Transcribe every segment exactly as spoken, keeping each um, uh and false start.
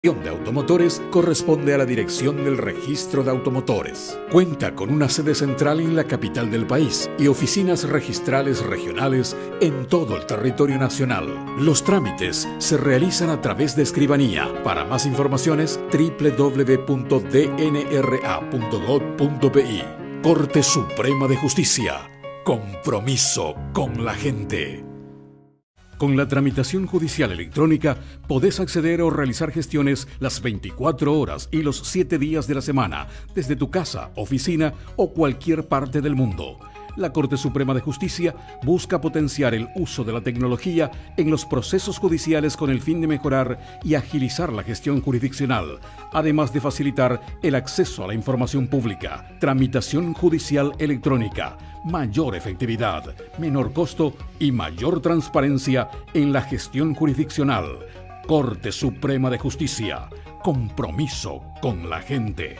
de automotores corresponde a la Dirección del Registro de Automotores. Cuenta con una sede central en la capital del país y oficinas registrales regionales en todo el territorio nacional. Los trámites se realizan a través de escribanía. Para más informaciones, doble u doble u doble u punto d n r a punto gov punto p i. Corte Suprema de Justicia. Compromiso con la gente. Con la tramitación judicial electrónica podés acceder o realizar gestiones las veinticuatro horas y los siete días de la semana, desde tu casa, oficina o cualquier parte del mundo. La Corte Suprema de Justicia busca potenciar el uso de la tecnología en los procesos judiciales con el fin de mejorar y agilizar la gestión jurisdiccional, además de facilitar el acceso a la información pública. Tramitación judicial electrónica, mayor efectividad, menor costo y mayor transparencia en la gestión jurisdiccional. Corte Suprema de Justicia. Compromiso con la gente.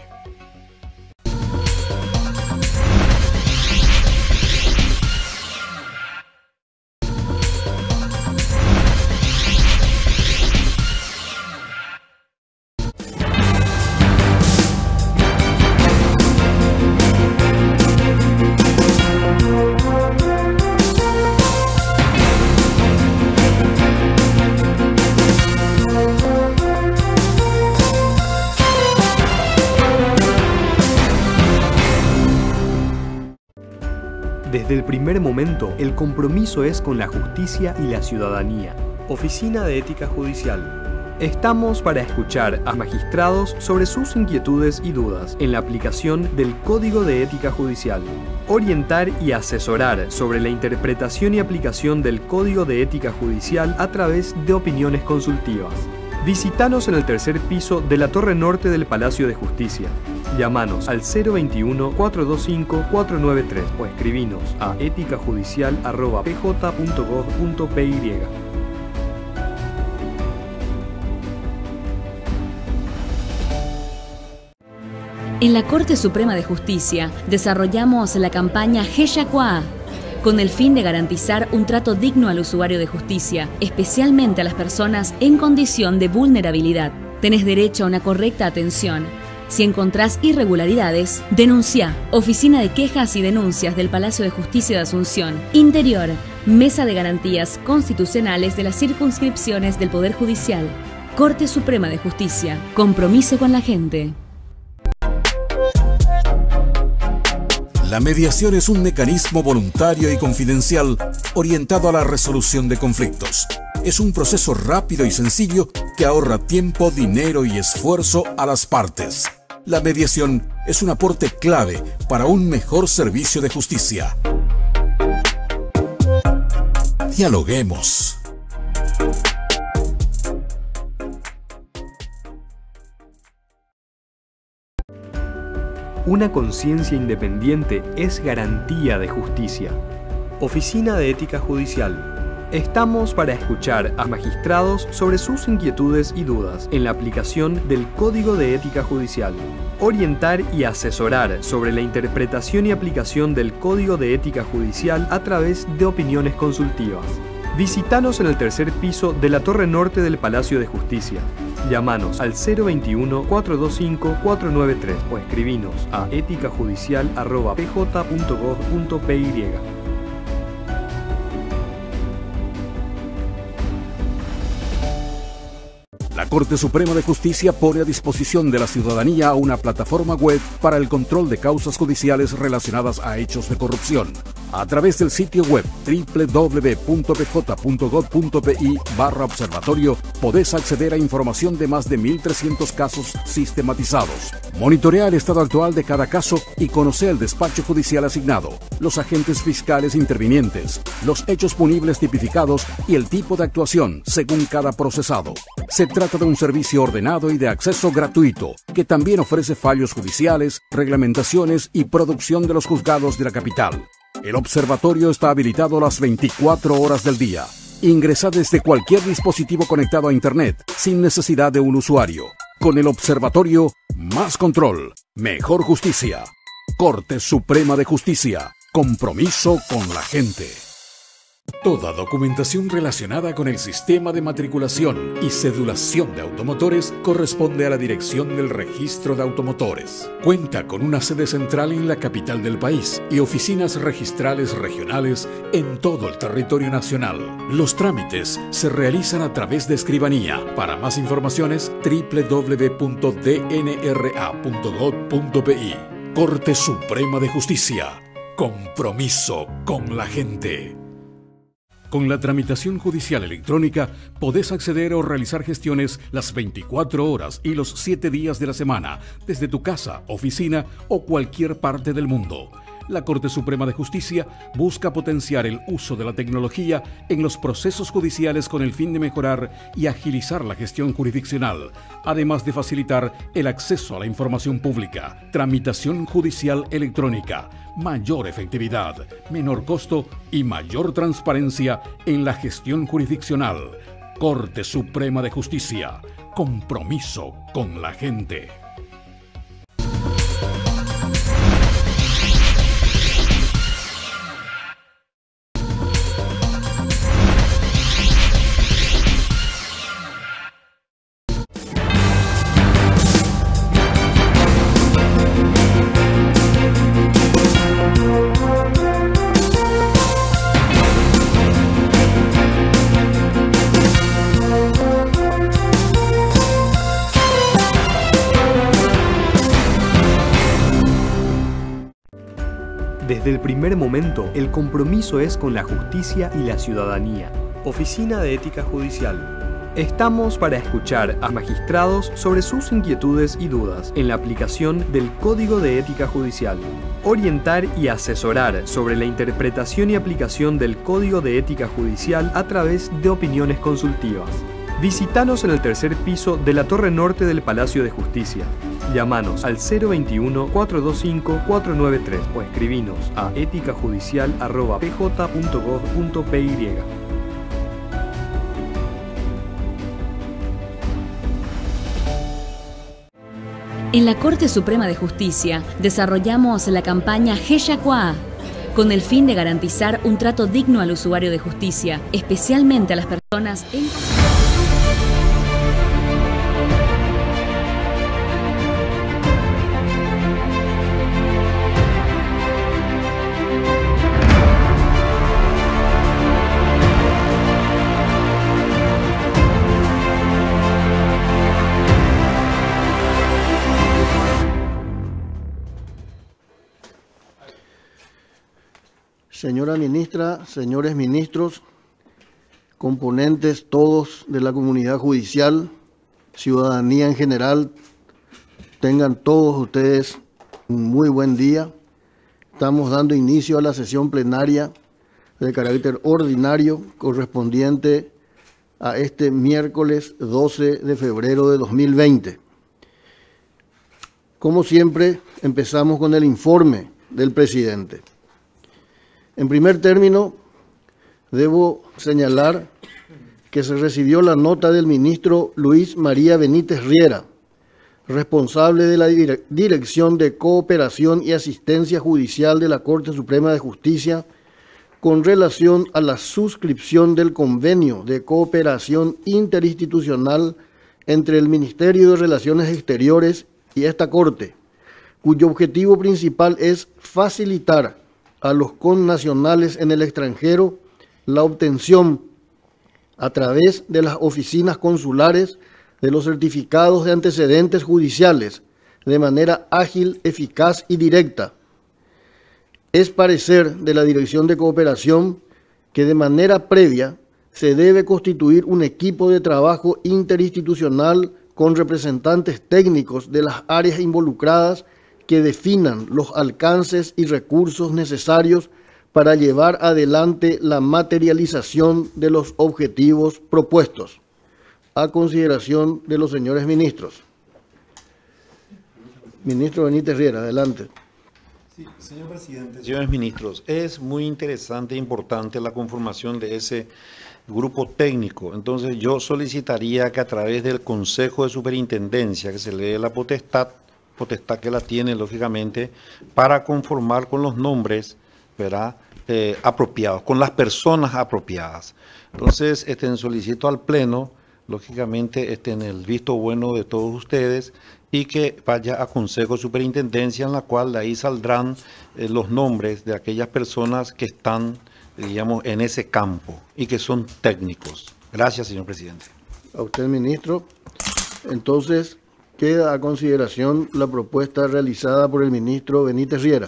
Desde el primer momento, el compromiso es con la justicia y la ciudadanía. Oficina de Ética Judicial. Estamos para escuchar a magistrados sobre sus inquietudes y dudas en la aplicación del Código de Ética Judicial. Orientar y asesorar sobre la interpretación y aplicación del Código de Ética Judicial a través de opiniones consultivas. Visítanos en el tercer piso de la Torre Norte del Palacio de Justicia. Llámanos al cero veintiuno, cuatrocientos veinticinco, cuatrocientos noventa y tres o escribinos a éticajudicial arroba p j punto gov punto p y. En la Corte Suprema de Justicia desarrollamos la campaña Heyacuá, con el fin de garantizar un trato digno al usuario de justicia, especialmente a las personas en condición de vulnerabilidad. Tenés derecho a una correcta atención. Si encontrás irregularidades, denuncia. Oficina de Quejas y Denuncias del Palacio de Justicia de Asunción. Interior. Mesa de Garantías Constitucionales de las circunscripciones del Poder Judicial. Corte Suprema de Justicia. Compromiso con la gente. La mediación es un mecanismo voluntario y confidencial orientado a la resolución de conflictos. Es un proceso rápido y sencillo que ahorra tiempo, dinero y esfuerzo a las partes. La mediación es un aporte clave para un mejor servicio de justicia. Dialoguemos. Una conciencia independiente es garantía de justicia. Oficina de Ética Judicial. Estamos para escuchar a magistrados sobre sus inquietudes y dudas en la aplicación del Código de Ética Judicial. Orientar y asesorar sobre la interpretación y aplicación del Código de Ética Judicial a través de opiniones consultivas. Visítanos en el tercer piso de la Torre Norte del Palacio de Justicia. Llámanos al cero veintiuno, cuatrocientos veinticinco, cuatrocientos noventa y tres o escribinos a éticajudicial arroba p j punto gov punto p y. La Corte Suprema de Justicia pone a disposición de la ciudadanía una plataforma web para el control de causas judiciales relacionadas a hechos de corrupción. A través del sitio web doble u doble u doble u punto p j punto gov punto p i barra observatorio podés acceder a información de más de mil trescientos casos sistematizados. Monitorea el estado actual de cada caso y conoce el despacho judicial asignado, los agentes fiscales intervinientes, los hechos punibles tipificados y el tipo de actuación según cada procesado. Se trata de un servicio ordenado y de acceso gratuito, que también ofrece fallos judiciales, reglamentaciones y producción de los juzgados de la capital. El observatorio está habilitado las veinticuatro horas del día. Ingresa desde cualquier dispositivo conectado a Internet, sin necesidad de un usuario. Con el observatorio, más control, mejor justicia. Corte Suprema de Justicia. Compromiso con la gente. Toda documentación relacionada con el sistema de matriculación y cedulación de automotores corresponde a la Dirección del Registro de Automotores. Cuenta con una sede central en la capital del país y oficinas registrales regionales en todo el territorio nacional. Los trámites se realizan a través de escribanía. Para más informaciones, doble u doble u doble u punto d n r a punto gov punto p i. Corte Suprema de Justicia. Compromiso con la gente. Con la tramitación judicial electrónica, podés acceder o realizar gestiones las veinticuatro horas y los siete días de la semana, desde tu casa, oficina o cualquier parte del mundo. La Corte Suprema de Justicia busca potenciar el uso de la tecnología en los procesos judiciales con el fin de mejorar y agilizar la gestión jurisdiccional, además de facilitar el acceso a la información pública. Tramitación judicial electrónica, mayor efectividad, menor costo y mayor transparencia en la gestión jurisdiccional. Corte Suprema de Justicia. Compromiso con la gente. Desde el primer momento, el compromiso es con la justicia y la ciudadanía. Oficina de Ética Judicial. Estamos para escuchar a magistrados sobre sus inquietudes y dudas en la aplicación del Código de Ética Judicial. Orientar y asesorar sobre la interpretación y aplicación del Código de Ética Judicial a través de opiniones consultivas. Visítanos en el tercer piso de la Torre Norte del Palacio de Justicia. Llámanos al cero veintiuno, cuatrocientos veinticinco, cuatrocientos noventa y tres o escribinos a éticajudicial arroba p j punto gov punto p y. En la Corte Suprema de Justicia desarrollamos la campaña Heya Cuá con el fin de garantizar un trato digno al usuario de justicia, especialmente a las personas en... Señora ministra, señores ministros, componentes todos de la comunidad judicial, ciudadanía en general, tengan todos ustedes un muy buen día. Estamos dando inicio a la sesión plenaria de carácter ordinario correspondiente a este miércoles doce de febrero de dos mil veinte. Como siempre, empezamos con el informe del presidente. En primer término, debo señalar que se recibió la nota del ministro Luis María Benítez Riera, responsable de la Dirección de Cooperación y Asistencia Judicial de la Corte Suprema de Justicia, con relación a la suscripción del convenio de cooperación interinstitucional entre el Ministerio de Relaciones Exteriores y esta Corte, cuyo objetivo principal es facilitar a los connacionales en el extranjero la obtención a través de las oficinas consulares de los certificados de antecedentes judiciales de manera ágil, eficaz y directa. Es parecer de la Dirección de Cooperación que de manera previa se debe constituir un equipo de trabajo interinstitucional con representantes técnicos de las áreas involucradas que definan los alcances y recursos necesarios para llevar adelante la materialización de los objetivos propuestos. A consideración de los señores ministros. Ministro Benítez Riera, adelante. Sí, señor presidente, señores ministros, es muy interesante e importante la conformación de ese grupo técnico. Entonces yo solicitaría que a través del Consejo de Superintendencia, que se le dé la potestad, potestad que la tiene lógicamente, para conformar con los nombres, ¿verdad? Eh, apropiados, con las personas apropiadas. Entonces, este, solicito al Pleno, lógicamente, este, en el visto bueno de todos ustedes, y que vaya a Consejo de Superintendencia, en la cual de ahí saldrán eh, los nombres de aquellas personas que están, digamos, en ese campo y que son técnicos. Gracias, señor presidente. A usted, ministro. Entonces, queda a consideración la propuesta realizada por el ministro Benítez Riera.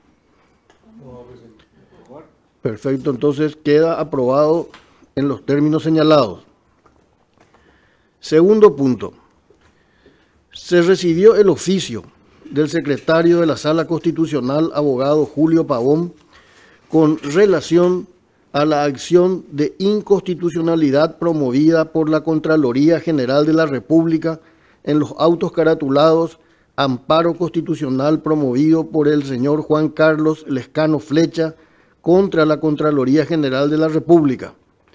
Perfecto, entonces queda aprobado en los términos señalados. Segundo punto. Se recibió el oficio del secretario de la Sala Constitucional, abogado Julio Pavón, con relación a la acción de inconstitucionalidad promovida por la Contraloría General de la República en los autos caratulados Amparo Constitucional promovido por el señor Juan Carlos Lescano Flecha contra la Contraloría General de la República.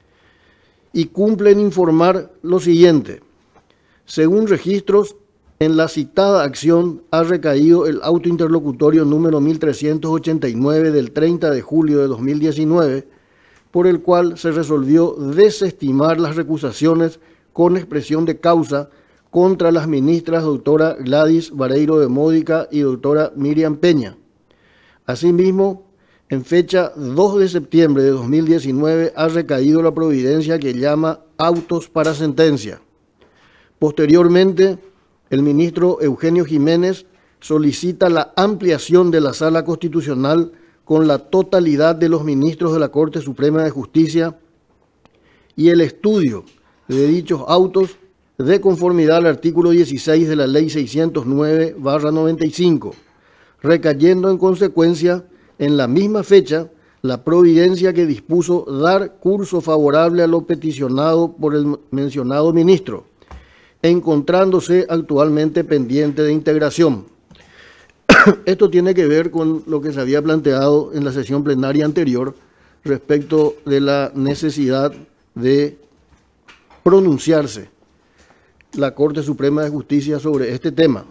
Y cumplen informar lo siguiente. Según registros, en la citada acción ha recaído el auto interlocutorio número mil trescientos ochenta y nueve del treinta de julio de dos mil diecinueve, por el cual se resolvió desestimar las recusaciones con expresión de causa contra las ministras doctora Gladys Vareiro de Módica y doctora Miriam Peña. Asimismo, en fecha dos de septiembre de dos mil diecinueve ha recaído la providencia que llama autos para sentencia. Posteriormente, el ministro Eugenio Jiménez solicita la ampliación de la Sala Constitucional con la totalidad de los ministros de la Corte Suprema de Justicia y el estudio de dichos autos de conformidad al artículo dieciséis de la Ley seiscientos nueve barra noventa y cinco, recayendo en consecuencia en la misma fecha la providencia que dispuso dar curso favorable a lo peticionado por el mencionado ministro, encontrándose actualmente pendiente de integración. Esto tiene que ver con lo que se había planteado en la sesión plenaria anterior respecto de la necesidad de pronunciarse la Corte Suprema de Justicia sobre este tema.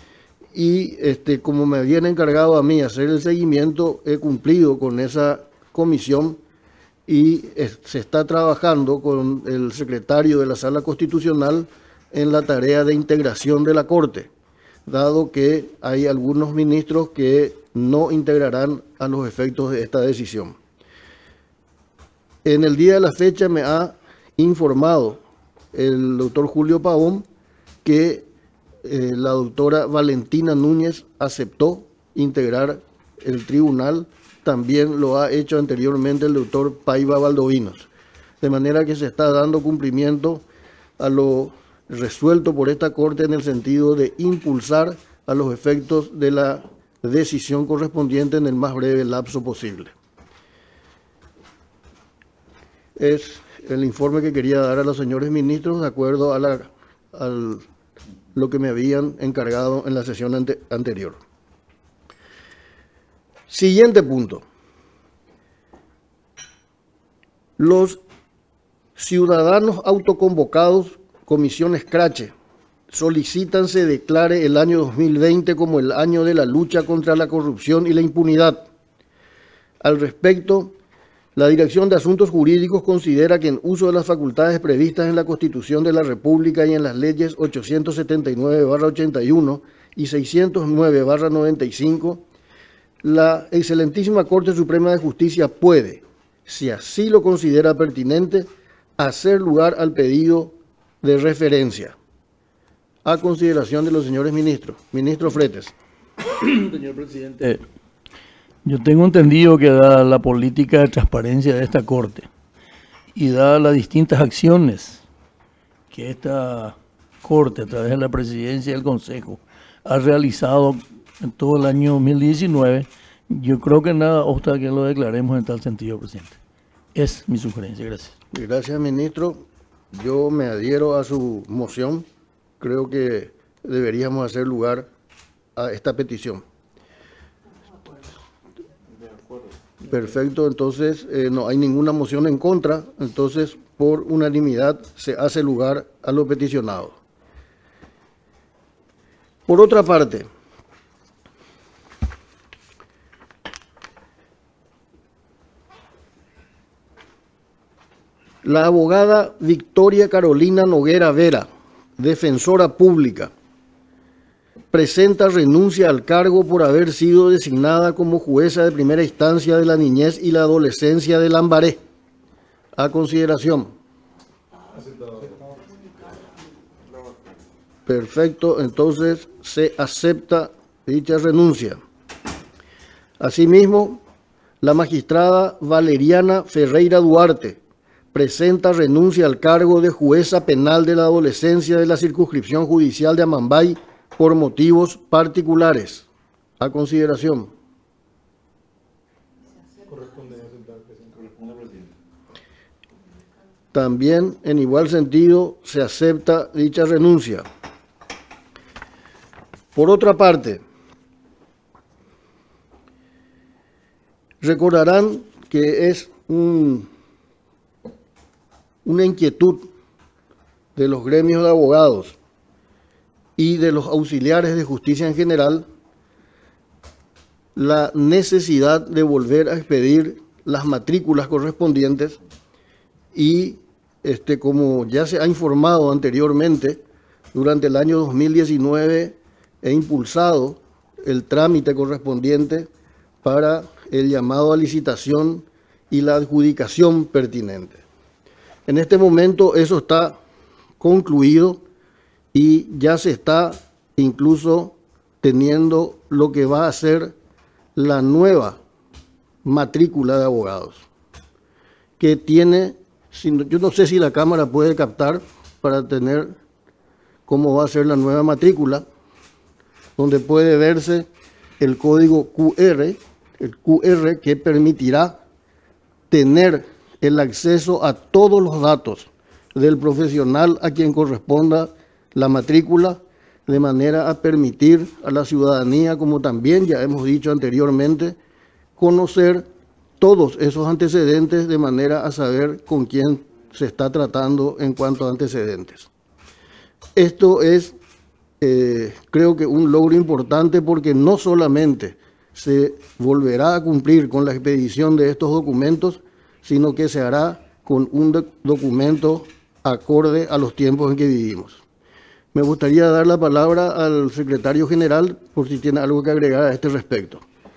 Y este, como me habían encargado a mí hacer el seguimiento, he cumplido con esa comisión y es, se está trabajando con el secretario de la Sala Constitucional en la tarea de integración de la Corte, dado que hay algunos ministros que no integrarán a los efectos de esta decisión. En el día de la fecha me ha informado el doctor Julio Pavón que eh, la doctora Valentina Núñez aceptó integrar el tribunal, también lo ha hecho anteriormente el doctor Paiva Valdovinos, de manera que se está dando cumplimiento a lo resuelto por esta Corte en el sentido de impulsar a los efectos de la decisión correspondiente en el más breve lapso posible. Es el informe que quería dar a los señores ministros de acuerdo a la, al, lo que me habían encargado en la sesión ante, anterior. Siguiente punto. Los ciudadanos autoconvocados Comisión Escrache solicitan se declare el año dos mil veinte como el año de la lucha contra la corrupción y la impunidad. Al respecto, la Dirección de Asuntos Jurídicos considera que en uso de las facultades previstas en la Constitución de la República y en las leyes ochocientos setenta y nueve barra ochenta y uno y seiscientos nueve barra noventa y cinco, la excelentísima Corte Suprema de Justicia puede, si así lo considera pertinente, hacer lugar al pedido de referencia. A consideración de los señores ministros. Ministro Fretes. Señor presidente, yo tengo entendido que dada la política de transparencia de esta Corte y dadas las distintas acciones que esta Corte a través de la Presidencia y el Consejo ha realizado en todo el año dos mil diecinueve, yo creo que nada obsta que lo declaremos en tal sentido, presidente. Es mi sugerencia. Gracias. Gracias, ministro. Yo me adhiero a su moción. Creo que deberíamos hacer lugar a esta petición. Perfecto, entonces eh, no hay ninguna moción en contra, entonces por unanimidad se hace lugar a lo peticionado. Por otra parte, La abogada Victoria Carolina Noguera Vera, defensora pública, presenta renuncia al cargo por haber sido designada como jueza de primera instancia de la niñez y la adolescencia de Lambaré. A consideración. Perfecto, entonces se acepta dicha renuncia. Asimismo, la magistrada Valeriana Ferreira Duarte presenta renuncia al cargo de jueza penal de la adolescencia de la circunscripción judicial de Amambay por motivos particulares. A consideración. También, en igual sentido, se acepta dicha renuncia. Por otra parte, recordarán que es un, una inquietud de los gremios de abogados y de los auxiliares de justicia en general la necesidad de volver a expedir las matrículas correspondientes y, este, como ya se ha informado anteriormente, durante el año dos mil diecinueve he impulsado el trámite correspondiente para el llamado a licitación y la adjudicación pertinente. En este momento eso está concluido y ya se está incluso teniendo lo que va a ser la nueva matrícula de abogados, que tiene, yo no sé si la cámara puede captar para tener cómo va a ser la nueva matrícula, donde puede verse el código Q R, el Q R que permitirá tener el acceso a todos los datos del profesional a quien corresponda la matrícula, de manera a permitir a la ciudadanía, como también ya hemos dicho anteriormente, conocer todos esos antecedentes de manera a saber con quién se está tratando en cuanto a antecedentes. Esto es, eh, creo que un logro importante, porque no solamente se volverá a cumplir con la expedición de estos documentos, sino que se hará con un doc- documento acorde a los tiempos en que vivimos. Me gustaría dar la palabra al secretario general por si tiene algo que agregar a este respecto.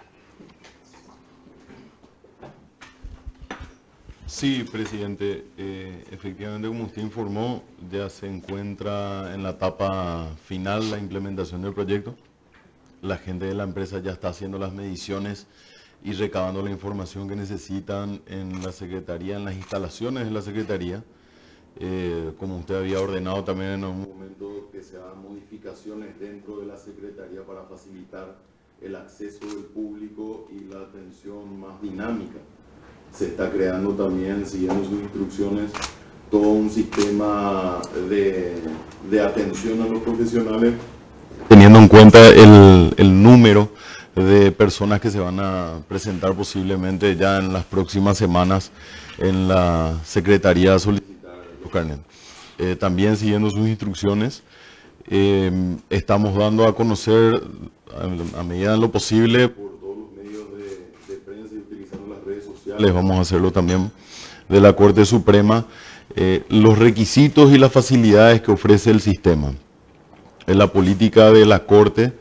Sí, presidente. Eh, efectivamente, como usted informó, ya se encuentra en la etapa final la implementación del proyecto. La gente de la empresa ya está haciendo las mediciones y recabando la información que necesitan en la Secretaría, en las instalaciones de la Secretaría. Eh, como usted había ordenado también en un momento que se hagan modificaciones dentro de la Secretaría para facilitar el acceso del público y la atención más dinámica. Se está creando también, siguiendo sus instrucciones, todo un sistema de, de atención a los profesionales, teniendo en cuenta el, el número de personas que se van a presentar posiblemente ya en las próximas semanas en la Secretaría a solicitar los carnet. Eh, también siguiendo sus instrucciones, eh, estamos dando a conocer a, a medida de lo posible por todos los medios de, de prensa y utilizando las redes sociales, vamos a hacerlo también de la Corte Suprema, eh, los requisitos y las facilidades que ofrece el sistema. En la política de la Corte,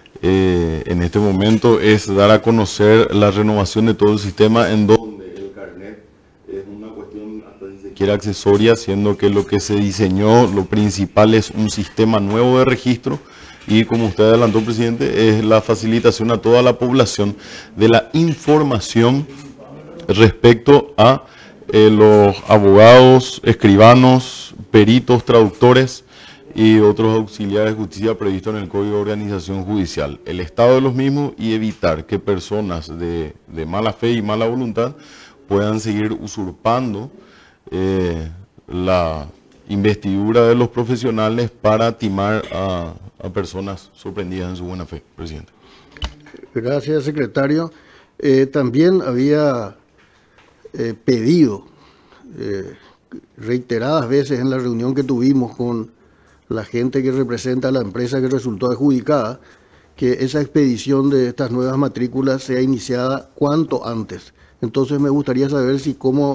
eh, en este momento, es dar a conocer la renovación de todo el sistema, en donde el carnet es una cuestión hasta ni siquiera accesoria, siendo que lo que se diseñó, lo principal es un sistema nuevo de registro y, como usted adelantó, presidente, es la facilitación a toda la población de la información respecto a eh, los abogados, escribanos, peritos, traductores y otros auxiliares de justicia previstos en el Código de Organización Judicial, el estado de los mismos, y evitar que personas de, de mala fe y mala voluntad puedan seguir usurpando eh, la investidura de los profesionales para timar a, a personas sorprendidas en su buena fe, presidente. Gracias, secretario. Eh, también había eh, pedido eh, reiteradas veces en la reunión que tuvimos con la gente que representa a la empresa que resultó adjudicada, que esa expedición de estas nuevas matrículas sea iniciada cuanto antes. Entonces me gustaría saber si cómo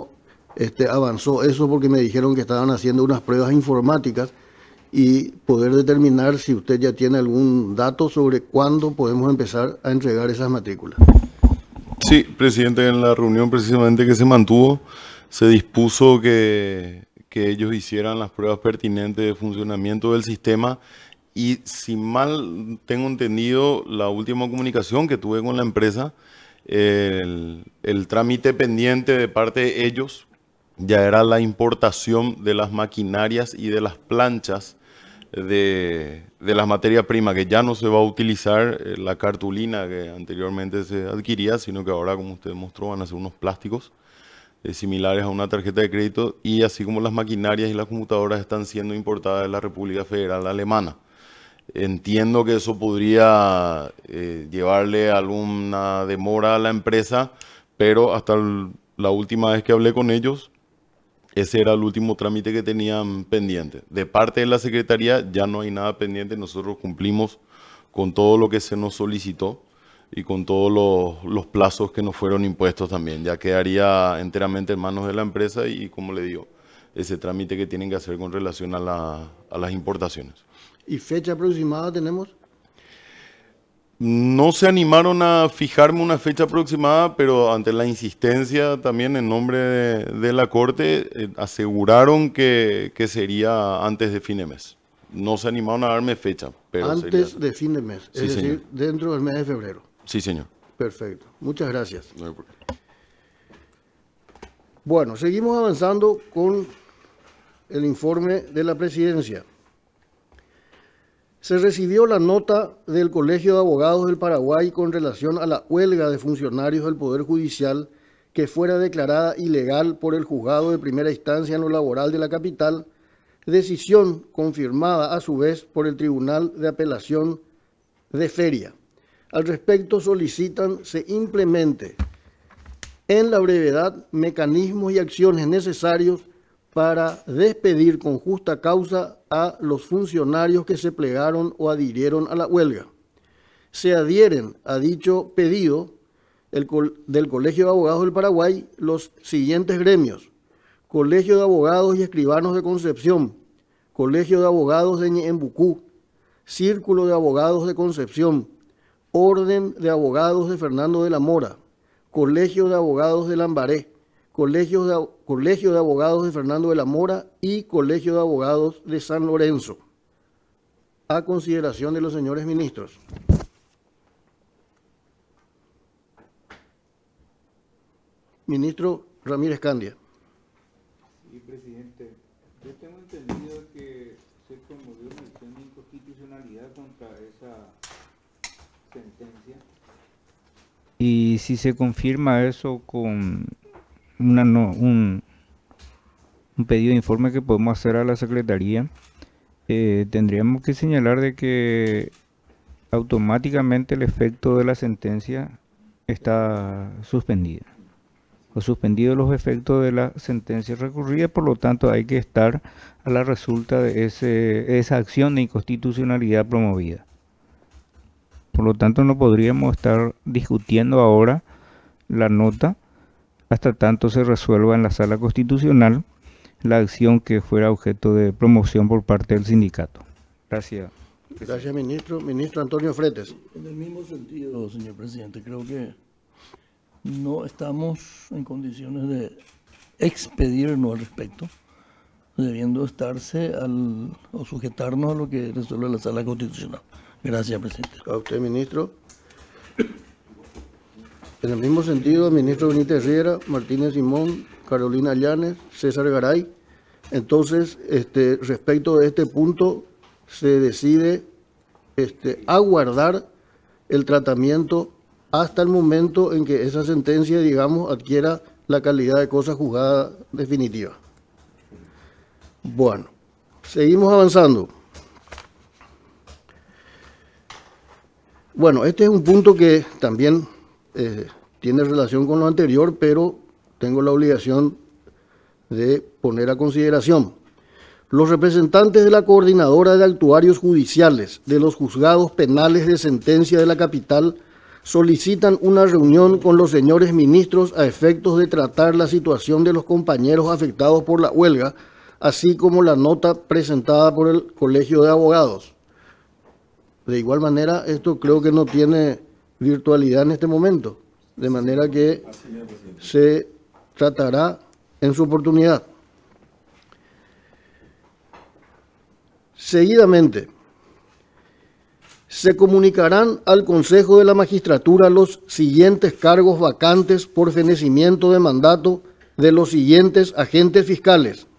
este, avanzó eso porque me dijeron que estaban haciendo unas pruebas informáticas y poder determinar si usted ya tiene algún dato sobre cuándo podemos empezar a entregar esas matrículas. Sí, presidente, en la reunión precisamente que se mantuvo, se dispuso que, que ellos hicieran las pruebas pertinentes de funcionamiento del sistema y, si mal tengo entendido, la última comunicación que tuve con la empresa, el, el trámite pendiente de parte de ellos ya era la importación de las maquinarias y de las planchas de, de las materias primas, que ya no se va a utilizar eh, la cartulina que anteriormente se adquiría, sino que ahora, como usted mostró, van a ser unos plásticos eh, similares a una tarjeta de crédito, y así como las maquinarias y las computadoras están siendo importadas de la República Federal Alemana. Entiendo que eso podría eh, llevarle alguna demora a la empresa, pero hasta el, la última vez que hablé con ellos, ese era el último trámite que tenían pendiente. De parte de la Secretaría ya no hay nada pendiente, nosotros cumplimos con todo lo que se nos solicitó y con todos los, los plazos que nos fueron impuestos también. Ya quedaría enteramente en manos de la empresa y, como le digo, ese trámite que tienen que hacer con relación a, la, a las importaciones. ¿Y fecha aproximada tenemos? No se animaron a fijarme una fecha aproximada, pero ante la insistencia también en nombre de, de la Corte, eh, aseguraron que, que sería antes de fin de mes. No se animaron a darme fecha, pero antes sería... de fin de mes, es Sí, decir, señor. dentro del mes de febrero. Sí, señor. Perfecto, muchas gracias. No hay problema. Bueno, seguimos avanzando con el informe de la Presidencia. Se recibió la nota del Colegio de Abogados del Paraguay con relación a la huelga de funcionarios del Poder Judicial que fuera declarada ilegal por el Juzgado de Primera Instancia en lo Laboral de la capital, decisión confirmada a su vez por el Tribunal de Apelación de Feria. Al respecto solicitan se implemente en la brevedad mecanismos y acciones necesarios para despedir con justa causa a los funcionarios que se plegaron o adhirieron a la huelga. Se adhieren a dicho pedido el, del Colegio de Abogados del Paraguay los siguientes gremios: Colegio de Abogados y Escribanos de Concepción, Colegio de Abogados de Ñeembucú, Círculo de Abogados de Concepción, Orden de Abogados de Fernando de la Mora, Colegio de Abogados de Lambaré, Colegio de, Colegio de Abogados de Fernando de la Mora y Colegio de Abogados de San Lorenzo. A consideración de los señores ministros. Ministro Ramírez Candia. Sí, presidente. Yo tengo entendido que se promovió una acción de inconstitucionalidad contra esa sentencia. Y si se confirma eso con una no, un, un pedido de informe que podemos hacer a la Secretaría, eh, tendríamos que señalar de que automáticamente el efecto de la sentencia está suspendido o suspendido los efectos de la sentencia recurrida, por lo tanto hay que estar a la resulta de ese, esa acción de inconstitucionalidad promovida. Por lo tanto no podríamos estar discutiendo ahora la nota hasta tanto se resuelva en la Sala Constitucional la acción que fuera objeto de promoción por parte del sindicato. Gracias. Gracias, ministro. Ministro Antonio Fretes. En el mismo sentido, señor presidente, creo que no estamos en condiciones de expedirnos al respecto, debiendo estarse al, o sujetarnos a lo que resuelve la Sala Constitucional. Gracias, presidente. A usted, ministro. En el mismo sentido, ministro Benítez Riera, Martínez Simón, Carolina Llanes, César Garay. Entonces, este, respecto de este punto, se decide este, aguardar el tratamiento hasta el momento en que esa sentencia, digamos, adquiera la calidad de cosa juzgada definitiva. Bueno, seguimos avanzando. Bueno, este es un punto que también eh, tiene relación con lo anterior, pero tengo la obligación de poner a consideración. Los representantes de la Coordinadora de Actuarios Judiciales de los Juzgados Penales de Sentencia de la Capital solicitan una reunión con los señores ministros a efectos de tratar la situación de los compañeros afectados por la huelga, así como la nota presentada por el Colegio de Abogados. De igual manera, esto creo que no tiene virtualidad en este momento, de manera que se tratará en su oportunidad. Seguidamente, se comunicarán al Consejo de la Magistratura los siguientes cargos vacantes por fenecimiento de mandato de los siguientes agentes fiscales.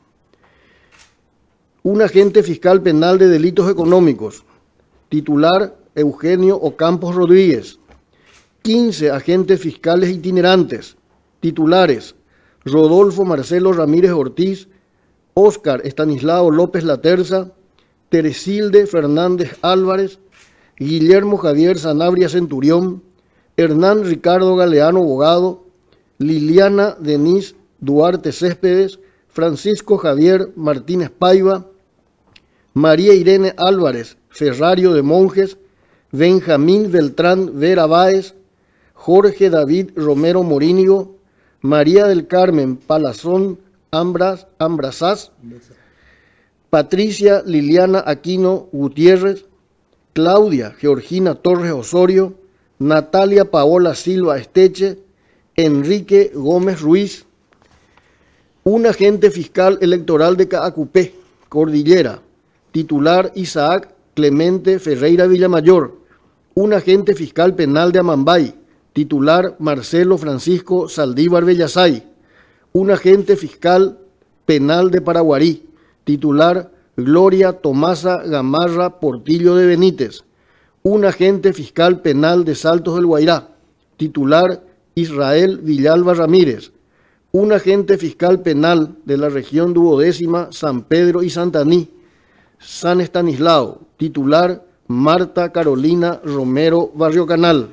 Un agente fiscal penal de delitos económicos, titular Eugenio Ocampos Rodríguez. quince agentes fiscales itinerantes, titulares Rodolfo Marcelo Ramírez Ortiz, Óscar Estanislao López Laterza, Teresilde Fernández Álvarez, Guillermo Javier Sanabria Centurión, Hernán Ricardo Galeano Bogado, Liliana Denise Duarte Céspedes, Francisco Javier Martínez Paiva, María Irene Álvarez Ferrario de Monjes, Benjamín Beltrán Vera Báez, Jorge David Romero Morínigo, María del Carmen Palazón Ambras, Ambrasás, Patricia Liliana Aquino Gutiérrez, Claudia Georgina Torres Osorio, Natalia Paola Silva Esteche, Enrique Gómez Ruiz, un agente fiscal electoral de Caacupé, Cordillera, titular Isaac Clemente Ferreira Villamayor, un agente fiscal penal de Amambay, titular Marcelo Francisco Saldívar Bellasay, un agente fiscal penal de Paraguarí, titular Gloria Tomasa Gamarra Portillo de Benítez, un agente fiscal penal de Saltos del Guairá, titular Israel Villalba Ramírez, un agente fiscal penal de la región duodécima San Pedro y Santaní, San Estanislao, titular Marta Carolina Romero Barrio Canal.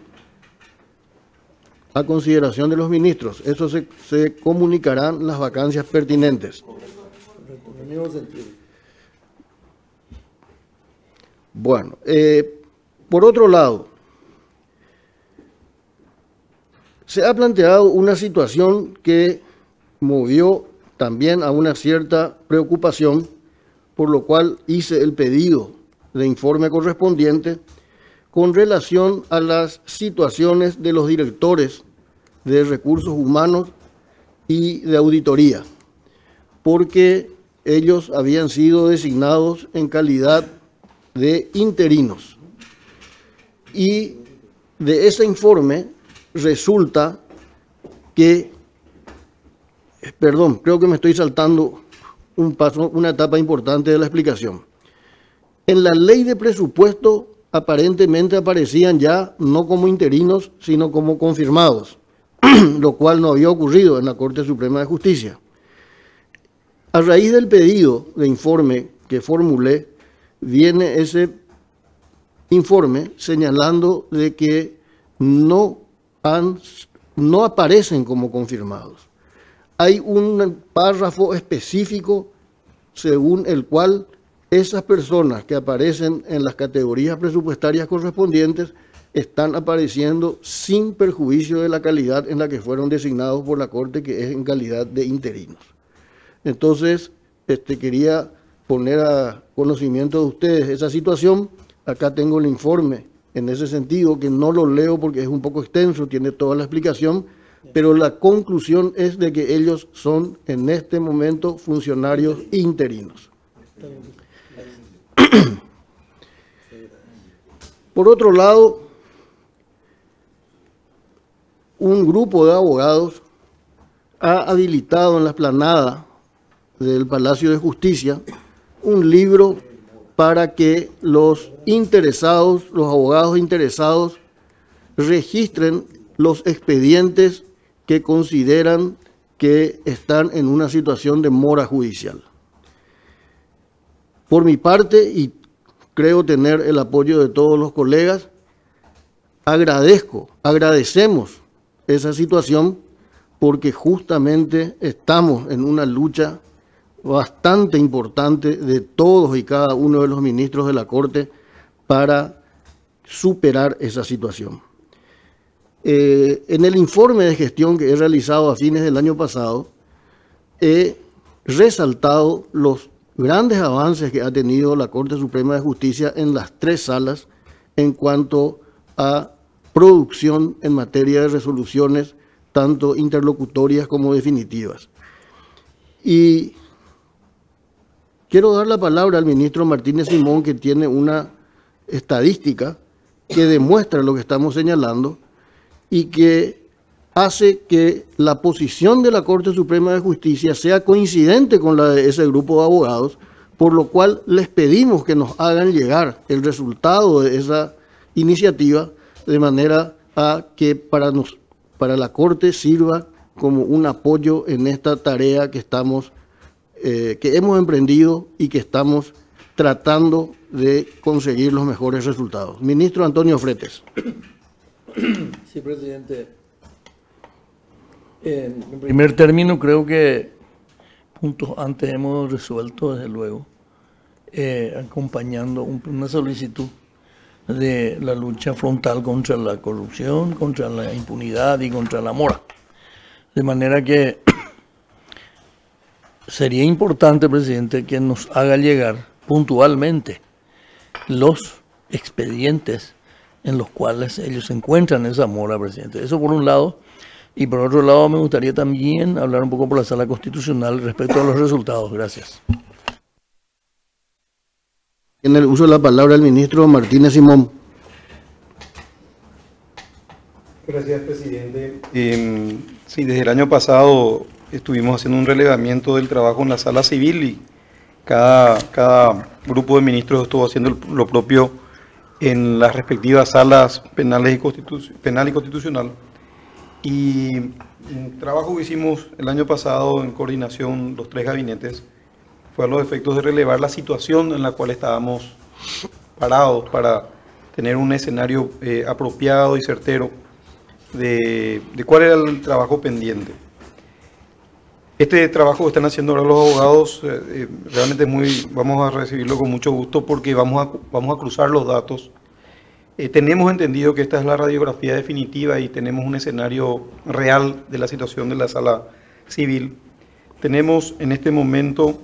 A consideración de los ministros, eso se, se comunicarán las vacancias pertinentes. Bueno, eh, por otro lado, se ha planteado una situación que movió también a una cierta preocupación, por lo cual hice el pedido de informe correspondiente con relación a las situaciones de los directores de recursos humanos y de auditoría, porque ellos habían sido designados en calidad de interinos. Y de ese informe resulta que, perdón, creo que me estoy saltando un paso, una etapa importante de la explicación. En la ley de presupuesto aparentemente aparecían ya no como interinos, sino como confirmados, lo cual no había ocurrido en la Corte Suprema de Justicia. A raíz del pedido de informe que formulé, viene ese informe señalando de que no, han, no aparecen como confirmados. Hay un párrafo específico según el cual esas personas que aparecen en las categorías presupuestarias correspondientes están apareciendo sin perjuicio de la calidad en la que fueron designados por la Corte, que es en calidad de interinos. Entonces, este, quería poner a conocimiento de ustedes esa situación. Acá tengo el informe en ese sentido, que no lo leo porque es un poco extenso, tiene toda la explicación, pero la conclusión es de que ellos son en este momento funcionarios interinos. Por otro lado, un grupo de abogados ha habilitado en la explanada del Palacio de Justicia un libro para que los interesados, los abogados interesados, registren los expedientes que consideran que están en una situación de mora judicial. Por mi parte, y creo tener el apoyo de todos los colegas, agradezco, agradecemos esa situación porque justamente estamos en una lucha bastante importante de todos y cada uno de los ministros de la Corte para superar esa situación. Eh, en el informe de gestión que he realizado a fines del año pasado, he resaltado los grandes avances que ha tenido la Corte Suprema de Justicia en las tres salas en cuanto a producción en materia de resoluciones, tanto interlocutorias como definitivas. Y quiero dar la palabra al ministro Martínez Simón, que tiene una estadística que demuestra lo que estamos señalando y que hace que la posición de la Corte Suprema de Justicia sea coincidente con la de ese grupo de abogados, por lo cual les pedimos que nos hagan llegar el resultado de esa iniciativa de manera a que para, nos, para la Corte sirva como un apoyo en esta tarea que estamos, eh, que hemos emprendido y que estamos tratando de conseguir los mejores resultados. Ministro Antonio Fretes. Sí, presidente. En primer término, creo que puntos antes hemos resuelto, desde luego, eh, acompañando un, una solicitud de la lucha frontal contra la corrupción, contra la impunidad y contra la mora. De manera que sería importante, presidente, que nos haga llegar puntualmente los expedientes en los cuales ellos se encuentran esa mora, presidente. Eso por un lado. Y por otro lado, me gustaría también hablar un poco por la Sala Constitucional respecto a los resultados. Gracias. En el uso de la palabra el ministro Martínez Simón. Gracias, presidente. Eh, sí, desde el año pasado estuvimos haciendo un relevamiento del trabajo en la Sala Civil y cada, cada grupo de ministros estuvo haciendo lo propio en las respectivas salas penales y constitu- penal y constitucional. Y el trabajo que hicimos el año pasado en coordinación los tres gabinetes fue a los efectos de relevar la situación en la cual estábamos parados para tener un escenario eh, apropiado y certero de, de cuál era el trabajo pendiente. Este trabajo que están haciendo ahora los abogados eh, realmente es muy, vamos a recibirlo con mucho gusto porque vamos a, vamos a cruzar los datos. Eh, tenemos entendido que esta es la radiografía definitiva y tenemos un escenario real de la situación de la Sala Civil. Tenemos en este momento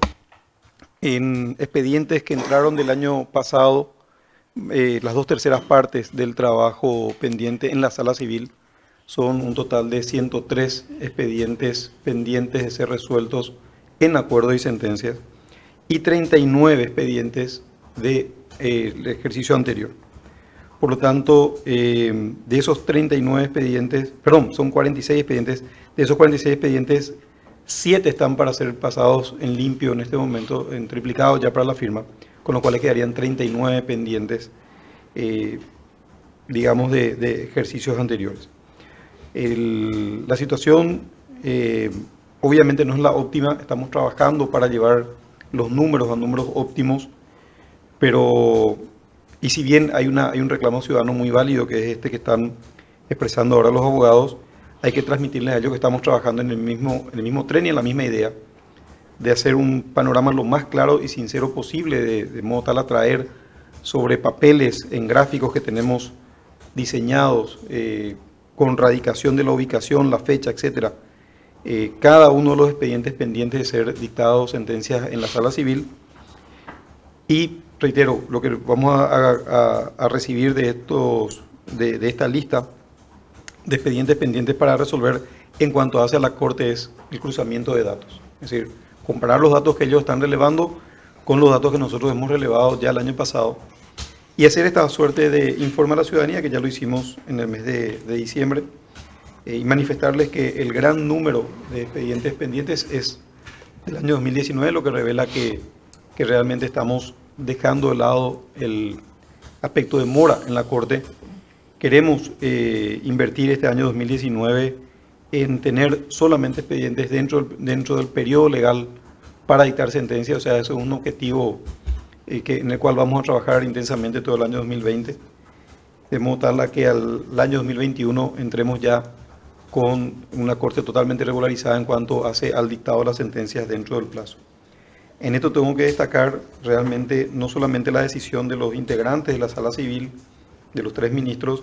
en expedientes que entraron del año pasado eh, las dos terceras partes del trabajo pendiente en la Sala Civil. Son un total de ciento tres expedientes pendientes de ser resueltos en acuerdos y sentencias y treinta y nueve expedientes del de, eh, ejercicio anterior. Por lo tanto, eh, de esos treinta y nueve expedientes, perdón, son cuarenta y seis expedientes, de esos cuarenta y seis expedientes, siete están para ser pasados en limpio en este momento, en triplicado ya para la firma, con lo cual le quedarían treinta y nueve pendientes, eh, digamos, de, de ejercicios anteriores. El, la situación eh, obviamente no es la óptima, estamos trabajando para llevar los números a números óptimos, pero... Y si bien hay, una, hay un reclamo ciudadano muy válido, que es este que están expresando ahora los abogados, hay que transmitirles a ellos que estamos trabajando en el mismo, en el mismo tren y en la misma idea de hacer un panorama lo más claro y sincero posible, de, de modo tal a traer sobre papeles, en gráficos que tenemos diseñados, eh, con radicación de la ubicación, la fecha, etcétera, eh, cada uno de los expedientes pendientes de ser dictados sentencias en la Sala Civil. Y reitero, lo que vamos a, a, a recibir de, estos, de, de esta lista de expedientes pendientes para resolver en cuanto hace a la Corte es el cruzamiento de datos. Es decir, comparar los datos que ellos están relevando con los datos que nosotros hemos relevado ya el año pasado y hacer esta suerte de informe a la ciudadanía, que ya lo hicimos en el mes de, de diciembre, eh, y manifestarles que el gran número de expedientes pendientes es del año dos mil diecinueve, lo que revela que, que realmente estamos dejando de lado el aspecto de mora en la Corte. Queremos eh, invertir este año dos mil diecinueve en tener solamente expedientes dentro, dentro del periodo legal para dictar sentencia, o sea, eso es un objetivo eh, que, en el cual vamos a trabajar intensamente todo el año dos mil veinte, de modo tal a que al, al año dos mil veintiuno entremos ya con una Corte totalmente regularizada en cuanto hace al dictado de las sentencias dentro del plazo. En esto tengo que destacar realmente no solamente la decisión de los integrantes de la Sala Civil, de los tres ministros,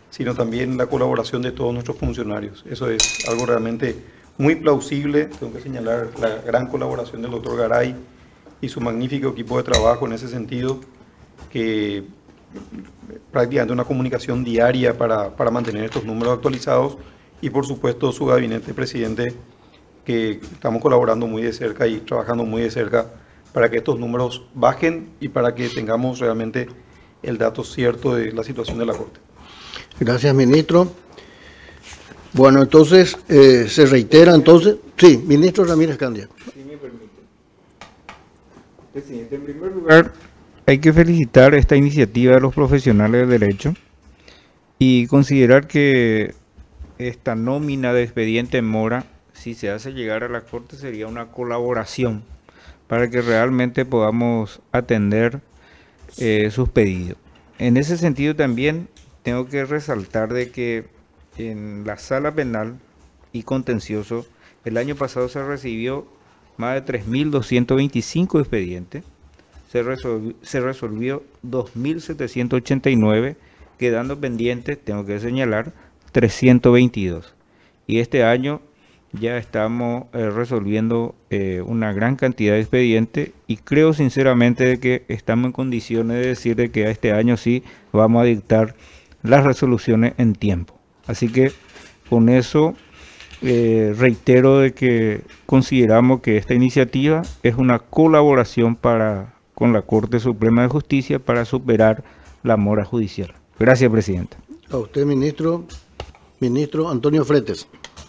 sino también la colaboración de todos nuestros funcionarios. Eso es algo realmente muy plausible. Tengo que señalar la gran colaboración del doctor Garay y su magnífico equipo de trabajo en ese sentido, que prácticamente una comunicación diaria para, para mantener estos números actualizados, y por supuesto su gabinete, presidente, que estamos colaborando muy de cerca y trabajando muy de cerca para que estos números bajen y para que tengamos realmente el dato cierto de la situación de la Corte. Gracias, ministro. Bueno, entonces, eh, se reitera entonces. Sí, ministro Ramírez Candia. Si me permite. Presidente, en primer lugar, hay que felicitar esta iniciativa de los profesionales del derecho y considerar que esta nómina de expediente en mora, si se hace llegar a la Corte, sería una colaboración para que realmente podamos atender eh, sus pedidos. En ese sentido también tengo que resaltar de que en la sala penal y contencioso el año pasado se recibió más de tres mil doscientos veinticinco expedientes, se resolvió, se resolvió dos mil setecientos ochenta y nueve, quedando pendientes, tengo que señalar, trescientos veintidós. Y este año ya estamos eh, resolviendo eh, una gran cantidad de expedientes, y creo sinceramente de que estamos en condiciones de decir de que este año sí vamos a dictar las resoluciones en tiempo. Así que con eso eh, reitero de que consideramos que esta iniciativa es una colaboración para, con la Corte Suprema de Justicia para superar la mora judicial. Gracias, presidente. A usted, ministro. Ministro Antonio Fretes.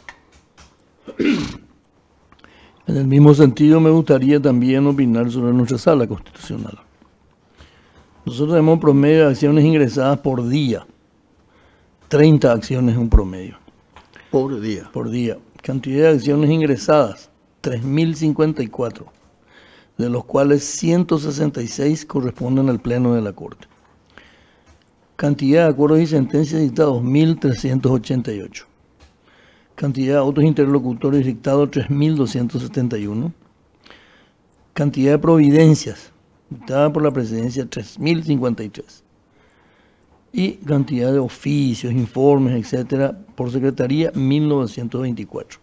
En el mismo sentido, me gustaría también opinar sobre nuestra sala constitucional. Nosotros tenemos un promedio de acciones ingresadas por día. treinta acciones en un promedio. Por día. Por día. Cantidad de acciones ingresadas, tres mil cincuenta y cuatro, de los cuales ciento sesenta y seis corresponden al Pleno de la Corte. Cantidad de acuerdos y sentencias dictados, mil trescientos ochenta y ocho. Cantidad de autos interlocutores dictados, tres mil doscientos setenta y uno. Cantidad de providencias dictadas por la presidencia, tres mil cincuenta y tres. Y cantidad de oficios, informes, etcétera, por secretaría, mil novecientos veinticuatro.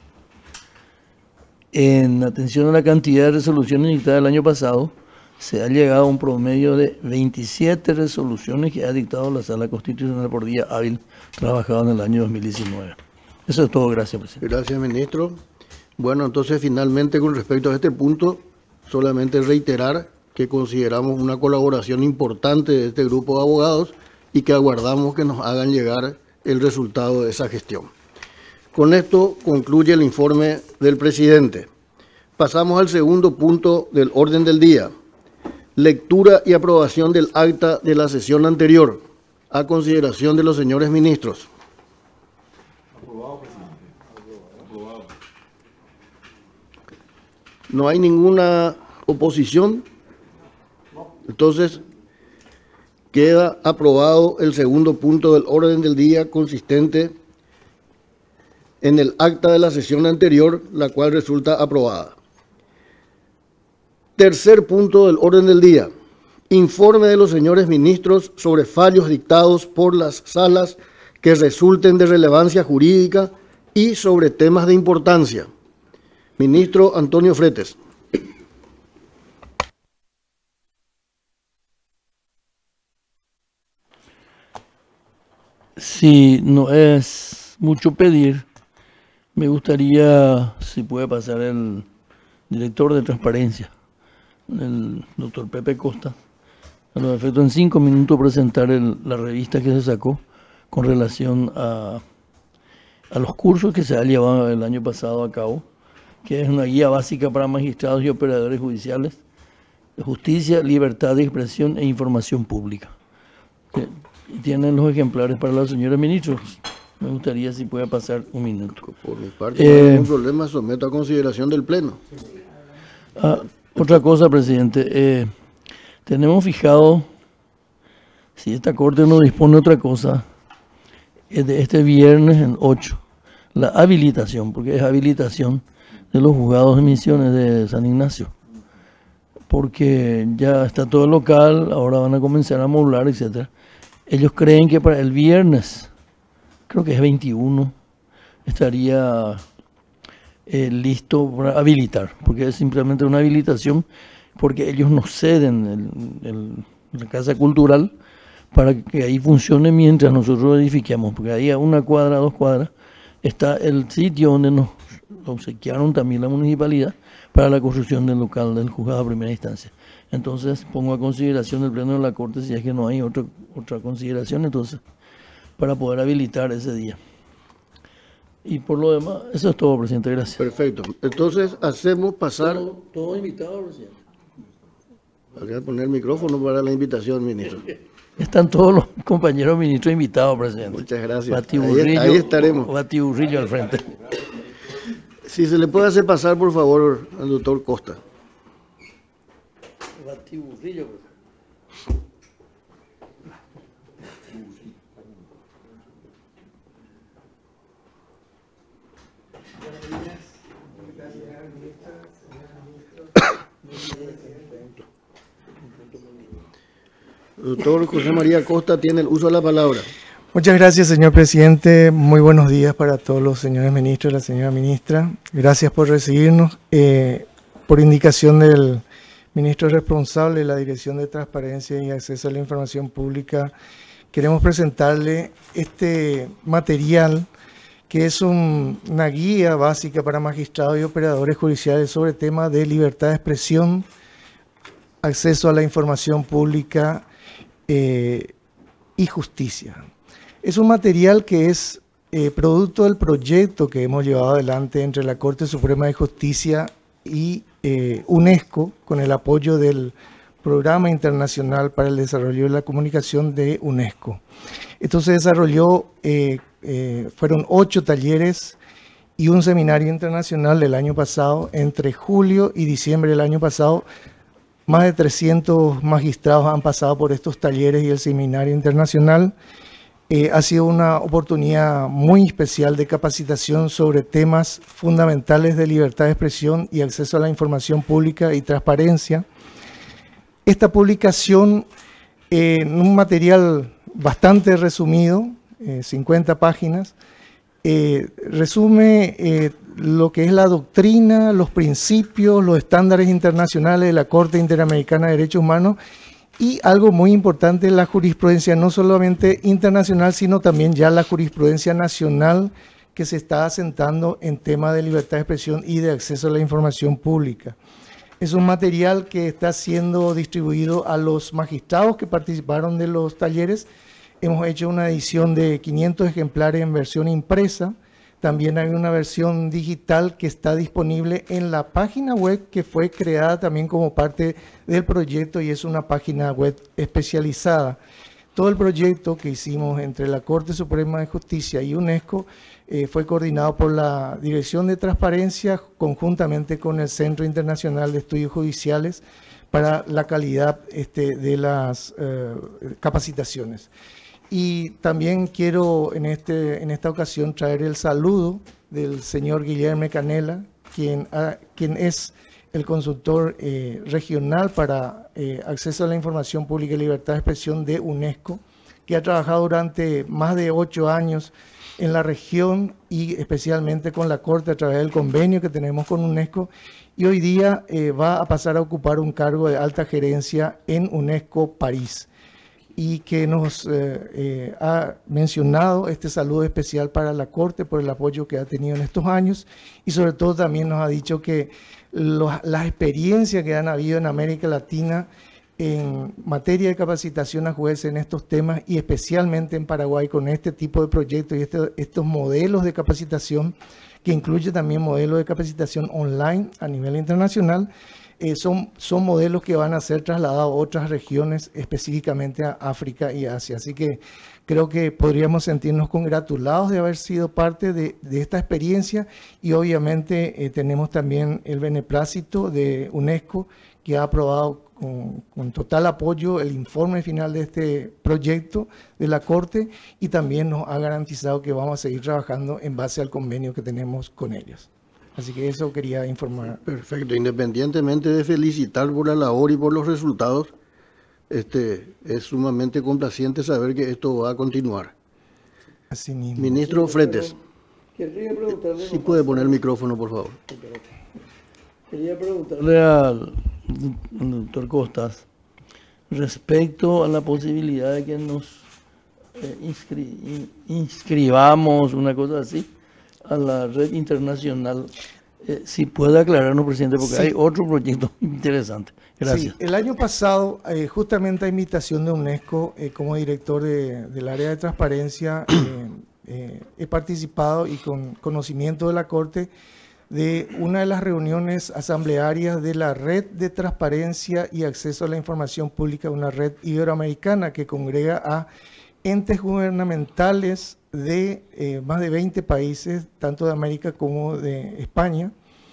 En atención a la cantidad de resoluciones dictadas el año pasado, se ha llegado a un promedio de veintisiete resoluciones que ha dictado la Sala Constitucional por día hábil trabajado en el año dos mil diecinueve. Eso es todo, gracias, presidente. Gracias, ministro. Bueno, entonces finalmente con respecto a este punto, solamente reiterar que consideramos una colaboración importante de este grupo de abogados y que aguardamos que nos hagan llegar el resultado de esa gestión. Con esto concluye el informe del presidente. Pasamos al segundo punto del orden del día. Lectura y aprobación del acta de la sesión anterior, a consideración de los señores ministros. Aprobado, presidente. Aprobado. ¿No hay ninguna oposición? Entonces, queda aprobado el segundo punto del orden del día, consistente en el acta de la sesión anterior, la cual resulta aprobada. Tercer punto del orden del día. Informe de los señores ministros sobre fallos dictados por las salas que resulten de relevancia jurídica y sobre temas de importancia. Ministro Antonio Fretes. Si no es mucho pedir, me gustaría, si puede pasar el director de transparencia, el doctor Pepe Costa, a los efectos en cinco minutos presentar el, la revista que se sacó con relación a, a los cursos que se ha llevado el año pasado a cabo, que es una guía básica para magistrados y operadores judiciales de justicia, libertad de expresión e información pública. Que tienen los ejemplares para los señores ministros. Me gustaría si puede pasar un minuto. Por mi parte, eh, no hay ningún problema, someto a consideración del Pleno. Ah, otra cosa, presidente, eh, tenemos fijado, si esta Corte no dispone de otra cosa, es de este viernes en ocho, la habilitación, porque es habilitación de los juzgados de misiones de San Ignacio, porque ya está todo local, ahora van a comenzar a modular, etcétera. Ellos creen que para el viernes creo que es veintiuno, estaría eh, listo para habilitar, porque es simplemente una habilitación, porque ellos nos ceden el, el, la casa cultural para que ahí funcione mientras nosotros edifiquemos, porque ahí a una cuadra, dos cuadras, está el sitio donde nos obsequiaron también la municipalidad para la construcción del local del juzgado de primera instancia. Entonces pongo a consideración el pleno de la Corte, si es que no hay otra, otra consideración, entonces, para poder habilitar ese día. Y por lo demás, eso es todo, presidente, gracias. Perfecto. Entonces hacemos pasar... Todo, todo invitado, presidente. Habría que poner el micrófono para la invitación, ministro. Están todos los compañeros ministros invitados, presidente. Muchas gracias. Batiburrillo, ahí, ahí estaremos. Batiburrillo al frente. Si se le puede hacer pasar, por favor, al doctor Costa. Batiburrillo, presidente. Doctor José María Costa tiene el uso de la palabra. Muchas gracias, señor presidente. Muy buenos días para todos los señores ministros y la señora ministra. Gracias por recibirnos. Eh, por indicación del ministro responsable de la Dirección de Transparencia y Acceso a la Información Pública, queremos presentarle este material que es un, una guía básica para magistrados y operadores judiciales sobre temas de libertad de expresión, acceso a la información pública eh, y justicia. Es un material que es eh, producto del proyecto que hemos llevado adelante entre la Corte Suprema de Justicia y eh, UNESCO, con el apoyo del Programa Internacional para el Desarrollo de la Comunicación de UNESCO. Esto se desarrolló, eh, eh, fueron ocho talleres y un seminario internacional del año pasado. Entre julio y diciembre del año pasado, más de trescientos magistrados han pasado por estos talleres y el seminario internacional. Eh, ha sido una oportunidad muy especial de capacitación sobre temas fundamentales de libertad de expresión y acceso a la información pública y transparencia. Esta publicación, eh, en un material bastante resumido, eh, cincuenta páginas, eh, resume eh, lo que es la doctrina, los principios, los estándares internacionales de la Corte Interamericana de Derechos Humanos y algo muy importante, la jurisprudencia no solamente internacional, sino también ya la jurisprudencia nacional que se está asentando en temas de libertad de expresión y de acceso a la información pública. Es un material que está siendo distribuido a los magistrados que participaron de los talleres. Hemos hecho una edición de quinientos ejemplares en versión impresa. También hay una versión digital que está disponible en la página web que fue creada también como parte del proyecto y es una página web especializada. Todo el proyecto que hicimos entre la Corte Suprema de Justicia y UNESCO eh, fue coordinado por la Dirección de Transparencia conjuntamente con el Centro Internacional de Estudios Judiciales para la calidad este, de las eh, capacitaciones. Y también quiero en, este, en esta ocasión traer el saludo del señor Guillermo Canela, quien, a, quien es el consultor eh, regional para eh, acceso a la información pública y libertad de expresión de UNESCO, que ha trabajado durante más de ocho años en la región y especialmente con la Corte a través del convenio que tenemos con UNESCO, y hoy día eh, va a pasar a ocupar un cargo de alta gerencia en UNESCO París, y que nos eh, eh, ha mencionado este saludo especial para la Corte por el apoyo que ha tenido en estos años y sobre todo también nos ha dicho que los, las experiencias que han habido en América Latina en materia de capacitación a jueces en estos temas y especialmente en Paraguay con este tipo de proyectos y este, estos modelos de capacitación que incluye también modelos de capacitación online a nivel internacional, Eh, son, son modelos que van a ser trasladados a otras regiones, específicamente a África y Asia. Así que creo que podríamos sentirnos congratulados de haber sido parte de, de esta experiencia y obviamente eh, tenemos también el beneplácito de UNESCO que ha aprobado con, con total apoyo el informe final de este proyecto de la Corte y también nos ha garantizado que vamos a seguir trabajando en base al convenio que tenemos con ellos. Así que eso quería informar. Perfecto. Independientemente de felicitar por la labor y por los resultados, este, es sumamente complaciente saber que esto va a continuar. Así mismo. Ministro Fretes. Querría preguntarle... Si puede poner el micrófono, por favor. Quería preguntarle al, al doctor Costas respecto a la posibilidad de que nos eh, inscri inscribamos, una cosa así, a la red internacional. Eh, si puede aclararnos, presidente, porque sí, hay otro proyecto interesante. Gracias. Sí, el año pasado, eh, justamente a invitación de UNESCO, eh, como director de, del área de transparencia, eh, eh, he participado y con conocimiento de la Corte de una de las reuniones asamblearias de la Red de Transparencia y Acceso a la Información Pública, una red iberoamericana que congrega a entes gubernamentales de eh, más de veinte países, tanto de América como de España,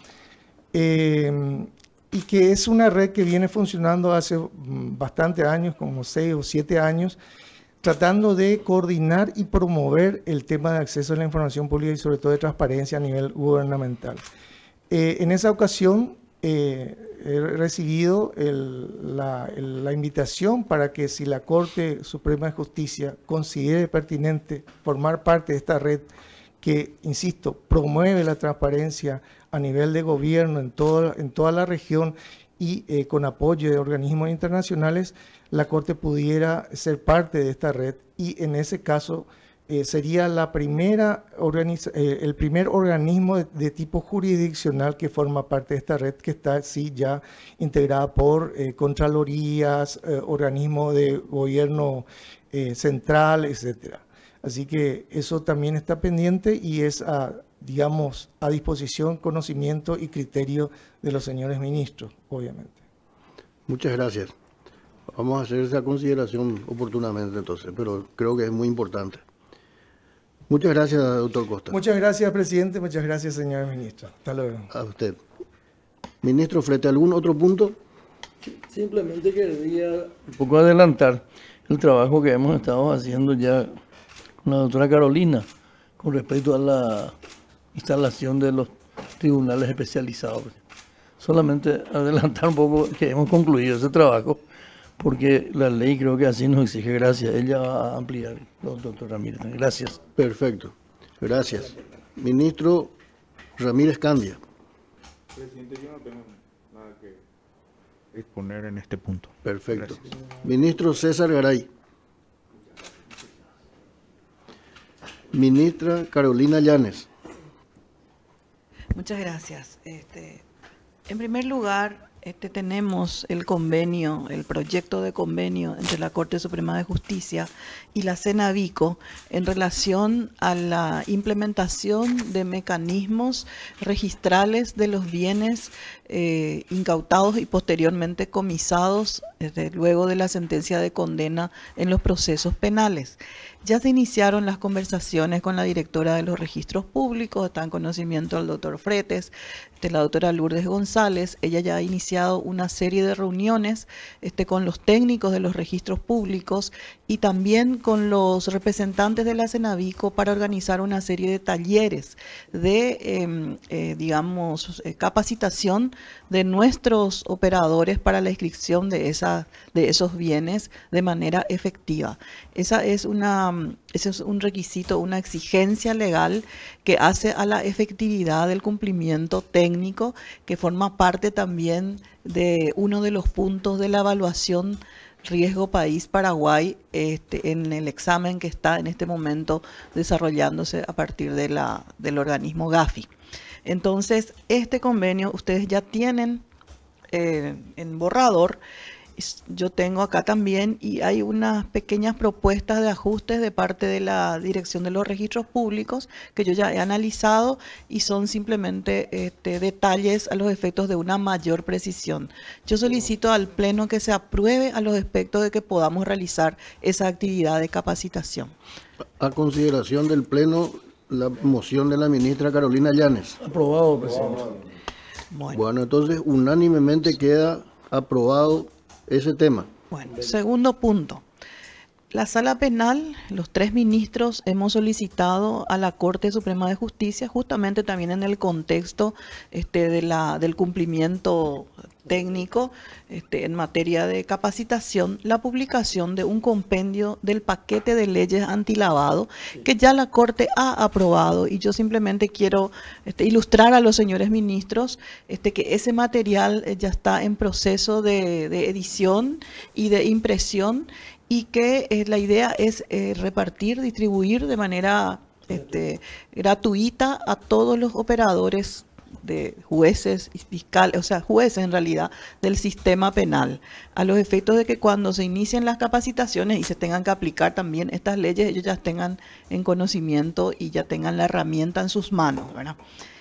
eh, y que es una red que viene funcionando hace bastantes años, como seis o siete años, tratando de coordinar y promover el tema de acceso a la información pública y sobre todo de transparencia a nivel gubernamental. Eh, en esa ocasión eh, he recibido el, la, el, la invitación para que si la Corte Suprema de Justicia considere pertinente formar parte de esta red que, insisto, promueve la transparencia a nivel de gobierno en, todo, en toda la región y eh, con apoyo de organismos internacionales, la Corte pudiera ser parte de esta red y en ese caso eh, sería la primera eh, el primer organismo de, de tipo jurisdiccional que forma parte de esta red, que está sí ya integrada por eh, contralorías, eh, organismos de gobierno eh, central, etcétera. Así que eso también está pendiente y es a, digamos, a disposición, conocimiento y criterio de los señores ministros, obviamente. Muchas gracias. Vamos a hacer esa consideración oportunamente entonces, pero creo que es muy importante. Muchas gracias, doctor Costa. Muchas gracias, presidente. Muchas gracias, señor ministro. Hasta luego. A usted. Ministro, ¿frente a algún otro punto? Simplemente quería un poco adelantar el trabajo que hemos estado haciendo ya con la doctora Carolina con respecto a la instalación de los tribunales especializados. Solamente adelantar un poco que hemos concluido ese trabajo, porque la ley creo que así nos exige. Gracias. Ella va a ampliar, doctor Ramírez. Gracias. Perfecto. Gracias. Ministro Ramírez Candia. Presidente, yo no tengo nada que exponer en este punto. Perfecto. Gracias. Ministro César Garay. Ministra Carolina Llanes. Muchas gracias. Este, en primer lugar, este, tenemos el convenio, el proyecto de convenio entre la Corte Suprema de Justicia y la Cenavico en relación a la implementación de mecanismos registrales de los bienes eh, incautados y posteriormente comisados desde luego de la sentencia de condena en los procesos penales. Ya se iniciaron las conversaciones con la directora de los registros públicos, está en conocimiento del doctor Fretes, de la doctora Lourdes González. Ella ya ha iniciado una serie de reuniones este, con los técnicos de los registros públicos y también con los representantes de la Cenavico para organizar una serie de talleres de, eh, eh, digamos, eh, capacitación de nuestros operadores para la inscripción de, esa, de esos bienes de manera efectiva. Esa es una, ese es un requisito, una exigencia legal que hace a la efectividad del cumplimiento técnico, que forma parte también de uno de los puntos de la evaluación Riesgo País Paraguay este, en el examen que está en este momento desarrollándose a partir de la, del organismo Gafi. Entonces, este convenio ustedes ya tienen eh, en borrador. Yo tengo acá también y hay unas pequeñas propuestas de ajustes de parte de la Dirección de los Registros Públicos que yo ya he analizado y son simplemente este, detalles a los efectos de una mayor precisión. Yo solicito al Pleno que se apruebe a los efectos de que podamos realizar esa actividad de capacitación. A consideración del Pleno, la moción de la ministra Carolina Llanes. Aprobado, presidente. Bueno, bueno entonces unánimemente queda aprobado ese tema. Bueno, segundo punto. La Sala Penal, los tres ministros hemos solicitado a la Corte Suprema de Justicia, justamente también en el contexto este, de la, del cumplimiento técnico este, en materia de capacitación la publicación de un compendio del paquete de leyes antilavado que ya la Corte ha aprobado, y yo simplemente quiero este, ilustrar a los señores ministros este, que ese material eh, ya está en proceso de, de edición y de impresión, y que eh, la idea es eh, repartir, distribuir de manera este, gratuita a todos los operadores de jueces y fiscales, o sea, jueces en realidad del sistema penal, a los efectos de que cuando se inicien las capacitaciones y se tengan que aplicar también estas leyes, ellos ya tengan en conocimiento y ya tengan la herramienta en sus manos, ¿verdad?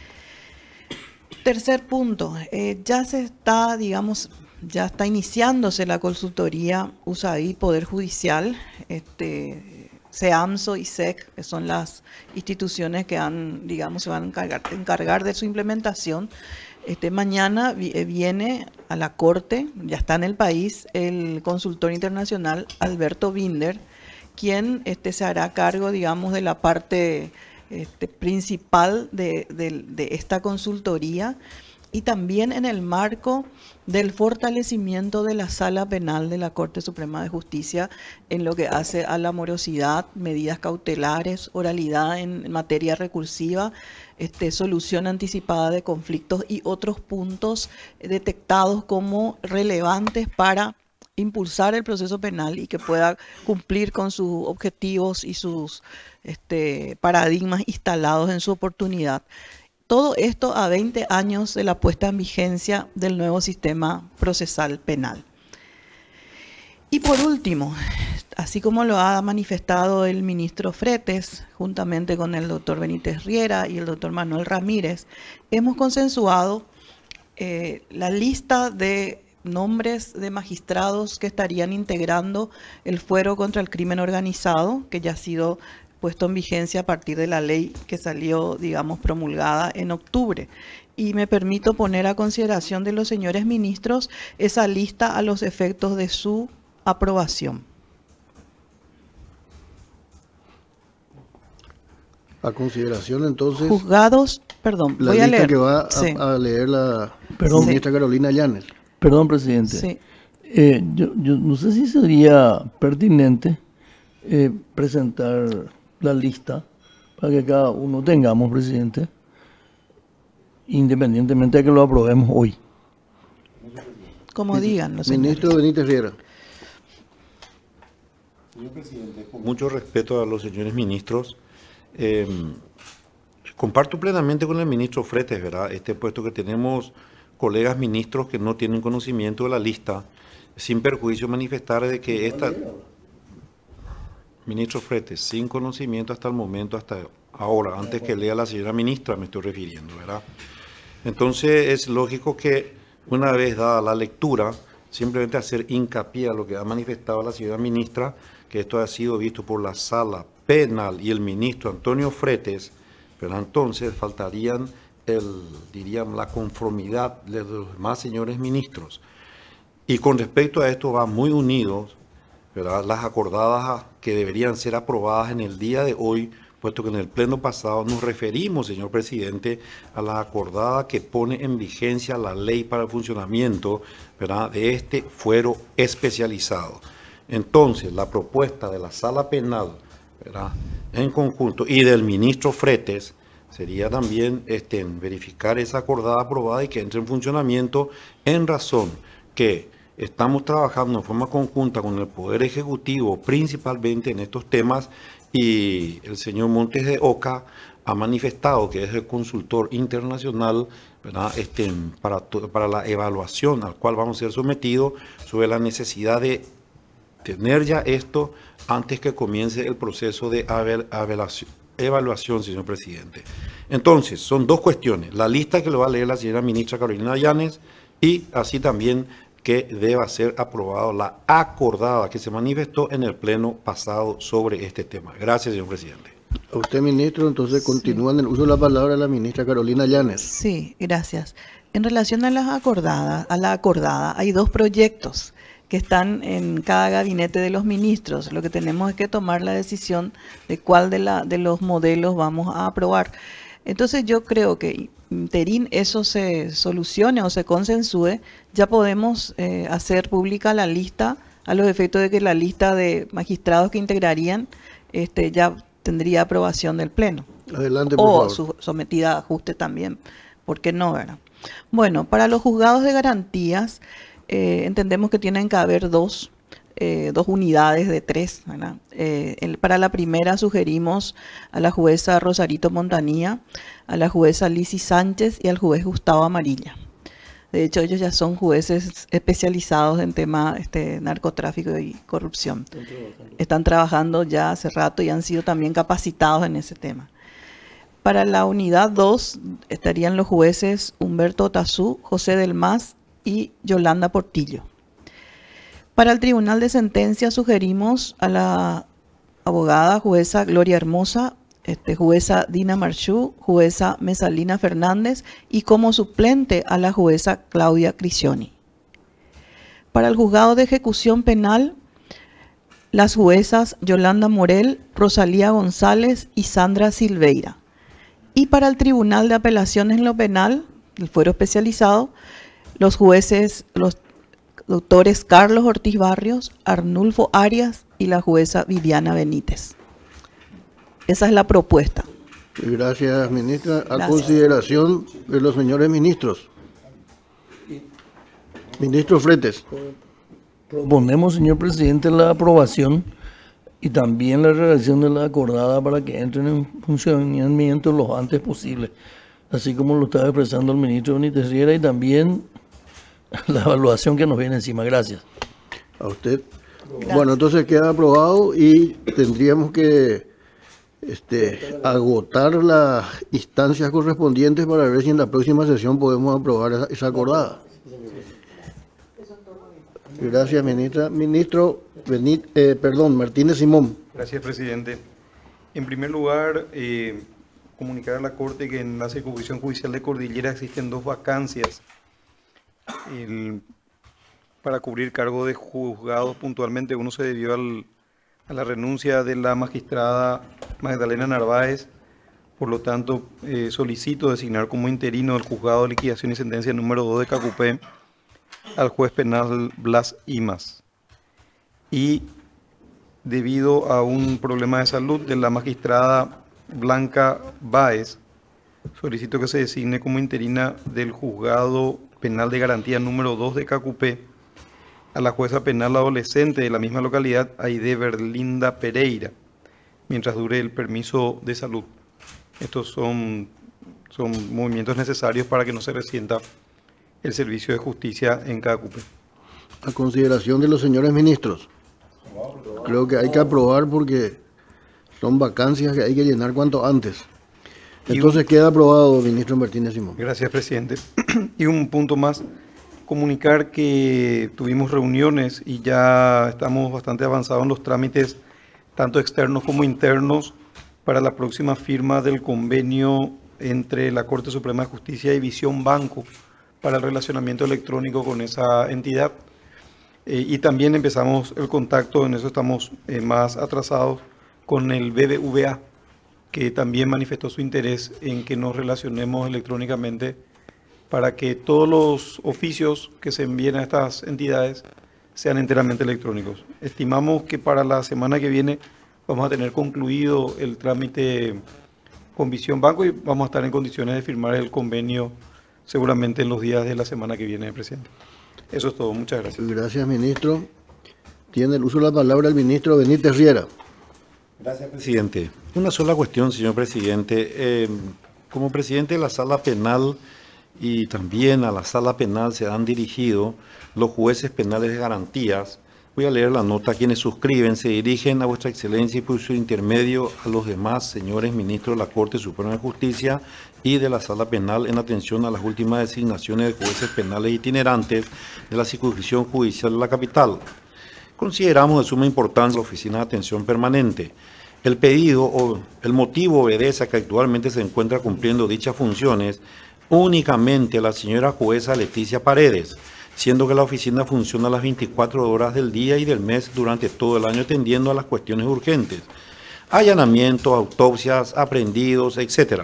Tercer punto, eh, ya se está, digamos, ya está iniciándose la consultoría U S A I Poder Judicial, este, SEAMSO y S E C, que son las instituciones que han, digamos, se van a encargar, encargar de su implementación. Este, mañana viene a la Corte, ya está en el país, el consultor internacional Alberto Binder, quien este, se hará cargo, digamos, de la parte este, principal de, de, de esta consultoría, y también en el marco del fortalecimiento de la Sala Penal de la Corte Suprema de Justicia en lo que hace a la morosidad, medidas cautelares, oralidad en materia recursiva, este, solución anticipada de conflictos y otros puntos detectados como relevantes para impulsar el proceso penal y que pueda cumplir con sus objetivos y sus este, paradigmas instalados en su oportunidad. Todo esto a veinte años de la puesta en vigencia del nuevo sistema procesal penal. Y por último, así como lo ha manifestado el ministro Fretes, juntamente con el doctor Benítez Riera y el doctor Manuel Ramírez, hemos consensuado eh, la lista de nombres de magistrados que estarían integrando el fuero contra el crimen organizado, que ya ha sido puesto en vigencia a partir de la ley que salió, digamos, promulgada en octubre. Y me permito poner a consideración de los señores ministros esa lista a los efectos de su aprobación. A consideración, entonces, juzgados, perdón, la voy a lista leer. que va a, Sí. a leer la Perdón. ministra Carolina Llanes. Perdón, presidente. Sí. Eh, yo, yo no sé si sería pertinente eh, presentar la lista para que cada uno tengamos, presidente, independientemente de que lo aprobemos hoy. Como digan los señores. Ministro Benítez Riera. Señor presidente, con mucho respeto a los señores ministros, eh, comparto plenamente con el ministro Fretes, ¿verdad? Este puesto que tenemos colegas ministros que no tienen conocimiento de la lista, sin perjuicio manifestar de que esta... Ministro Fretes, sin conocimiento hasta el momento, hasta ahora, antes que lea la señora ministra me estoy refiriendo, ¿verdad? Entonces es lógico que una vez dada la lectura, simplemente hacer hincapié a lo que ha manifestado la señora ministra, que esto ha sido visto por la Sala Penal y el ministro Antonio Fretes, pero entonces faltarían el, diríamos, la conformidad de los demás señores ministros. Y con respecto a esto va muy unidos, ¿verdad?, las acordadas que deberían ser aprobadas en el día de hoy, puesto que en el pleno pasado nos referimos, señor presidente, a la acordada que pone en vigencia la ley para el funcionamiento, ¿verdad?, de este fuero especializado. Entonces, la propuesta de la Sala Penal, ¿verdad?, en conjunto, y del ministro Fretes, sería también este, verificar esa acordada aprobada y que entre en funcionamiento, en razón que estamos trabajando en forma conjunta con el Poder Ejecutivo, principalmente en estos temas, y el señor Montes de Oca ha manifestado que es el consultor internacional, ¿verdad?, este, para, para la evaluación al cual vamos a ser sometidos sobre la necesidad de tener ya esto antes que comience el proceso de evaluación, evaluación, señor presidente. Entonces, son dos cuestiones. La lista que lo va a leer la señora ministra Carolina Llanes y así también que deba ser aprobada la acordada que se manifestó en el pleno pasado sobre este tema. Gracias, señor presidente. A usted, ministro, entonces sí. Continúa en el uso de la palabra la ministra Carolina Llanes. Sí, gracias. En relación a las acordadas, a la acordada, hay dos proyectos que están en cada gabinete de los ministros. Lo que tenemos es que tomar la decisión de cuál de, la, de los modelos vamos a aprobar. Entonces yo creo que interín eso se solucione o se consensúe, ya podemos eh, hacer pública la lista, a los efectos de que la lista de magistrados que integrarían este, ya tendría aprobación del Pleno. Adelante, por o favor. Su, sometida a ajuste también, ¿por qué no, verdad? Bueno, para los juzgados de garantías, eh, entendemos que tienen que haber dos, eh, dos unidades de tres, ¿verdad? Eh, el, para la primera sugerimos a la jueza Rosarito Montanía, a la jueza Lizzy Sánchez y al juez Gustavo Amarilla. De hecho, ellos ya son jueces especializados en tema este, narcotráfico y corrupción. Están trabajando. Están trabajando ya hace rato y han sido también capacitados en ese tema. Para la unidad dos estarían los jueces Humberto Tazú, José del Mas y Yolanda Portillo. Para el Tribunal de Sentencia sugerimos a la abogada jueza Gloria Hermosa, este, jueza Dina Marchú, jueza Mesalina Fernández y como suplente a la jueza Claudia Cricioni. Para el Juzgado de Ejecución Penal, las juezas Yolanda Morel, Rosalía González y Sandra Silveira. Y para el Tribunal de Apelaciones en lo Penal, el fuero especializado, los jueces, los doctores Carlos Ortiz Barrios, Arnulfo Arias y la jueza Viviana Benítez. Esa es la propuesta. Gracias, ministra. A Gracias. consideración de los señores ministros. Ministro Fretes. Proponemos, señor presidente, la aprobación y también la redacción de la acordada para que entren en funcionamiento lo antes posible, así como lo estaba expresando el ministro Benítez Riera y también la evaluación que nos viene encima. Gracias. A usted. Gracias. Bueno, entonces queda aprobado y tendríamos que este, agotar las instancias correspondientes para ver si en la próxima sesión podemos aprobar esa, esa acordada. Gracias, ministra. Ministro Benít, eh, perdón, Martínez Simón. Gracias, presidente. En primer lugar, eh, comunicar a la Corte que en la Circunscripción Judicial de Cordillera existen dos vacancias el, para cubrir cargo de juzgados. Puntualmente, uno se debió al, a la renuncia de la magistrada Magdalena Narváez. Por lo tanto, eh, solicito designar como interino del Juzgado de Liquidación y Sentencia número dos de Cacupé al juez penal Blas Imas. Y debido a un problema de salud de la magistrada Blanca Báez, solicito que se designe como interina del Juzgado Penal de Garantía número dos de Cacupé a la jueza penal adolescente de la misma localidad, Aide Berlinda Pereira, mientras dure el permiso de salud. Estos son, son movimientos necesarios para que no se resienta el servicio de justicia en Cacupé. A consideración de los señores ministros. Creo que hay que aprobar porque son vacancias que hay que llenar cuanto antes. Entonces queda aprobado, ministro Martínez Simón. Gracias, presidente. Y un punto más, comunicar que tuvimos reuniones y ya estamos bastante avanzados en los trámites, tanto externos como internos, para la próxima firma del convenio entre la Corte Suprema de Justicia y Visión Banco para el relacionamiento electrónico con esa entidad. Eh, y también empezamos el contacto, en eso estamos eh, más atrasados, con el B B V A, que también manifestó su interés en que nos relacionemos electrónicamente para que todos los oficios que se envíen a estas entidades sean enteramente electrónicos. Estimamos que para la semana que viene vamos a tener concluido el trámite con Visión Banco y vamos a estar en condiciones de firmar el convenio seguramente en los días de la semana que viene, presidente. Eso es todo. Muchas gracias. Gracias, ministro. Tiene el uso de la palabra el ministro Benítez Riera. Gracias, presidente. Una sola cuestión, señor presidente. Eh, como presidente de la Sala Penal y también a la Sala Penal se han dirigido los jueces penales de garantías. Voy a leer la nota. Quienes suscriben se dirigen a vuestra excelencia y por su intermedio a los demás señores ministros de la Corte Suprema de Justicia y de la Sala Penal en atención a las últimas designaciones de jueces penales itinerantes de la Circunscripción Judicial de la capital. Consideramos de suma importancia la Oficina de Atención Permanente. El pedido o el motivo obedece a que actualmente se encuentra cumpliendo dichas funciones únicamente la señora jueza Leticia Paredes, siendo que la oficina funciona a las veinticuatro horas del día y del mes durante todo el año atendiendo a las cuestiones urgentes, allanamientos, autopsias, aprehendidos, etcétera.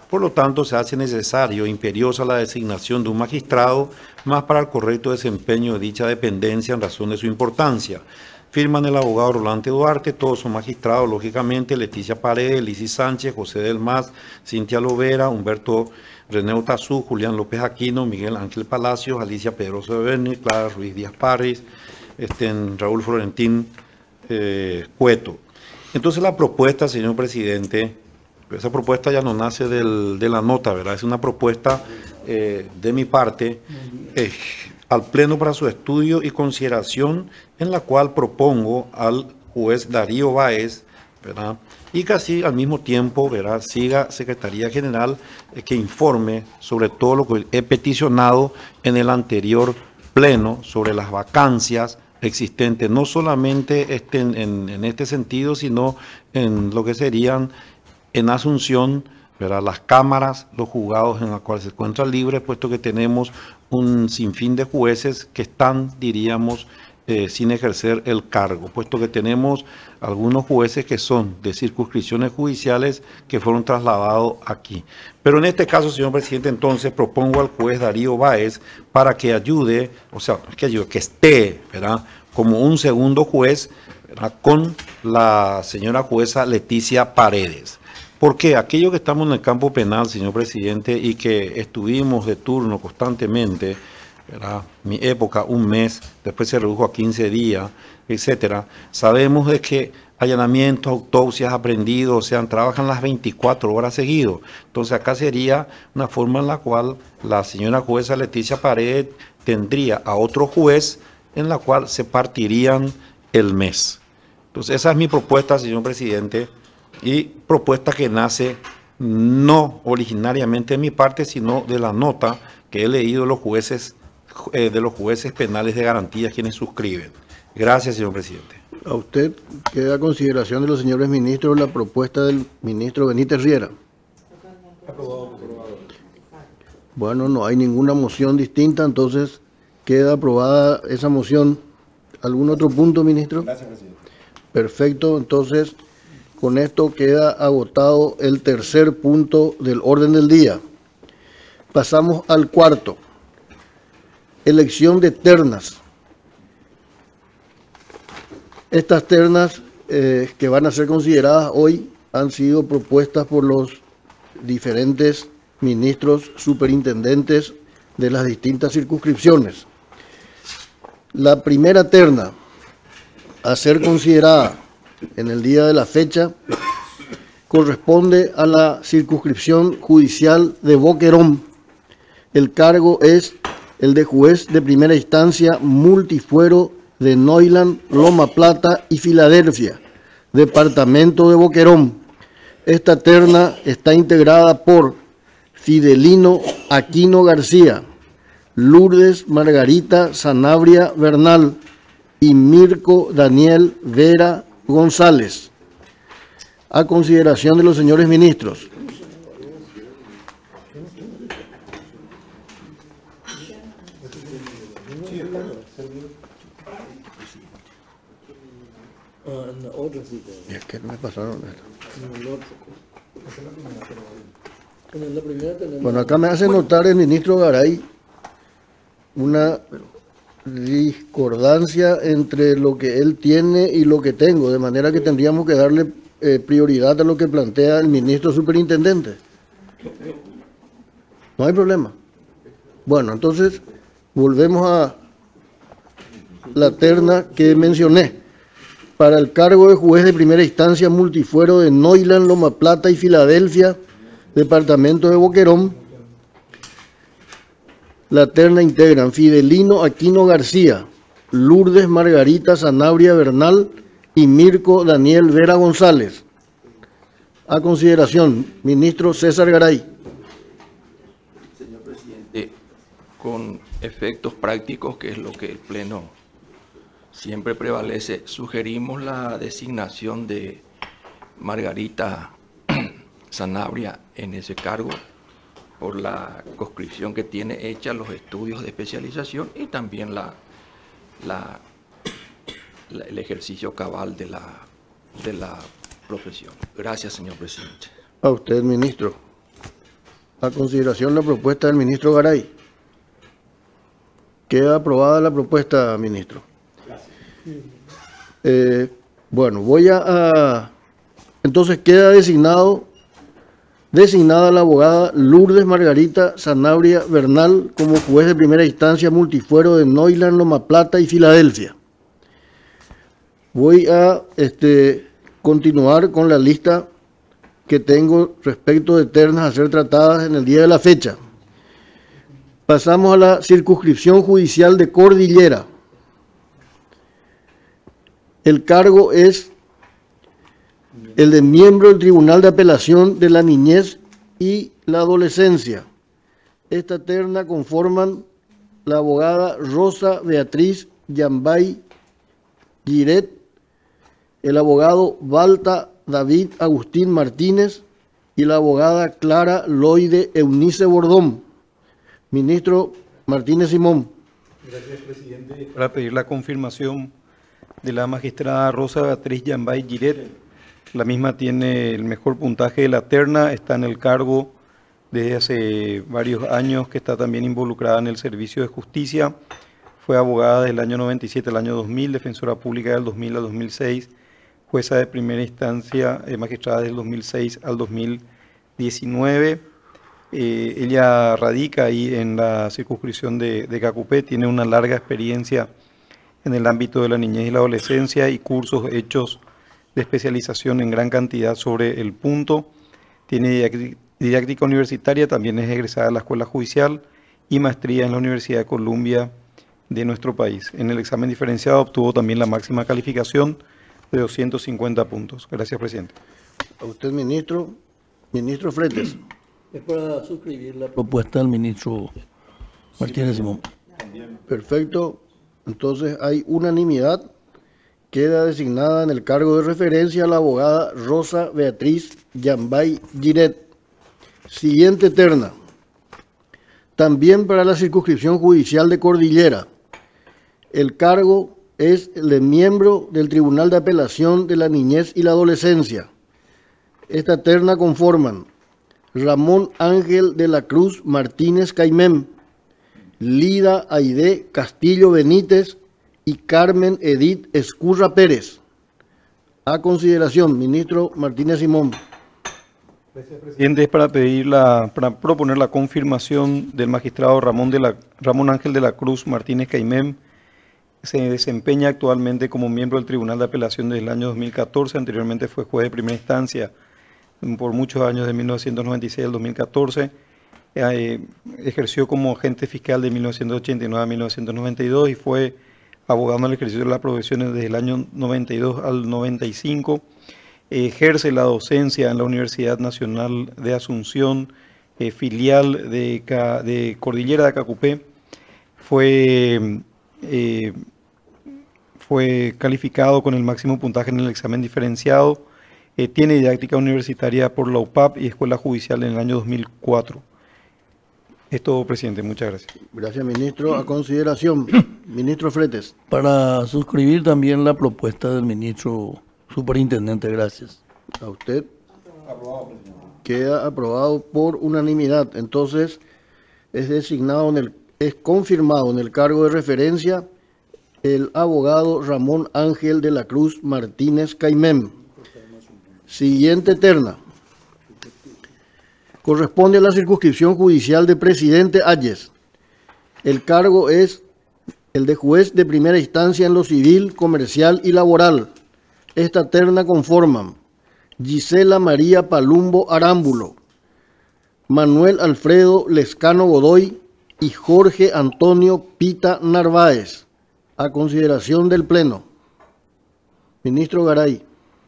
Por lo tanto, se hace necesario e imperiosa la designación de un magistrado más para el correcto desempeño de dicha dependencia en razón de su importancia. Firman el abogado Rolante Duarte, todos son magistrados, lógicamente, Leticia Paredes, Lizy Sánchez, José del Mas, Cintia Lovera, Humberto René Otazú, Julián López Aquino, Miguel Ángel Palacios, Alicia Pedroso de Berni, Clara Ruiz Díaz Parris, este, Raúl Florentín eh, Cueto. Entonces la propuesta, señor presidente, esa propuesta ya no nace del, de la nota, ¿verdad? Es una propuesta eh, de mi parte eh, al Pleno para su estudio y consideración, en la cual propongo al juez Darío Báez, ¿verdad? Y que así al mismo tiempo, ¿verdad?, siga Secretaría General eh, que informe sobre todo lo que he peticionado en el anterior Pleno sobre las vacancias existentes, no solamente este, en, en, en este sentido, sino en lo que serían en Asunción, ¿verdad?, las cámaras, los juzgados en los cuales se encuentra libre, puesto que tenemos un sinfín de jueces que están, diríamos, eh, sin ejercer el cargo, puesto que tenemos algunos jueces que son de circunscripciones judiciales que fueron trasladados aquí. Pero en este caso, señor presidente, entonces propongo al juez Darío Báez para que ayude, o sea, que ayude, que esté, ¿verdad?, como un segundo juez, ¿verdad?, con la señora jueza Leticia Paredes. Porque aquellos que estamos en el campo penal, señor presidente, y que estuvimos de turno constantemente, ¿verdad?, mi época, un mes, después se redujo a quince días, etcétera, sabemos de que allanamientos, autopsias, aprendidos, o sea, trabajan las veinticuatro horas seguidos. Entonces acá sería una forma en la cual la señora jueza Leticia Paredes tendría a otro juez en la cual se partirían el mes. Entonces esa es mi propuesta, señor presidente, y propuesta que nace no originariamente de mi parte, sino de la nota que he leído de los jueces, eh, de los jueces penales de garantía quienes suscriben. Gracias, señor presidente. A usted queda a consideración de los señores ministros la propuesta del ministro Benítez Riera. Bueno, no hay ninguna moción distinta, entonces queda aprobada esa moción. ¿Algún otro punto, ministro? Gracias, presidente. Perfecto, entonces con esto queda agotado el tercer punto del orden del día. Pasamos al cuarto. Elección de ternas. Estas ternas eh, que van a ser consideradas hoy han sido propuestas por los diferentes ministros superintendentes de las distintas circunscripciones. La primera terna a ser considerada en el día de la fecha corresponde a la circunscripción judicial de Boquerón. El cargo es el de juez de primera instancia multifuero de Neuland, Loma Plata y Filadelfia, departamento de Boquerón. Esta terna está integrada por Fidelino Aquino García, Lourdes Margarita Sanabria Bernal y Mirko Daniel Vera González. A consideración de los señores ministros. Y es que no me pasaron esto. Bueno, acá me hace notar el ministro Garay una discordancia entre lo que él tiene y lo que tengo, de manera que tendríamos que darle eh, prioridad a lo que plantea el ministro superintendente. No hay problema. Bueno, entonces volvemos a la terna que mencioné. Para el cargo de juez de primera instancia multifuero de Neuland, Loma Plata y Filadelfia, departamento de Boquerón, la terna integran Fidelino Aquino García, Lourdes Margarita Sanabria Bernal y Mirko Daniel Vera González. A consideración, ministro César Garay. Señor presidente, con efectos prácticos, que es lo que el Pleno siempre prevalece, sugerimos la designación de Margarita Sanabria en ese cargo por la conscripción que tiene hecha, los estudios de especialización y también la, la, la, el ejercicio cabal de la, de la profesión. Gracias, señor presidente. A usted, ministro. a consideración la propuesta del ministro Garay. Queda aprobada la propuesta, ministro. Eh, bueno, voy a, a... Entonces queda designado, designada la abogada Lourdes Margarita Sanabria Bernal como juez de primera instancia multifuero de Neuland, Loma Plata y Filadelfia. Voy a este, continuar con la lista que tengo respecto de ternas a ser tratadas en el día de la fecha. Pasamos a la circunscripción judicial de Cordillera. El cargo es el de miembro del Tribunal de Apelación de la Niñez y la Adolescencia. Esta terna conforman la abogada Rosa Beatriz Yambay Giret, el abogado Balta David Agustín Martínez y la abogada Clara Loide Eunice Bordón. Ministro Martínez Simón. Gracias, presidente. Para pedir la confirmación de la magistrada Rosa Beatriz Yambay Giret. La misma tiene el mejor puntaje de la terna, está en el cargo desde hace varios años, que está también involucrada en el servicio de justicia. Fue abogada desde el año noventa y siete al año dos mil, defensora pública del dos mil al dos mil seis, jueza de primera instancia, eh, magistrada del dos mil seis al dos mil diecinueve. Eh, ella radica ahí en la circunscripción de, de Cacupé, tiene una larga experiencia en el ámbito de la niñez y la adolescencia y cursos hechos de especialización en gran cantidad sobre el punto. Tiene didáctica universitaria, también es egresada de la Escuela Judicial y maestría en la Universidad de Columbia de nuestro país. En el examen diferenciado obtuvo también la máxima calificación de doscientos cincuenta puntos. Gracias, presidente. A usted, ministro. Ministro Fretes. Es para suscribir la propuesta del ministro Martínez Simón. Perfecto. Entonces hay unanimidad. Queda designada en el cargo de referencia la abogada Rosa Beatriz Yambay Giret. Siguiente terna. También para la circunscripción judicial de Cordillera. El cargo es el de miembro del Tribunal de Apelación de la Niñez y la Adolescencia. Esta terna conforman Ramón Ángel de la Cruz Martínez Caimén, Lida Aide Castillo Benítez y Carmen Edith Escurra Pérez. A consideración, ministro Martínez Simón. Gracias, presidente. Es para pedir la, para proponer la confirmación del magistrado Ramón, de la, Ramón Ángel de la Cruz Martínez Caimén. Se desempeña actualmente como miembro del Tribunal de Apelación desde el año dos mil catorce. Anteriormente fue juez de primera instancia por muchos años, de mil novecientos noventa y seis al dos mil catorce. Eh, ejerció como agente fiscal de mil novecientos ochenta y nueve a mil novecientos noventa y dos y fue abogado en el ejercicio de las profesiones desde el año noventa y dos al noventa y cinco. Eh, ejerce la docencia en la Universidad Nacional de Asunción, eh, filial de, de Cordillera de Cacupé. Fue, eh, fue calificado con el máximo puntaje en el examen diferenciado. Eh, tiene didáctica universitaria por la U P A P y Escuela Judicial en el año dos mil cuatro. Es todo, presidente. Muchas gracias. Gracias, ministro. A consideración, ministro Fretes. Para suscribir también la propuesta del ministro superintendente. Gracias. A usted. Queda aprobado por unanimidad. Entonces, es designado, en el, es confirmado en el cargo de referencia el abogado Ramón Ángel de la Cruz Martínez Caimén. Siguiente terna. Corresponde a la circunscripción judicial de Presidente Ayes. El cargo es el de juez de primera instancia en lo civil, comercial y laboral. Esta terna conforman Gisela María Palumbo Arámbulo, Manuel Alfredo Lescano Godoy y Jorge Antonio Pita Narváez. A consideración del Pleno. Ministro Garay.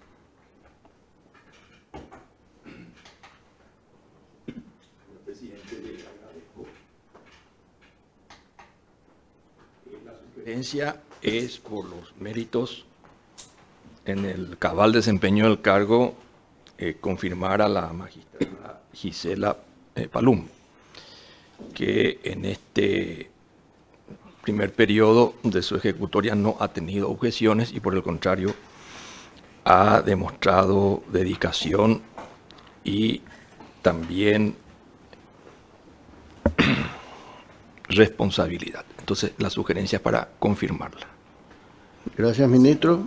Es por los méritos en el cabal desempeño del cargo, eh, confirmar a la magistrada Gisela eh, Palum, que en este primer periodo de su ejecutoria no ha tenido objeciones y por el contrario ha demostrado dedicación y también responsabilidad. Entonces, la sugerencia es para confirmarla. Gracias, ministro.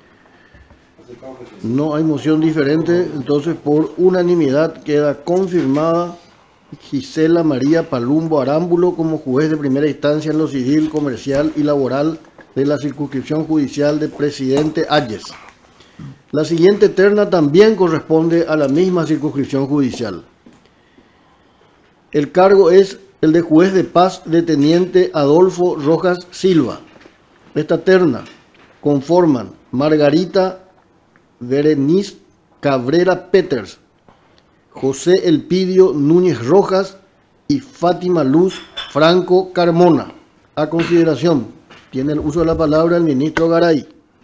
No hay moción diferente, entonces por unanimidad queda confirmada Gisela María Palumbo Arámbulo como juez de primera instancia en lo civil, comercial y laboral de la circunscripción judicial de Presidente Hayes. La siguiente terna también corresponde a la misma circunscripción judicial. El cargo es el de juez de paz de Teniente Adolfo Rojas Silva. Esta terna conforman Margarita Berenice Cabrera Peters, José Elpidio Núñez Rojas y Fátima Luz Franco Carmona. A consideración, tiene el uso de la palabra el ministro Garay.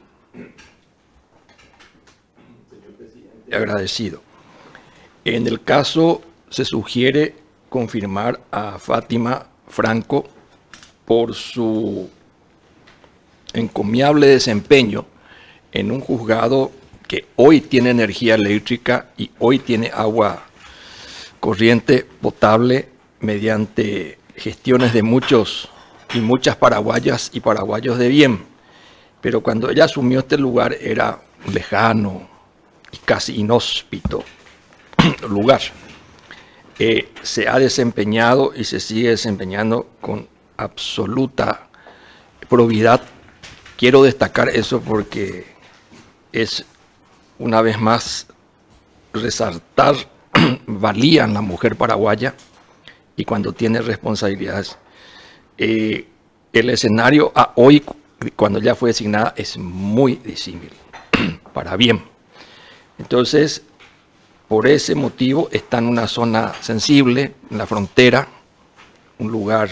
Agradecido. En el caso se sugiere confirmar a Fátima Franco por su encomiable desempeño en un juzgado que hoy tiene energía eléctrica y hoy tiene agua corriente potable mediante gestiones de muchos y muchas paraguayas y paraguayos de bien. Pero cuando ella asumió este lugar era lejano y casi inhóspito lugar. Eh, se ha desempeñado y se sigue desempeñando con absoluta probidad. Quiero destacar eso porque es, una vez más, resaltar valía en la mujer paraguaya y cuando tiene responsabilidades. Eh, el escenario a hoy, cuando ya fue designada, es muy disímil, para bien. Entonces, por ese motivo está en una zona sensible, en la frontera, un lugar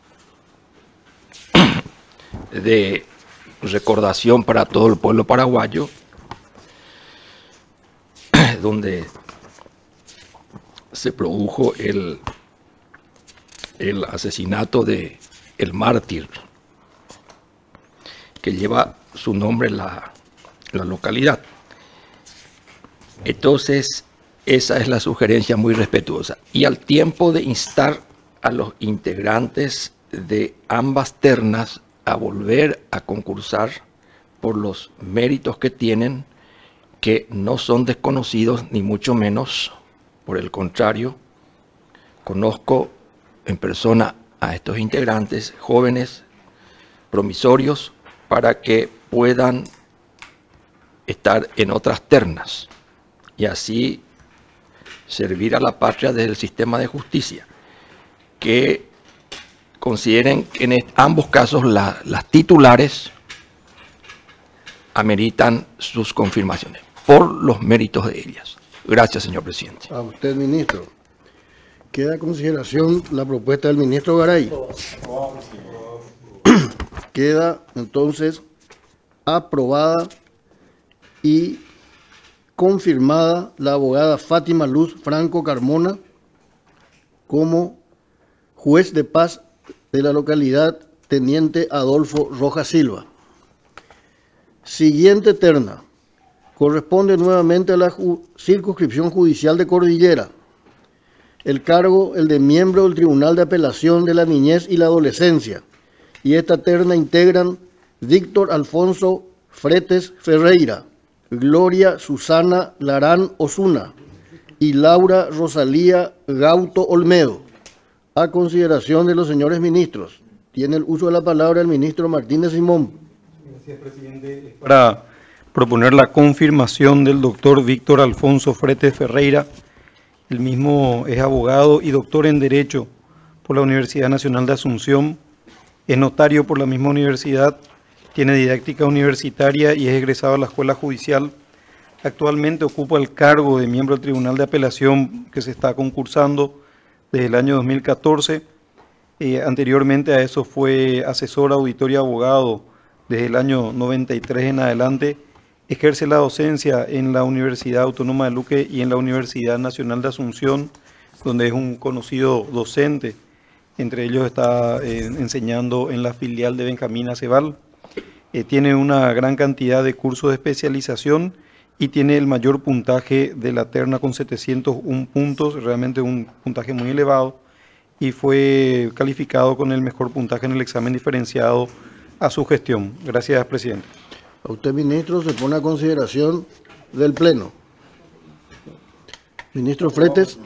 de recordación para todo el pueblo paraguayo, donde se produjo el, el asesinato de el mártir, que lleva su nombre la, la localidad. Entonces, esa es la sugerencia muy respetuosa. Y al tiempo de instar a los integrantes de ambas ternas a volver a concursar por los méritos que tienen, que no son desconocidos ni mucho menos, por el contrario, conozco en persona a estos integrantes jóvenes, promisorios, para que puedan estar en otras ternas y así servir a la patria desde el sistema de justicia, que consideren que en ambos casos la, las titulares ameritan sus confirmaciones por los méritos de ellas. Gracias, señor presidente. A usted, ministro. Queda a consideración la propuesta del ministro Garay. Queda entonces aprobada y confirmada la abogada Fátima Luz Franco Carmona como juez de paz de la localidad Teniente Adolfo Rojas Silva. Siguiente terna. Corresponde nuevamente a la ju- circunscripción judicial de Cordillera. El cargo, el de miembro del Tribunal de Apelación de la Niñez y la Adolescencia. Y esta terna integran Víctor Alfonso Fretes Ferreira, Gloria Susana Larán Osuna y Laura Rosalía Gauto Olmedo. A consideración de los señores ministros. Tiene el uso de la palabra el ministro Martínez Simón. Gracias, presidente. Para proponer la confirmación del doctor Víctor Alfonso Fretes Ferreira. El mismo es abogado y doctor en Derecho por la Universidad Nacional de Asunción. Es notario por la misma universidad. Tiene didáctica universitaria y es egresado a la Escuela Judicial. Actualmente ocupa el cargo de miembro del Tribunal de Apelación que se está concursando desde el año dos mil catorce. Eh, anteriormente a eso fue asesor, auditor y abogado desde el año noventa y tres en adelante. Ejerce la docencia en la Universidad Autónoma de Luque y en la Universidad Nacional de Asunción, donde es un conocido docente. Entre ellos está eh, enseñando en la filial de Benjamín Aceval. Eh, tiene una gran cantidad de cursos de especialización y tiene el mayor puntaje de la terna con setecientos uno puntos, realmente un puntaje muy elevado. y fue calificado con el mejor puntaje en el examen diferenciado a su gestión. Gracias, presidente. A usted, ministro, se pone a consideración del Pleno. Ministro Fretes,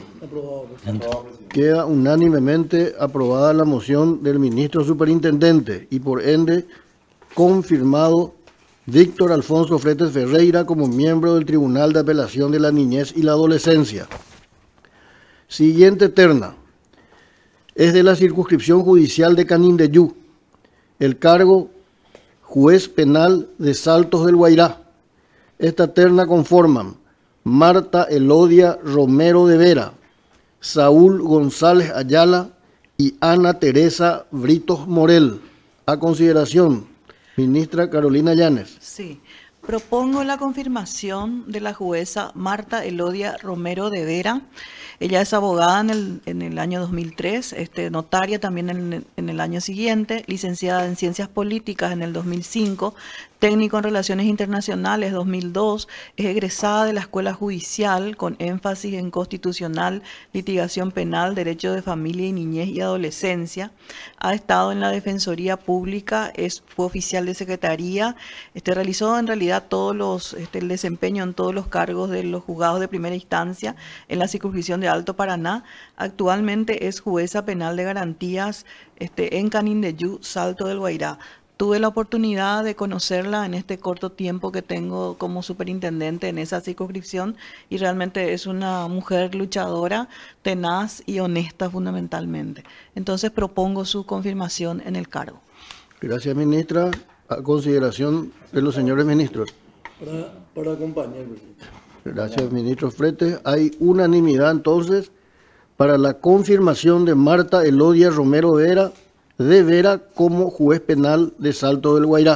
queda unánimemente aprobada la moción del ministro superintendente y por ende confirmado Víctor Alfonso Fretes Ferreira como miembro del Tribunal de Apelación de la Niñez y la Adolescencia. Siguiente terna. Es de la circunscripción judicial de Canindeyú. El cargo juez penal de Saltos del Guairá. Esta terna conforman Marta Elodia Romero de Vera, Saúl González Ayala y Ana Teresa Britos Morel. A consideración, ministra Carolina Llanes. Sí, propongo la confirmación de la jueza Marta Elodia Romero de Vera. Ella es abogada en el, en el año dos mil tres, este, notaria también en, en el año siguiente, licenciada en Ciencias Políticas en el dos mil cinco, técnico en Relaciones Internacionales dos mil dos, es egresada de la Escuela Judicial con énfasis en Constitucional, Litigación Penal, Derecho de Familia y Niñez y Adolescencia. Ha estado en la Defensoría Pública, es, fue oficial de Secretaría, este, realizó en realidad todos los, este, el desempeño en todos los cargos de los juzgados de primera instancia en la circunscripción de Alto Paraná. Actualmente es jueza penal de garantías este, en Canindeyú, Salto del Guairá. Tuve la oportunidad de conocerla en este corto tiempo que tengo como superintendente en esa circunscripción y realmente es una mujer luchadora, tenaz y honesta fundamentalmente. Entonces propongo su confirmación en el cargo. Gracias, ministra. A consideración de los señores ministros. Para, para acompañar, presidente. Gracias, ministro Fretes. Hay unanimidad entonces para la confirmación de Marta Elodia Romero Vera de Vera como juez penal de Salto del Guairá.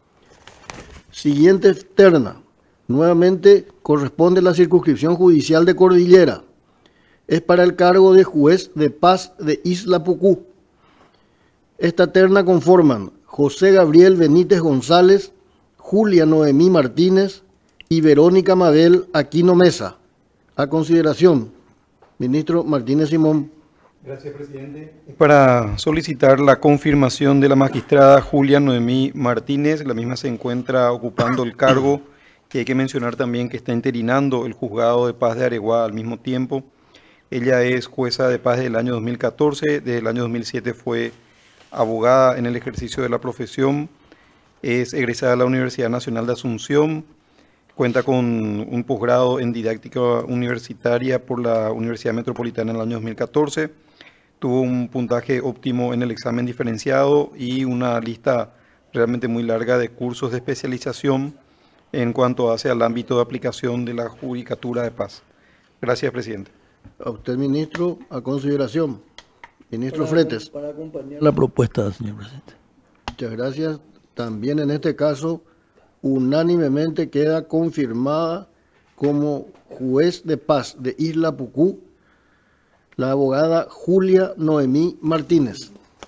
Siguiente terna. Nuevamente corresponde a la circunscripción judicial de Cordillera. Es para el cargo de juez de paz de Isla Pucú. Esta terna conforman José Gabriel Benítez González, Julia Noemí Martínez y Verónica Mabel Aquino Mesa. A consideración, ministro Martínez Simón. Gracias, presidente. Para solicitar la confirmación de la magistrada Julia Noemí Martínez, la misma se encuentra ocupando el cargo, que hay que mencionar también que está interinando el Juzgado de Paz de Areguá al mismo tiempo. Ella es jueza de paz desde el año dos mil catorce, desde el año dos mil siete fue abogada en el ejercicio de la profesión, es egresada de la Universidad Nacional de Asunción, cuenta con un posgrado en didáctica universitaria por la Universidad Metropolitana en el año dos mil catorce, tuvo un puntaje óptimo en el examen diferenciado y una lista realmente muy larga de cursos de especialización en cuanto hace al ámbito de aplicación de la Judicatura de Paz. Gracias, presidente. A usted, ministro, a consideración. Ministro para, Fretes. Para acompañar la propuesta, señor presidente. Muchas gracias. También en este caso, unánimemente queda confirmada como juez de paz de Isla Pucú la abogada Julia Noemí Martínez.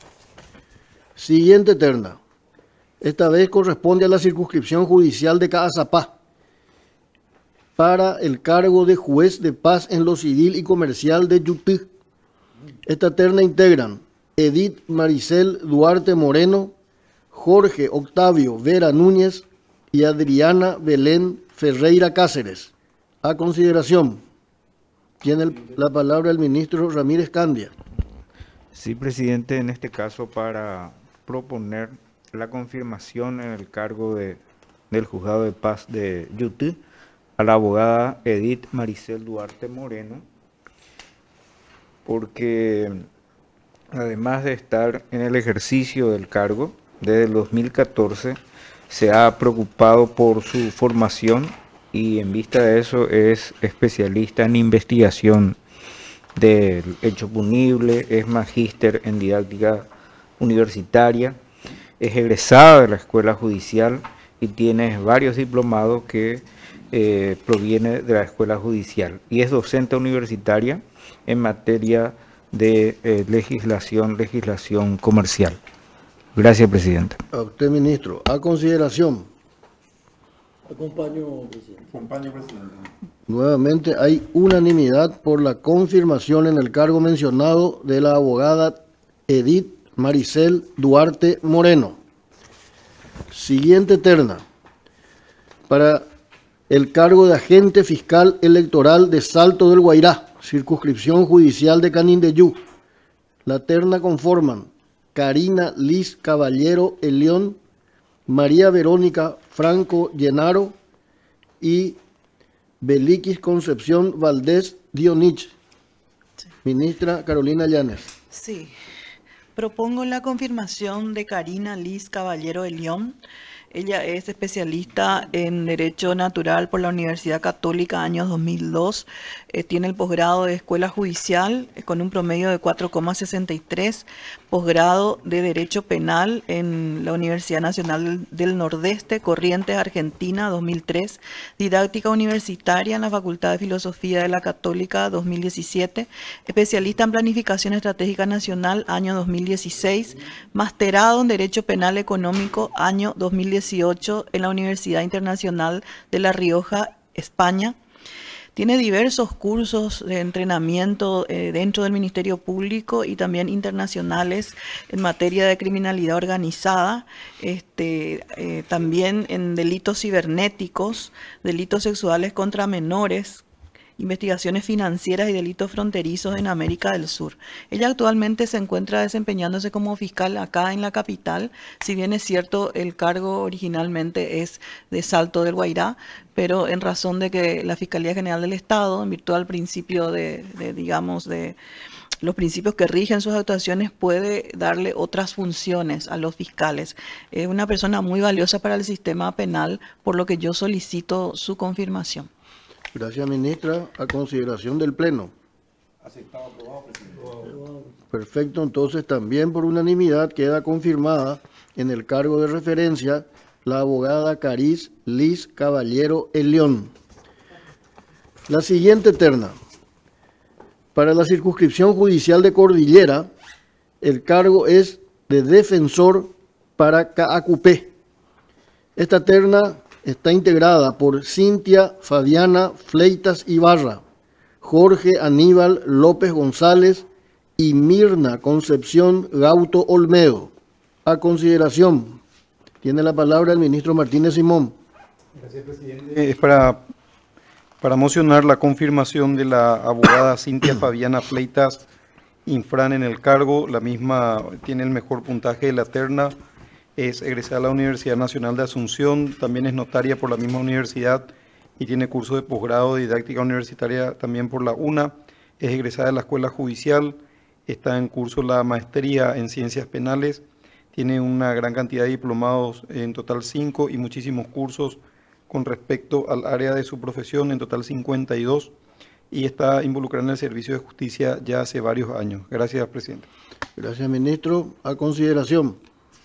Siguiente terna. Esta vez corresponde a la circunscripción judicial de Caazapá para el cargo de juez de paz en lo civil y comercial de Yutí. Esta terna integran Edith Maricel Duarte Moreno, Jorge Octavio Vera Núñez y Adriana Belén Ferreira Cáceres. A consideración, tiene la palabra el ministro Ramírez Candia. Sí, presidente, en este caso para proponer la confirmación en el cargo de, del Juzgado de Paz de Yutí a la abogada Edith Maricel Duarte Moreno, porque además de estar en el ejercicio del cargo desde el dos mil catorce, se ha preocupado por su formación y en vista de eso es especialista en investigación del hecho punible, es magíster en didáctica universitaria, es egresada de la Escuela Judicial y tiene varios diplomados que eh, proviene de la Escuela Judicial y es docente universitaria en materia de eh, legislación, legislación comercial. Gracias, presidente. A usted, ministro. A consideración, Acompaño, presidente. Acompaño, presidente. Nuevamente hay unanimidad por la confirmación en el cargo mencionado de la abogada Edith Maricel Duarte Moreno. Siguiente terna. Para el cargo de agente fiscal electoral de Salto del Guairá, circunscripción judicial de Canindeyú. La terna conforman Karina Liz Caballero Elión, María Verónica Franco Llenaro y Beliquis Concepción Valdés Dionich. Sí. Ministra Carolina Llanes. Sí. Propongo la confirmación de Karina Liz Caballero Elión. Ella es especialista en Derecho Natural por la Universidad Católica, año dos mil dos. Eh, tiene el posgrado de Escuela Judicial eh, con un promedio de cuatro coma sesenta y tres. Posgrado de Derecho Penal en la Universidad Nacional del Nordeste, Corrientes, Argentina, dos mil tres. Didáctica Universitaria en la Facultad de Filosofía de la Católica, dos mil diecisiete. Especialista en Planificación Estratégica Nacional, año dos mil dieciséis. Masterado en Derecho Penal Económico, año dos mil dieciocho en la Universidad Internacional de La Rioja, España. Tiene diversos cursos de entrenamiento eh, dentro del Ministerio Público y también internacionales en materia de criminalidad organizada, este, eh, también en delitos cibernéticos, delitos sexuales contra menores, investigaciones financieras y delitos fronterizos en América del Sur. Ella actualmente se encuentra desempeñándose como fiscal acá en la capital, si bien es cierto el cargo originalmente es de Salto del Guairá, pero en razón de que la Fiscalía General del Estado, en virtud del principio de, de digamos, de los principios que rigen sus actuaciones, puede darle otras funciones a los fiscales. Es una persona muy valiosa para el sistema penal, por lo que yo solicito su confirmación. Gracias, ministra. A consideración del Pleno. Aceptado, aprobado, presidente. Perfecto, entonces también por unanimidad queda confirmada en el cargo de referencia la abogada Cariz Liz Caballero Elión. La siguiente terna. Para la circunscripción judicial de Cordillera, el cargo es de defensor para Caacupé. Esta terna está integrada por Cintia Fabiana Fleitas Ibarra, Jorge Aníbal López González y Mirna Concepción Gauto Olmedo. A consideración, tiene la palabra el ministro Martínez Simón. Gracias, presidente. Es para, para mocionar la confirmación de la abogada Cintia Fabiana Fleitas Infran en el cargo. La misma tiene el mejor puntaje de la terna. Es egresada de la Universidad Nacional de Asunción, también es notaria por la misma universidad y tiene curso de posgrado de didáctica universitaria también por la UNA. Es egresada de la Escuela Judicial, está en curso la maestría en Ciencias Penales, tiene una gran cantidad de diplomados, en total cinco, y muchísimos cursos con respecto al área de su profesión, en total cincuenta y dos, y está involucrada en el servicio de justicia ya hace varios años. Gracias, presidente. Gracias, ministro. A consideración.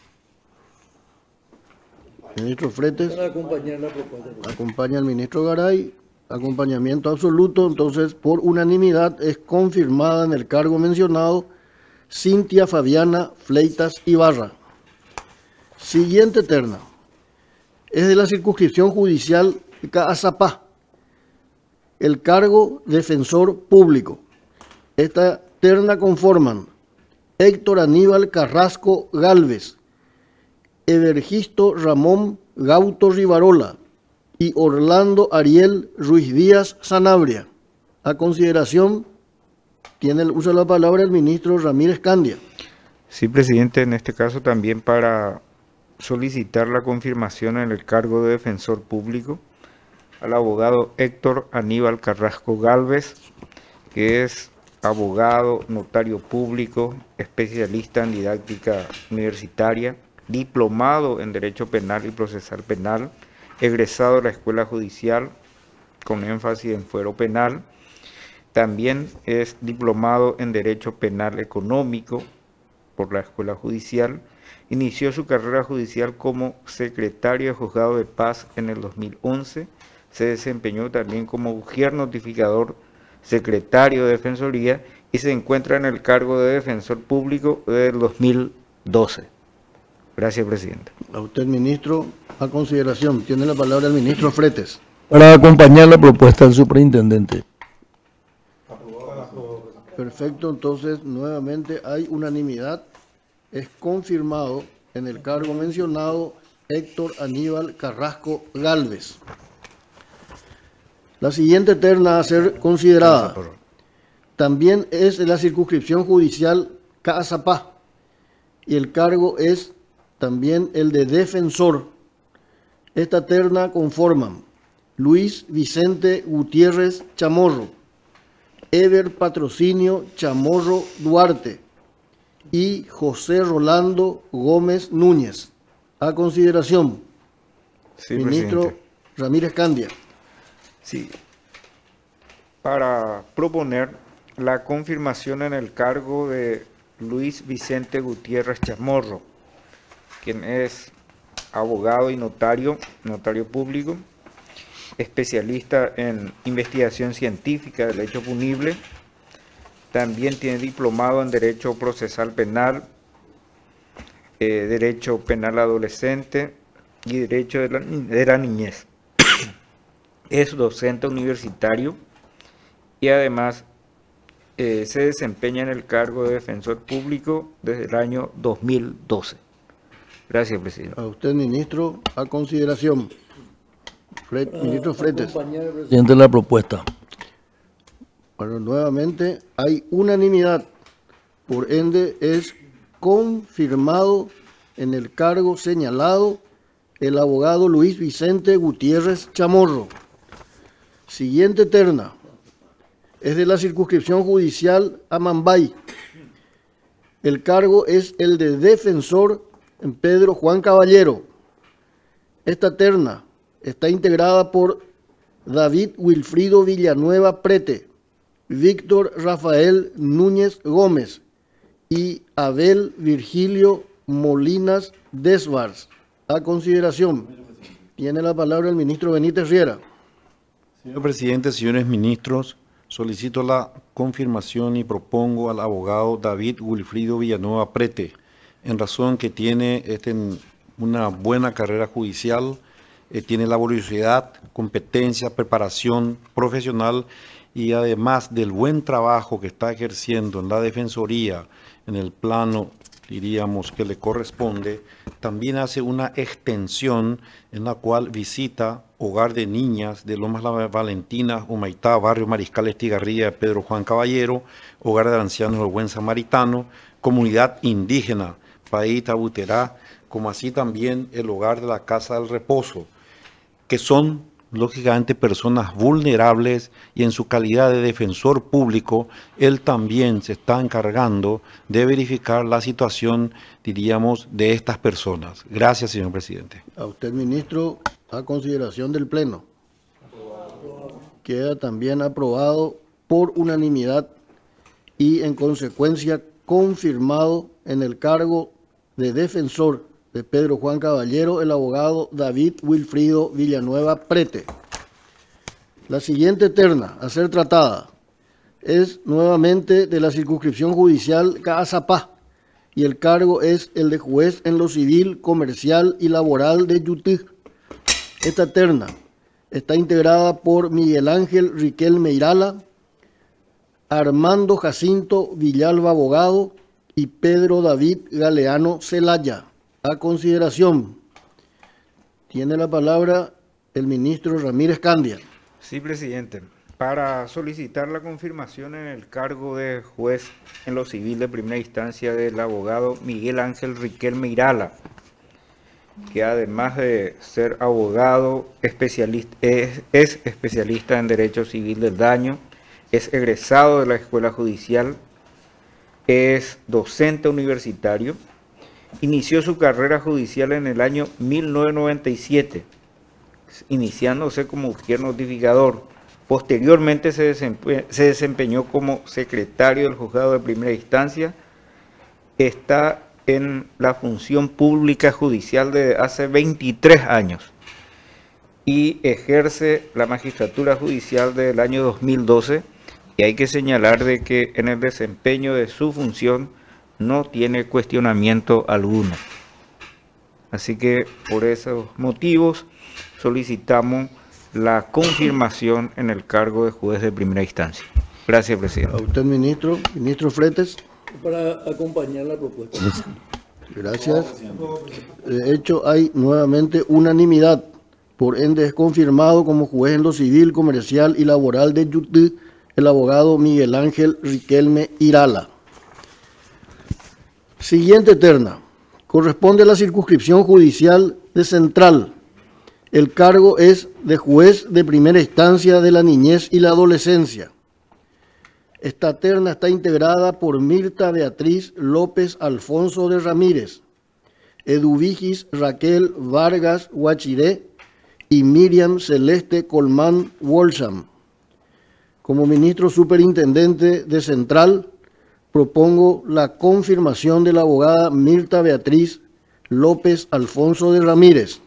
Ministro Fretes. Para acompañar la propuesta. Acompaña al ministro Garay. Acompañamiento absoluto. Entonces, por unanimidad, es confirmada en el cargo mencionado Cintia Fabiana Fleitas Ibarra. Siguiente terna. Es de la circunscripción judicial de Caazapá. El cargo defensor público. Esta terna conforman Héctor Aníbal Carrasco Gálvez, Evergisto Ramón Gauto Rivarola y Orlando Ariel Ruiz Díaz Sanabria. A consideración, tiene el uso de la palabra el ministro Ramírez Candia. Sí, presidente, en este caso también para solicitar la confirmación en el cargo de defensor público al abogado Héctor Aníbal Carrasco Gálvez, que es abogado, notario público, especialista en didáctica universitaria, diplomado en Derecho Penal y Procesal Penal, egresado de la Escuela Judicial con énfasis en fuero penal. También es diplomado en Derecho Penal Económico por la Escuela Judicial. Inició su carrera judicial como secretario de Juzgado de Paz en el dos mil once. Se desempeñó también como ujier notificador, secretario de Defensoría, y se encuentra en el cargo de defensor público desde el dos mil doce. Gracias, presidente. A usted, ministro, a consideración. Tiene la palabra el ministro Fretes. Para acompañar la propuesta del superintendente. Perfecto, entonces nuevamente hay unanimidad. Es confirmado en el cargo mencionado Héctor Aníbal Carrasco Gálvez. La siguiente terna a ser considerada también es de la circunscripción judicial Caazapá y el cargo es también el de defensor. Esta terna conforman Luis Vicente Gutiérrez Chamorro, Ever Patrocinio Chamorro Duarte y José Rolando Gómez Núñez. A consideración, Sí, ministro presidente. Ramírez Candia. Sí. Para proponer la confirmación en el cargo de Luis Vicente Gutiérrez Chamorro, quien es abogado y notario, notario público, especialista en investigación científica del hecho punible, también tiene diplomado en Derecho Procesal Penal, eh, Derecho Penal Adolescente y Derecho de la, de la Niñez. Es docente universitario y además eh, se desempeña en el cargo de defensor público desde el año dos mil doce. Gracias, presidente. A usted, ministro, a consideración. Fred, ministro Fretes. Presidente, la propuesta. Bueno, nuevamente hay unanimidad. Por ende, es confirmado en el cargo señalado el abogado Luis Vicente Gutiérrez Chamorro. Siguiente terna es de la circunscripción judicial Amambay. El cargo es el de defensor en Pedro Juan Caballero. Esta terna está integrada por David Wilfrido Villanueva Prete, Víctor Rafael Núñez Gómez y Abel Virgilio Molinas Desvars. A consideración, tiene la palabra el ministro Benítez Riera. Señor presidente, señores ministros, solicito la confirmación y propongo al abogado David Wilfrido Villanueva Prete, en razón que tiene este, una buena carrera judicial, eh, tiene laboriosidad, competencia, preparación profesional y además del buen trabajo que está ejerciendo en la Defensoría, en el plano, diríamos, que le corresponde, también hace una extensión en la cual visita Hogar de Niñas de Lomas La Valentina, Humaitá, Barrio Mariscal Estigarribia de Pedro Juan Caballero, Hogar de Ancianos del Buen Samaritano, Comunidad Indígena, Paíta Buterá, como así también el Hogar de la Casa del Reposo, que son lógicamente personas vulnerables y en su calidad de defensor público, él también se está encargando de verificar la situación, diríamos, de estas personas. Gracias, señor presidente. A usted, ministro, a consideración del Pleno. Queda también aprobado por unanimidad y en consecuencia confirmado en el cargo de defensor de Pedro Juan Caballero, el abogado David Wilfrido Villanueva Prete. La siguiente terna a ser tratada es nuevamente de la circunscripción judicial Caazapá y el cargo es el de juez en lo civil, comercial y laboral de Yutí. Esta terna está integrada por Miguel Ángel Riquelme Irala, Armando Jacinto Villalba Abogado y Pedro David Galeano Celaya. A consideración, tiene la palabra el ministro Ramírez Candia. Sí, presidente. Para solicitar la confirmación en el cargo de juez en lo civil de primera instancia del abogado Miguel Ángel Riquelme Irala, que además de ser abogado, especialista, es, es especialista en Derecho Civil del Daño, es egresado de la Escuela Judicial, es docente universitario. Inició su carrera judicial en el año mil novecientos noventa y siete, iniciándose como ujier notificador. Posteriormente se desempeñó, se desempeñó como secretario del juzgado de primera instancia. Está en la función pública judicial desde hace veintitrés años y ejerce la magistratura judicial desde el año dos mil doce. Y hay que señalar de que en el desempeño de su función no tiene cuestionamiento alguno. Así que por esos motivos solicitamos la confirmación en el cargo de juez de primera instancia. Gracias, presidente. A usted, ministro. Ministro Fretes. Para acompañar la propuesta. Gracias. De hecho, hay nuevamente unanimidad. Por ende, es confirmado como juez en lo civil, comercial y laboral de Yutí el abogado Miguel Ángel Riquelme Irala. Siguiente terna. Corresponde a la circunscripción judicial de Central. El cargo es de juez de primera instancia de la niñez y la adolescencia. Esta terna está integrada por Mirta Beatriz López Alfonso de Ramírez, Eduvigis Raquel Vargas Guachiré y Miriam Celeste Colmán Wolsham. Como ministro superintendente de Central, propongo la confirmación de la abogada Mirta Beatriz López Alfonso de Ramírez.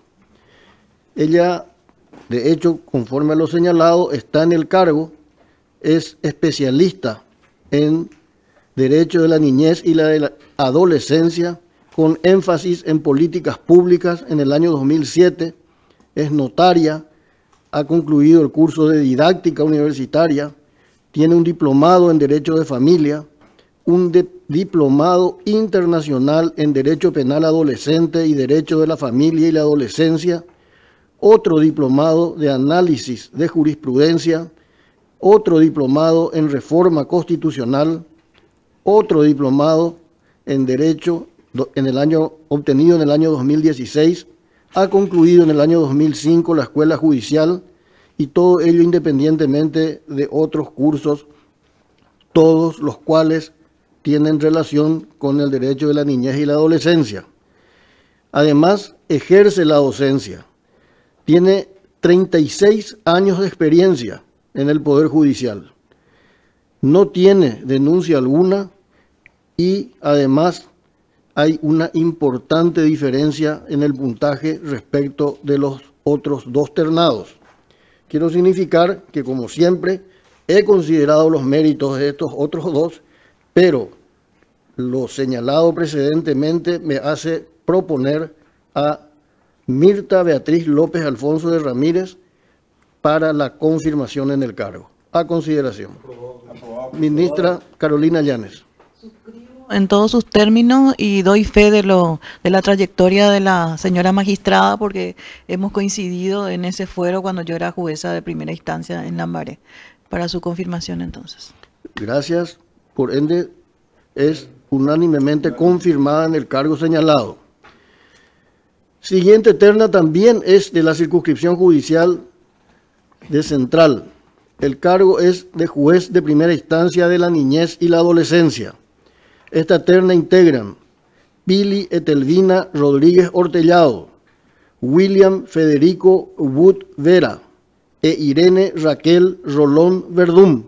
Ella, de hecho, conforme a lo señalado, está en el cargo, es especialista en Derecho de la Niñez y la de la Adolescencia, con énfasis en políticas públicas en el año dos mil siete, es notaria, ha concluido el curso de didáctica universitaria, tiene un diplomado en Derecho de Familia, un de- diplomado internacional en Derecho Penal Adolescente y Derecho de la Familia y la Adolescencia, otro diplomado de Análisis de Jurisprudencia, otro diplomado en Reforma Constitucional, otro diplomado en Derecho en el año, obtenido en el año dos mil dieciséis, ha concluido en el año dos mil cinco la Escuela Judicial, y todo ello independientemente de otros cursos, todos los cuales tienen relación con el derecho de la niñez y la adolescencia. Además, ejerce la docencia. Tiene treinta y seis años de experiencia en el Poder Judicial. No tiene denuncia alguna y además hay una importante diferencia en el puntaje respecto de los otros dos ternados. Quiero significar que, como siempre, he considerado los méritos de estos otros dos, pero lo señalado precedentemente me hace proponer a Mirta Beatriz López Alfonso de Ramírez para la confirmación en el cargo. A consideración. Ministra Carolina Llanes. En todos sus términos y doy fe de lo de la trayectoria de la señora magistrada, porque hemos coincidido en ese fuero cuando yo era jueza de primera instancia en Lambaré. Para su confirmación, entonces. Gracias. Por ende, es unánimemente confirmada en el cargo señalado. Siguiente terna también es de la circunscripción judicial de Central. El cargo es de juez de primera instancia de la niñez y la adolescencia. Esta terna integran Pili Etelvina Rodríguez Hortellado, William Federico Wood Vera e Irene Raquel Rolón Verdún.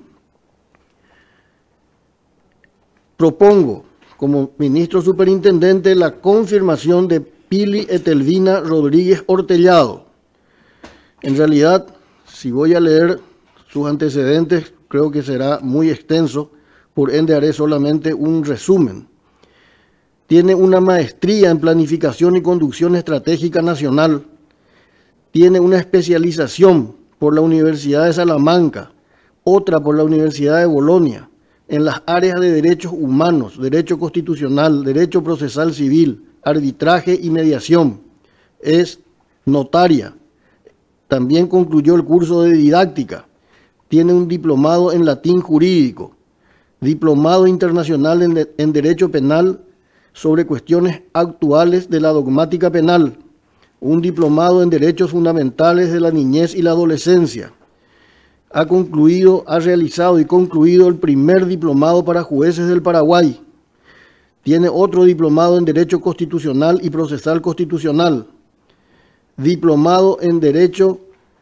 Propongo como ministro superintendente la confirmación de Pili Etelvina Rodríguez Hortellado. En realidad, si voy a leer sus antecedentes, creo que será muy extenso, por ende haré solamente un resumen. Tiene una maestría en Planificación y Conducción Estratégica Nacional. Tiene una especialización por la Universidad de Salamanca, otra por la Universidad de Bolonia, en las áreas de derechos humanos, derecho constitucional, derecho procesal civil, arbitraje y mediación. Es notaria. También concluyó el curso de didáctica. Tiene un diplomado en latín jurídico, diplomado internacional en, de, en Derecho Penal sobre cuestiones actuales de la dogmática penal, un diplomado en Derechos Fundamentales de la Niñez y la Adolescencia. Ha concluido, ha realizado y concluido el primer diplomado para jueces del Paraguay. Tiene otro diplomado en Derecho Constitucional y Procesal Constitucional, diplomado en Derecho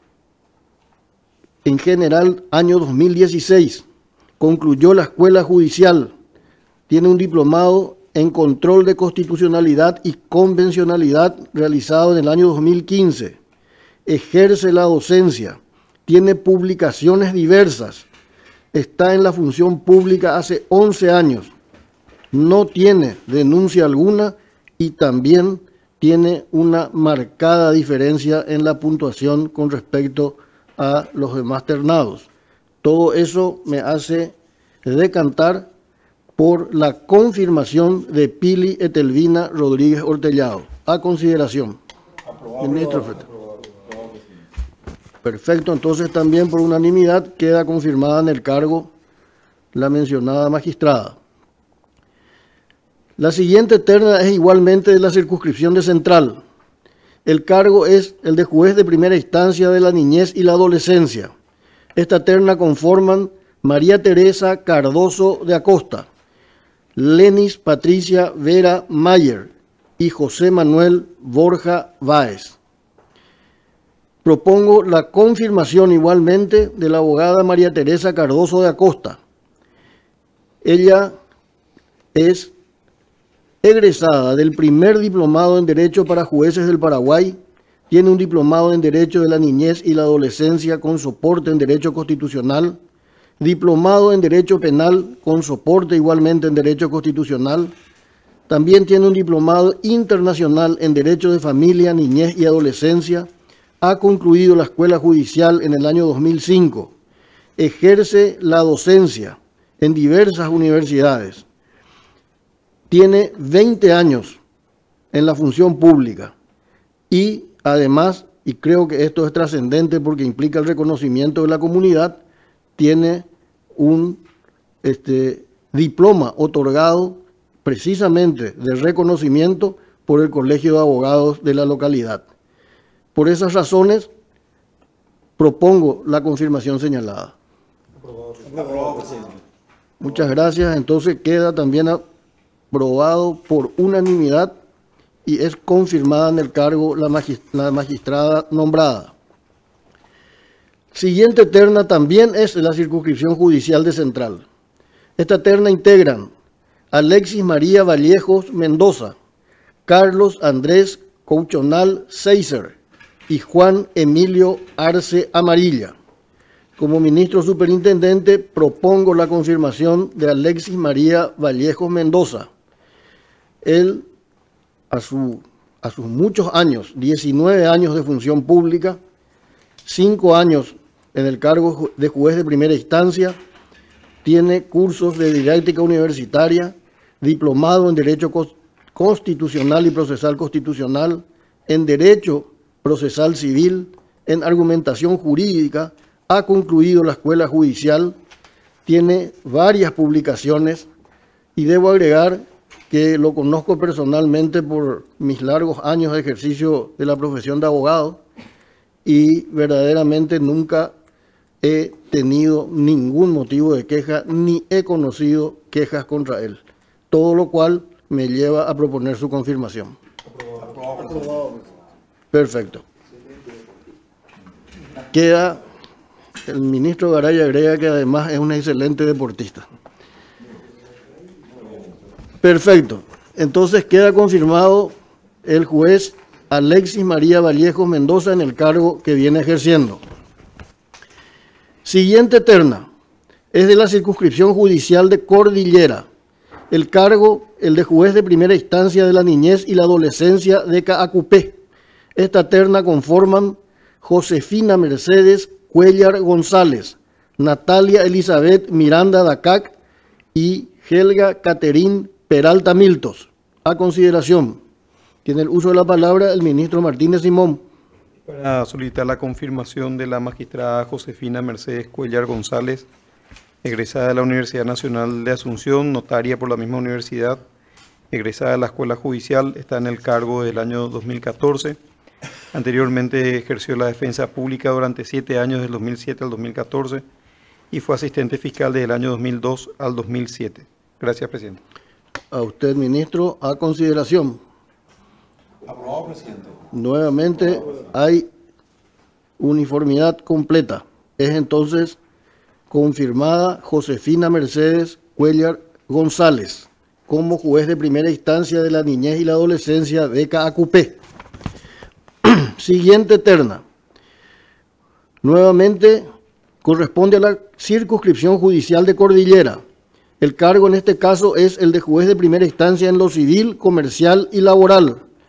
en general año dos mil dieciséis. Concluyó la Escuela Judicial, tiene un diplomado en Control de Constitucionalidad y Convencionalidad realizado en el año dos mil quince, ejerce la docencia, tiene publicaciones diversas, está en la función pública hace once años, no tiene denuncia alguna y también tiene una marcada diferencia en la puntuación con respecto a los demás ternados. Todo eso me hace decantar por la confirmación de Pili Etelvina Rodríguez Hortellado. A consideración. Aprobado, Ministro Feta. Perfecto, entonces también por unanimidad queda confirmada en el cargo la mencionada magistrada. La siguiente terna es igualmente de la circunscripción de Central. El cargo es el de juez de primera instancia de la niñez y la adolescencia. Esta terna conforman María Teresa Cardoso de Acosta, Lenis Patricia Vera Mayer y José Manuel Borja Báez. Propongo la confirmación igualmente de la abogada María Teresa Cardoso de Acosta. Ella es egresada del primer diplomado en Derecho para Jueces del Paraguay, tiene un diplomado en Derecho de la Niñez y la Adolescencia con soporte en Derecho Constitucional, diplomado en Derecho Penal con soporte igualmente en Derecho Constitucional, también tiene un diplomado internacional en Derecho de Familia, Niñez y Adolescencia, ha concluido la Escuela Judicial en el año dos mil cinco, ejerce la docencia en diversas universidades, tiene veinte años en la función pública y además, y creo que esto es trascendente porque implica el reconocimiento de la comunidad, tiene un este, diploma otorgado precisamente de reconocimiento por el Colegio de Abogados de la localidad. Por esas razones, propongo la confirmación señalada. Aprobado, presidente. Muchas gracias. Entonces queda también aprobado por unanimidad y es confirmada en el cargo la, magist la magistrada nombrada. Siguiente terna también es la circunscripción judicial de Central. Esta terna integran Alexis María Vallejos Mendoza, Carlos Andrés Couchonal Seiser y Juan Emilio Arce Amarilla. Como ministro superintendente propongo la confirmación de Alexis María Vallejos Mendoza. Él, a, su, a sus muchos años, diecinueve años de función pública, cinco años en el cargo de juez de primera instancia, tiene cursos de didáctica universitaria, diplomado en Derecho Constitucional y Procesal Constitucional, en Derecho Procesal Civil, en Argumentación Jurídica, ha concluido la Escuela Judicial, tiene varias publicaciones y debo agregar que lo conozco personalmente por mis largos años de ejercicio de la profesión de abogado y verdaderamente nunca he tenido ningún motivo de queja ni he conocido quejas contra él, todo lo cual me lleva a proponer su confirmación. Perfecto. Queda, el ministro Garay agrega que además es un excelente deportista. Perfecto. Entonces queda confirmado el juez Alexis María Vallejos Mendoza en el cargo que viene ejerciendo. Siguiente terna es de la circunscripción judicial de Cordillera. El cargo, el de juez de primera instancia de la niñez y la adolescencia de Caacupé. Esta terna conforman Josefina Mercedes Cuellar González, Natalia Elizabeth Miranda Dacac y Helga Caterín Peralta Miltos. A consideración. Tiene el uso de la palabra el ministro Martínez Simón. Para solicitar la confirmación de la magistrada Josefina Mercedes Cuellar González, egresada de la Universidad Nacional de Asunción, notaria por la misma universidad, egresada de la Escuela Judicial, está en el cargo del año dos mil catorce. Anteriormente ejerció la defensa pública durante siete años, del dos mil siete al dos mil catorce, y fue asistente fiscal desde el año dos mil dos al dos mil siete. Gracias, presidente. A usted, ministro, a consideración. Aprobado, presidente. Nuevamente hay uniformidad completa. Es entonces confirmada Josefina Mercedes Cuellar González como juez de primera instancia de la niñez y la adolescencia de Caacupé. Siguiente terna. Nuevamente corresponde a la circunscripción judicial de Cordillera. El cargo en este caso es el de juez de primera instancia en lo civil, comercial y laboral.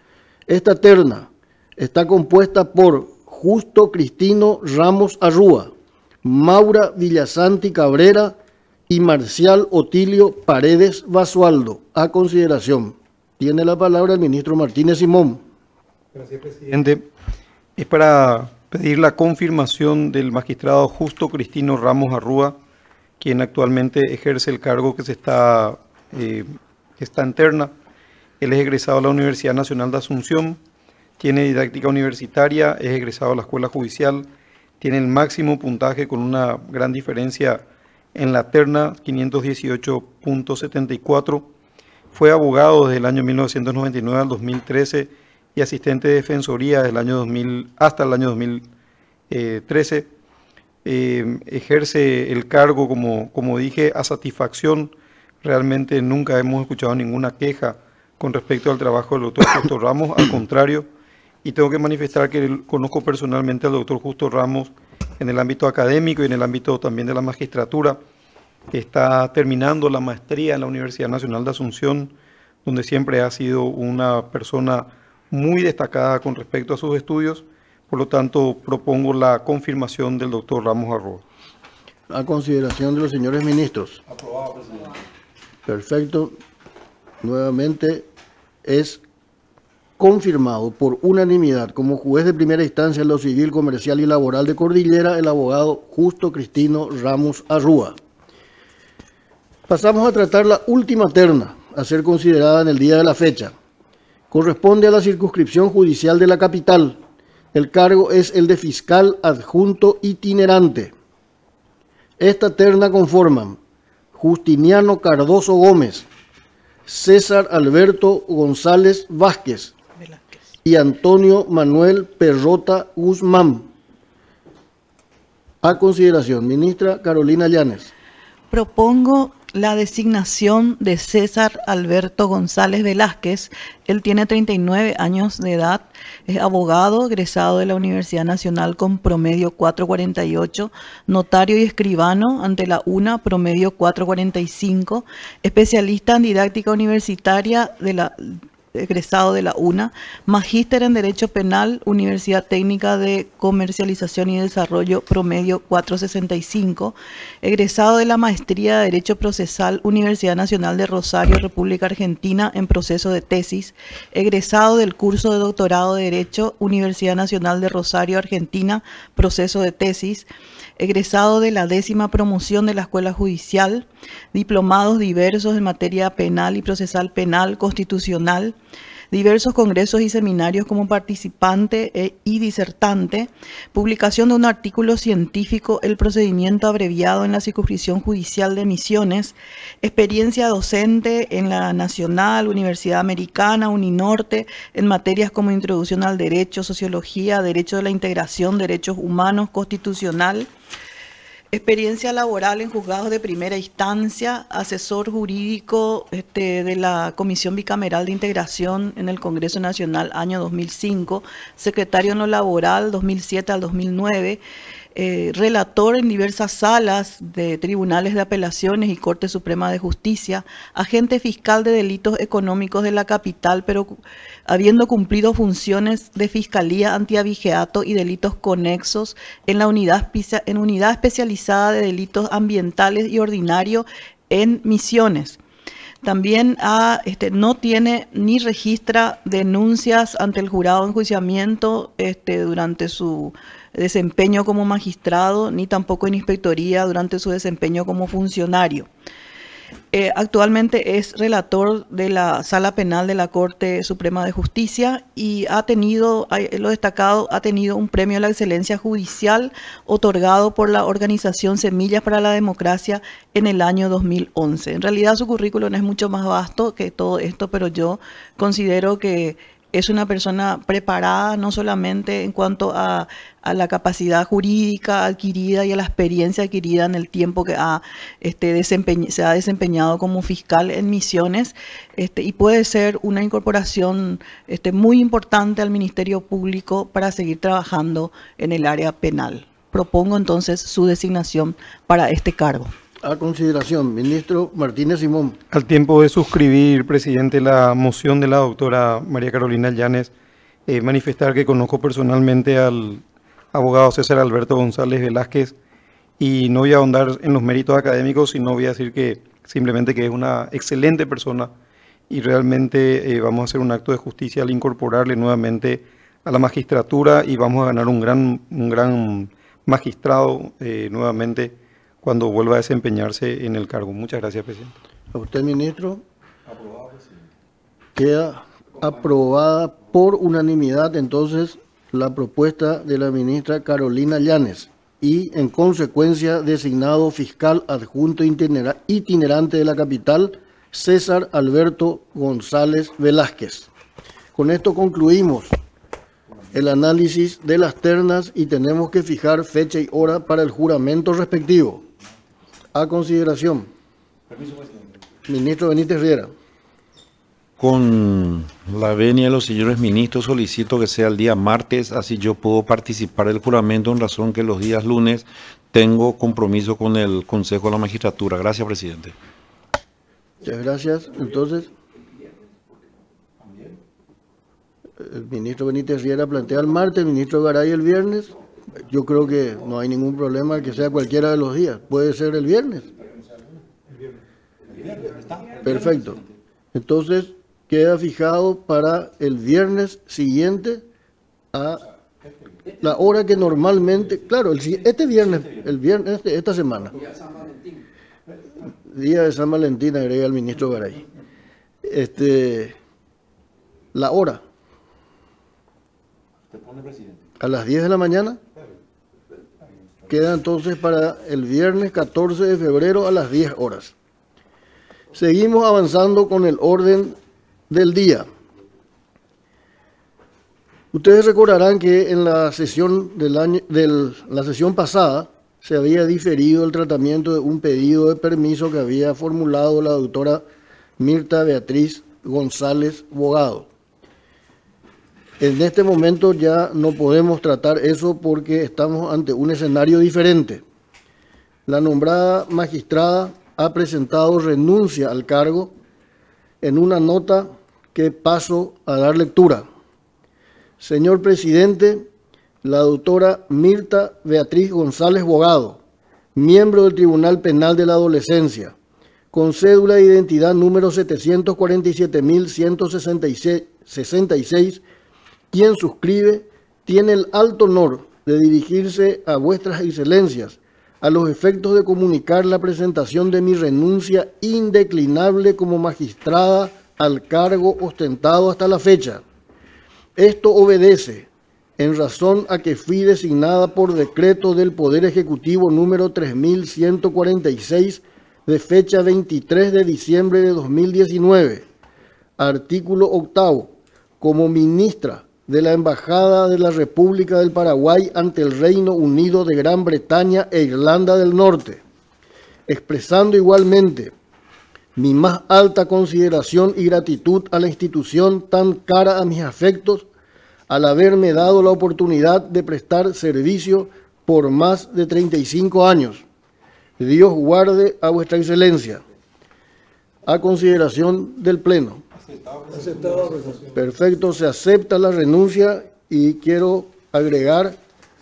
Esta terna está compuesta por Justo Cristino Ramos Arrúa, Maura Villasanti Cabrera y Marcial Otilio Paredes Basualdo. A consideración. Tiene la palabra el ministro Martínez Simón. Gracias, presidente. Es para pedir la confirmación del magistrado Justo Cristino Ramos Arrúa, quien actualmente ejerce el cargo que se está, eh, que está en terna. Él es egresado de la Universidad Nacional de Asunción, tiene didáctica universitaria, es egresado de la Escuela Judicial, tiene el máximo puntaje con una gran diferencia en la terna, quinientos dieciocho punto setenta y cuatro. Fue abogado desde el año mil novecientos noventa y nueve al dos mil trece y asistente de defensoría desde el año dos mil hasta el año dos mil trece. Eh, ejerce el cargo, como, como dije, a satisfacción. Realmente nunca hemos escuchado ninguna queja con respecto al trabajo del doctor Justo Ramos, al contrario, y tengo que manifestar que conozco personalmente al doctor Justo Ramos en el ámbito académico y en el ámbito también de la magistratura, que está terminando la maestría en la Universidad Nacional de Asunción, donde siempre ha sido una persona muy destacada con respecto a sus estudios. Por lo tanto, propongo la confirmación del doctor Ramos Arrúa. A consideración de los señores ministros. Aprobado, presidente. Perfecto. Nuevamente es confirmado por unanimidad como juez de primera instancia en lo civil, comercial y laboral de Cordillera el abogado Justo Cristino Ramos Arrúa. Pasamos a tratar la última terna a ser considerada en el día de la fecha. Corresponde a la circunscripción judicial de la capital. El cargo es el de fiscal adjunto itinerante. Esta terna conforman Justiniano Cardoso Gómez, César Alberto González Vázquez y Antonio Manuel Perrota Guzmán. A consideración, ministra Carolina Llanes. Propongo la designación de César Alberto González Velázquez. Él tiene treinta y nueve años de edad, es abogado, egresado de la Universidad Nacional con promedio cuatro cuarenta y ocho, notario y escribano ante la UNA, promedio cuatro cuarenta y cinco, especialista en didáctica universitaria de la egresado de la UNA, magíster en Derecho Penal, Universidad Técnica de Comercialización y Desarrollo, promedio cuatro sesenta y cinco, egresado de la Maestría de Derecho Procesal, Universidad Nacional de Rosario, República Argentina, en proceso de tesis, egresado del curso de doctorado de Derecho, Universidad Nacional de Rosario, Argentina, proceso de tesis, egresado de la décima promoción de la Escuela Judicial, diplomados diversos en materia penal y procesal penal, constitucional, diversos congresos y seminarios como participante e, y disertante, publicación de un artículo científico, el procedimiento abreviado en la circunscripción judicial de Misiones, experiencia docente en la Nacional, Universidad Americana, Uninorte, en materias como introducción al derecho, sociología, derecho de la integración, derechos humanos, constitucional, experiencia laboral en juzgados de primera instancia, asesor jurídico este, de la Comisión Bicameral de Integración en el Congreso Nacional año dos mil cinco, secretario en lo laboral dos mil siete al dos mil nueve, eh, relator en diversas salas de tribunales de apelaciones y Corte Suprema de Justicia, agente fiscal de delitos económicos de la capital, pero habiendo cumplido funciones de fiscalía antiabigeato y delitos conexos en la unidad, en unidad especializada de delitos ambientales y ordinario en Misiones. También ha, este, no tiene ni registra denuncias ante el jurado de enjuiciamiento este, durante su desempeño como magistrado, ni tampoco en inspectoría durante su desempeño como funcionario. Eh, actualmente es relator de la Sala Penal de la Corte Suprema de Justicia y ha tenido, lo destacado, ha tenido un premio a la excelencia judicial otorgado por la organización Semillas para la Democracia en el año dos mil once. En realidad su currículum es mucho más vasto que todo esto, pero yo considero que es una persona preparada no solamente en cuanto a, a la capacidad jurídica adquirida y a la experiencia adquirida en el tiempo que ha, este, desempeñ- se ha desempeñado como fiscal en Misiones, este, y puede ser una incorporación este, muy importante al Ministerio Público para seguir trabajando en el área penal. Propongo entonces su designación para este cargo. A consideración, ministro Martínez Simón. Al tiempo de suscribir, presidente, la moción de la doctora María Carolina Llanes, eh, manifestar que conozco personalmente al abogado César Alberto González Velázquez y no voy a ahondar en los méritos académicos, sino voy a decir que simplemente que es una excelente persona y realmente eh, vamos a hacer un acto de justicia al incorporarle nuevamente a la magistratura y vamos a ganar un gran, un gran magistrado eh, nuevamente cuando vuelva a desempeñarse en el cargo. Muchas gracias, presidente. A usted, ministro. Aprobado, presidente. Queda aprobada por unanimidad entonces la propuesta de la ministra Carolina Llanes y en consecuencia designado fiscal adjunto itinera- itinerante de la capital César Alberto González Velázquez. Con esto concluimos el análisis de las ternas y tenemos que fijar fecha y hora para el juramento respectivo. A consideración. Permiso, presidente. Ministro Benítez Riera. Con la venia de los señores ministros solicito que sea el día martes, así yo puedo participar del juramento en razón que los días lunes tengo compromiso con el Consejo de la Magistratura. Gracias, presidente. Muchas gracias. Entonces, el ministro Benítez Riera plantea el martes, el ministro Garay el viernes. Yo creo que no hay ningún problema que sea cualquiera de los días. Puede ser el viernes. Perfecto. Entonces, queda fijado para el viernes siguiente a la hora que normalmente, claro, el, este viernes, el viernes, este, esta semana. Día de San Valentín, agrega el ministro Garay. Este, la hora. A las diez de la mañana. Queda entonces para el viernes catorce de febrero a las diez horas. Seguimos avanzando con el orden del día. Ustedes recordarán que en la sesión del año, del, la sesión pasada se había diferido el tratamiento de un pedido de permiso que había formulado la doctora Mirta Beatriz González Bogado. En este momento ya no podemos tratar eso porque estamos ante un escenario diferente. La nombrada magistrada ha presentado renuncia al cargo en una nota que paso a dar lectura. Señor presidente, la doctora Mirta Beatriz González Bogado, miembro del Tribunal Penal de la Adolescencia, con cédula de identidad número setecientos cuarenta y siete mil ciento sesenta y seis, quien suscribe, tiene el alto honor de dirigirse a vuestras excelencias a los efectos de comunicar la presentación de mi renuncia indeclinable como magistrada al cargo ostentado hasta la fecha. Esto obedece en razón a que fui designada por decreto del Poder Ejecutivo número tres mil ciento cuarenta y seis de fecha veintitrés de diciembre de dos mil diecinueve, artículo octavo, como ministra de la Embajada de la República del Paraguay ante el Reino Unido de Gran Bretaña e Irlanda del Norte, expresando igualmente mi más alta consideración y gratitud a la institución tan cara a mis afectos al haberme dado la oportunidad de prestar servicio por más de treinta y cinco años. Dios guarde a vuestra excelencia. A consideración del Pleno. Aceptado. Perfecto, se acepta la renuncia y quiero agregar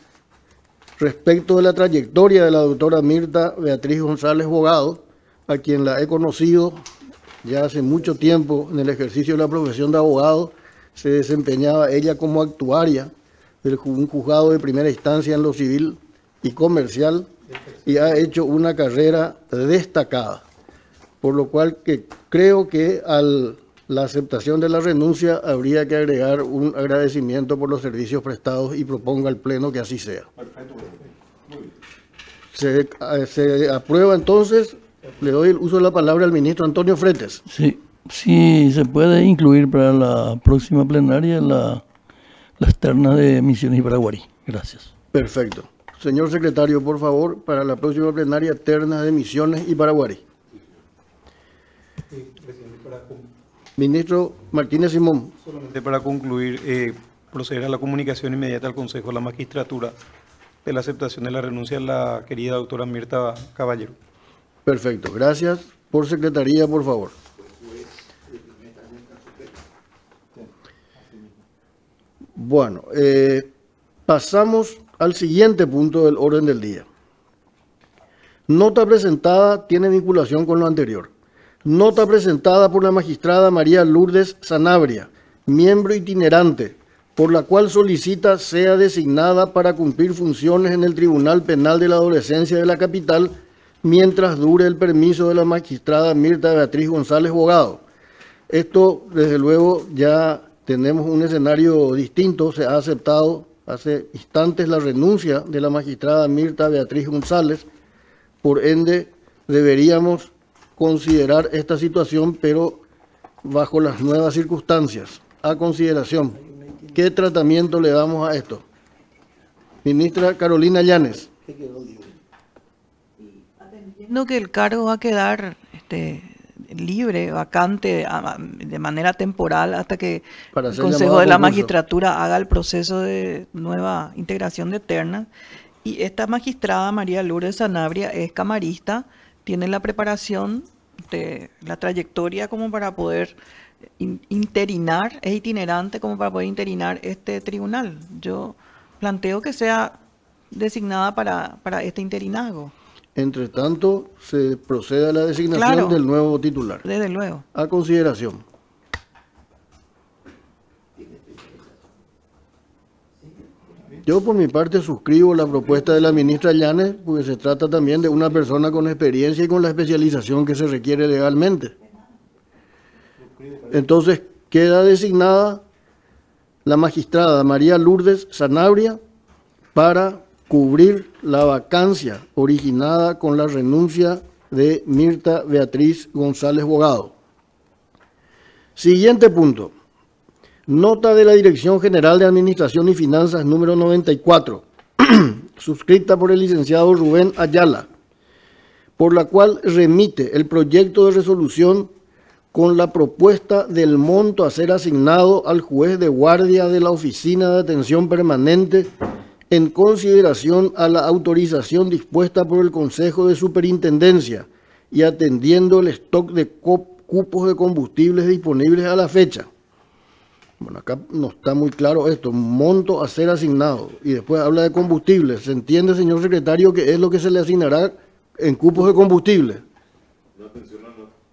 respecto de la trayectoria de la doctora Mirta Beatriz González Bogado, a quien la he conocido ya hace mucho tiempo en el ejercicio de la profesión de abogado. Se desempeñaba ella como actuaria de un juzgado de primera instancia en lo civil y comercial y ha hecho una carrera destacada, por lo cual que creo que al la aceptación de la renuncia habría que agregar un agradecimiento por los servicios prestados y propongo al Pleno que así sea. Perfecto. Se, se aprueba entonces. Le doy el uso de la palabra al ministro Antonio Fretes. Sí, sí, se puede incluir para la próxima plenaria la, las ternas de Misiones y Paraguarí. Gracias. Perfecto. Señor secretario, por favor, para la próxima plenaria, ternas de Misiones y Paraguarí. Sí, presidente, para Ministro Martínez Simón. Solamente para concluir, eh, proceder a la comunicación inmediata al Consejo de la Magistratura de la aceptación de la renuncia de la querida doctora Mirta Caballero. Perfecto, gracias. Por secretaría, por favor. Bueno, eh, pasamos al siguiente punto del orden del día. Nota presentada tiene vinculación con lo anterior. Nota presentada por la magistrada María Lourdes Sanabria, miembro itinerante, por la cual solicita sea designada para cumplir funciones en el Tribunal Penal de la Adolescencia de la capital mientras dure el permiso de la magistrada Mirta Beatriz González Bogado. Esto, desde luego, ya tenemos un escenario distinto. Se ha aceptado hace instantes la renuncia de la magistrada Mirta Beatriz González. Por ende, deberíamos considerar esta situación, pero bajo las nuevas circunstancias. A consideración, ¿qué tratamiento le damos a esto? Ministra Carolina Llanes. Atendiendo que el cargo va a quedar este, libre, vacante de manera temporal hasta que el Consejo de la Magistratura haga el proceso de nueva integración de ternas. Y esta magistrada, María Lourdes Sanabria, es camarista, tiene la preparación, de la trayectoria como para poder in, interinar, es itinerante como para poder interinar este tribunal. Yo planteo que sea designada para, para este interinazgo. Entre tanto, se procede a la designación claro, del nuevo titular. Desde luego. A consideración. Yo por mi parte suscribo la propuesta de la ministra Llanes, porque se trata también de una persona con experiencia y con la especialización que se requiere legalmente. Entonces queda designada la magistrada María Lourdes Sanabria para cubrir la vacancia originada con la renuncia de Mirta Beatriz González Bogado. Siguiente punto. Nota de la Dirección General de Administración y Finanzas número noventa y cuatro, suscrita por el licenciado Rubén Ayala, por la cual remite el proyecto de resolución con la propuesta del monto a ser asignado al juez de guardia de la Oficina de Atención Permanente en consideración a la autorización dispuesta por el Consejo de Superintendencia y atendiendo el stock de cupos de combustibles disponibles a la fecha. Bueno, acá no está muy claro esto, monto a ser asignado, y después habla de combustible. ¿Se entiende, señor secretario, qué es lo que se le asignará en cupos de combustible? No atención a la nota.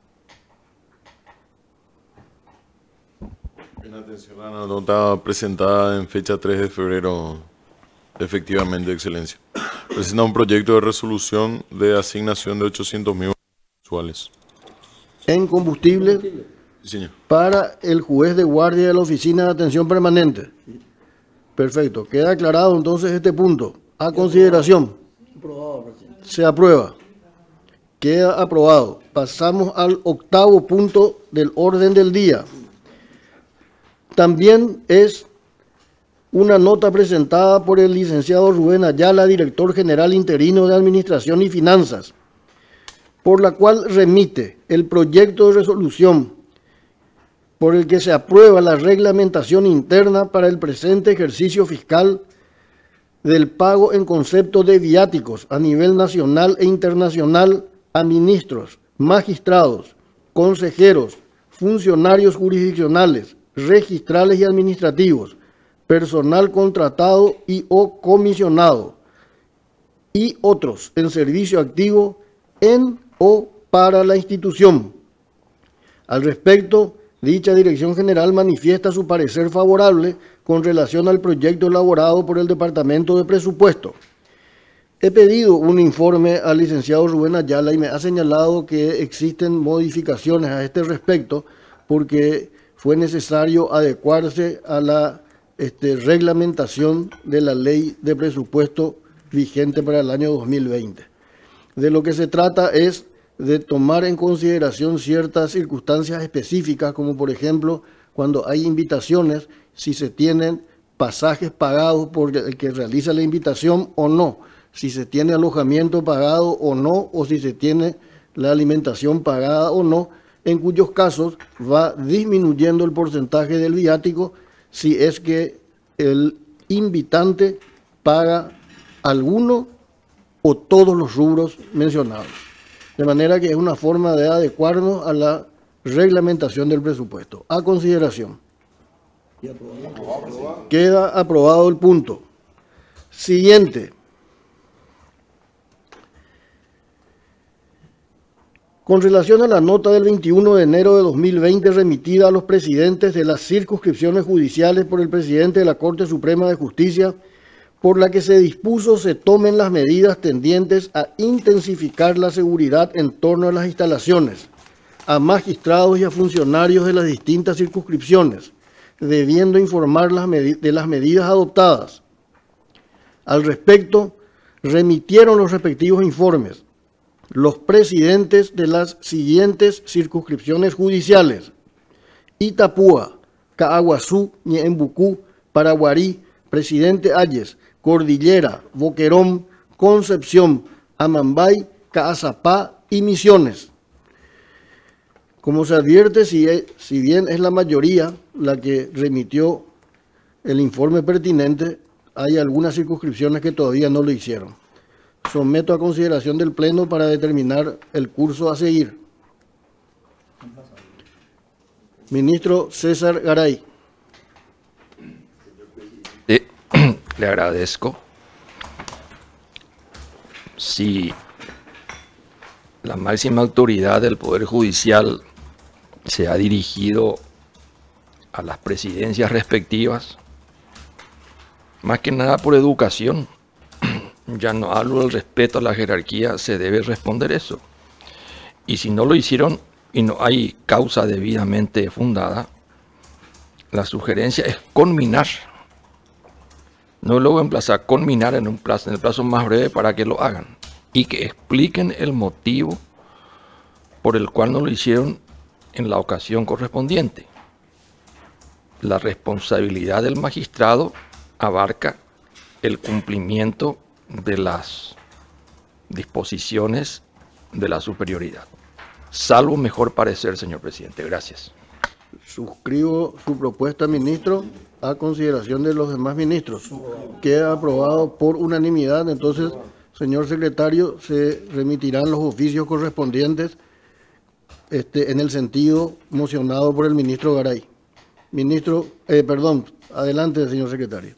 En atención a la nota presentada en fecha tres de febrero, efectivamente, excelencia. Presenta un proyecto de resolución de asignación de ochocientos mil mensuales. En combustible. Señor. Para el juez de guardia de la Oficina de Atención Permanente. Perfecto. Queda aclarado entonces este punto. A consideración. Se aprueba. Queda aprobado. Pasamos al octavo punto del orden del día. También es una nota presentada por el licenciado Rubén Ayala, director general interino de Administración y Finanzas, por la cual remite el proyecto de resolución por el que se aprueba la reglamentación interna para el presente ejercicio fiscal del pago en concepto de viáticos a nivel nacional e internacional a ministros, magistrados, consejeros, funcionarios jurisdiccionales, registrales y administrativos, personal contratado y o comisionado y otros en servicio activo en o para la institución. Al respecto, dicha Dirección General manifiesta su parecer favorable con relación al proyecto elaborado por el Departamento de Presupuesto. He pedido un informe al licenciado Rubén Ayala y me ha señalado que existen modificaciones a este respecto porque fue necesario adecuarse a la este, reglamentación de la ley de presupuesto vigente para el año dos mil veinte. De lo que se trata es de tomar en consideración ciertas circunstancias específicas, como por ejemplo, cuando hay invitaciones, si se tienen pasajes pagados por el que realiza la invitación o no, si se tiene alojamiento pagado o no, o si se tiene la alimentación pagada o no, en cuyos casos va disminuyendo el porcentaje del viático si es que el invitante paga alguno o todos los rubros mencionados. De manera que es una forma de adecuarnos a la reglamentación del presupuesto. A consideración. Queda aprobado el punto. Siguiente. Con relación a la nota del veintiuno de enero de dos mil veinte remitida a los presidentes de las circunscripciones judiciales por el presidente de la Corte Suprema de Justicia, por la que se dispuso se tomen las medidas tendientes a intensificar la seguridad en torno a las instalaciones, a magistrados y a funcionarios de las distintas circunscripciones, debiendo informar las de las medidas adoptadas. Al respecto, remitieron los respectivos informes los presidentes de las siguientes circunscripciones judiciales: Itapúa, Caaguazú, Ñeembucú, Paraguarí, Presidente Ayes, Cordillera, Boquerón, Concepción, Amambay, Caazapá y Misiones. Como se advierte, si, si bien es la mayoría la que remitió el informe pertinente, hay algunas circunscripciones que todavía no lo hicieron. Someto a consideración del Pleno para determinar el curso a seguir. Ministro César Garay. Eh, le agradezco. Si la máxima autoridad del Poder Judicial se ha dirigido a las presidencias respectivas, más que nada por educación, ya no hablo del respeto a la jerarquía, se debe responder eso. Y si no lo hicieron y no hay causa debidamente fundada, la sugerencia es conminar. No luego emplazar, conminar en un plazo, en el plazo más breve para que lo hagan. Y que expliquen el motivo por el cual no lo hicieron en la ocasión correspondiente. La responsabilidad del magistrado abarca el cumplimiento de las disposiciones de la superioridad. Salvo mejor parecer, señor presidente. Gracias. Suscribo su propuesta, ministro, a consideración de los demás ministros. Queda aprobado por unanimidad. Entonces, señor secretario, se remitirán los oficios correspondientes este, en el sentido mocionado por el ministro Garay. Ministro, eh, perdón, adelante, señor secretario.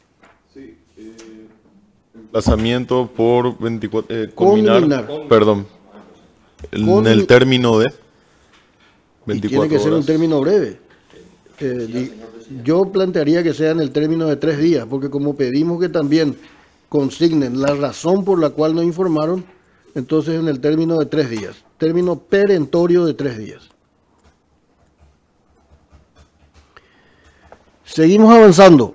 Emplazamiento por veinticuatro, eh, combinar, Combinar. perdón, en Combin- el término de Y tiene veinticuatro que ser un horas. término breve. Eh, di- yo plantearía que sea en el término de tres días, porque como pedimos que también consignen la razón por la cual nos informaron, entonces en el término de tres días. Término perentorio de tres días. Seguimos avanzando.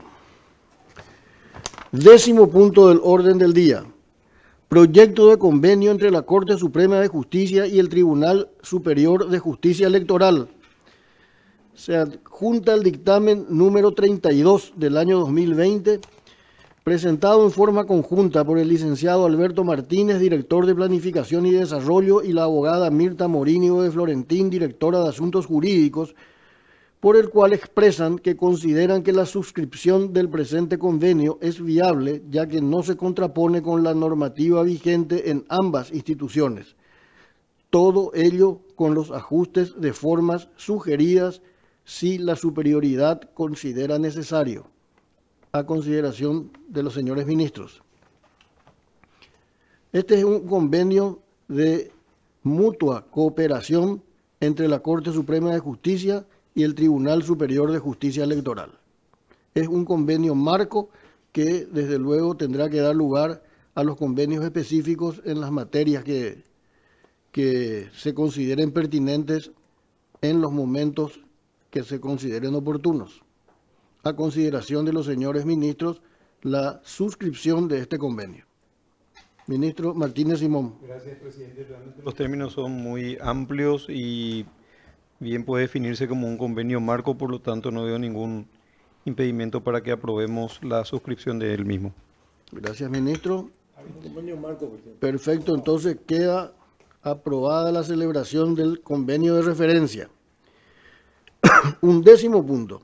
Décimo punto del orden del día. Proyecto de convenio entre la Corte Suprema de Justicia y el Tribunal Superior de Justicia Electoral. Se adjunta el dictamen número treinta y dos del año dos mil veinte, presentado en forma conjunta por el licenciado Alberto Martínez, director de Planificación y Desarrollo, y la abogada Mirta Morínigo de Florentín, directora de Asuntos Jurídicos, por el cual expresan que consideran que la suscripción del presente convenio es viable, ya que no se contrapone con la normativa vigente en ambas instituciones. Todo ello con los ajustes de formas sugeridas si la superioridad considera necesario, a consideración de los señores ministros. Este es un convenio de mutua cooperación entre la Corte Suprema de Justicia y el Tribunal Superior de Justicia Electoral. Es un convenio marco que desde luego tendrá que dar lugar a los convenios específicos en las materias que, que se consideren pertinentes en los momentos que se consideren oportunos. A consideración de los señores ministros, la suscripción de este convenio. Ministro Martínez Simón. Gracias, presidente. Realmente los términos son muy amplios y bien puede definirse como un convenio marco, por lo tanto no veo ningún impedimento para que aprobemos la suscripción de él mismo. Gracias, ministro. Perfecto, entonces queda aprobada la celebración del convenio de referencia. Un décimo punto.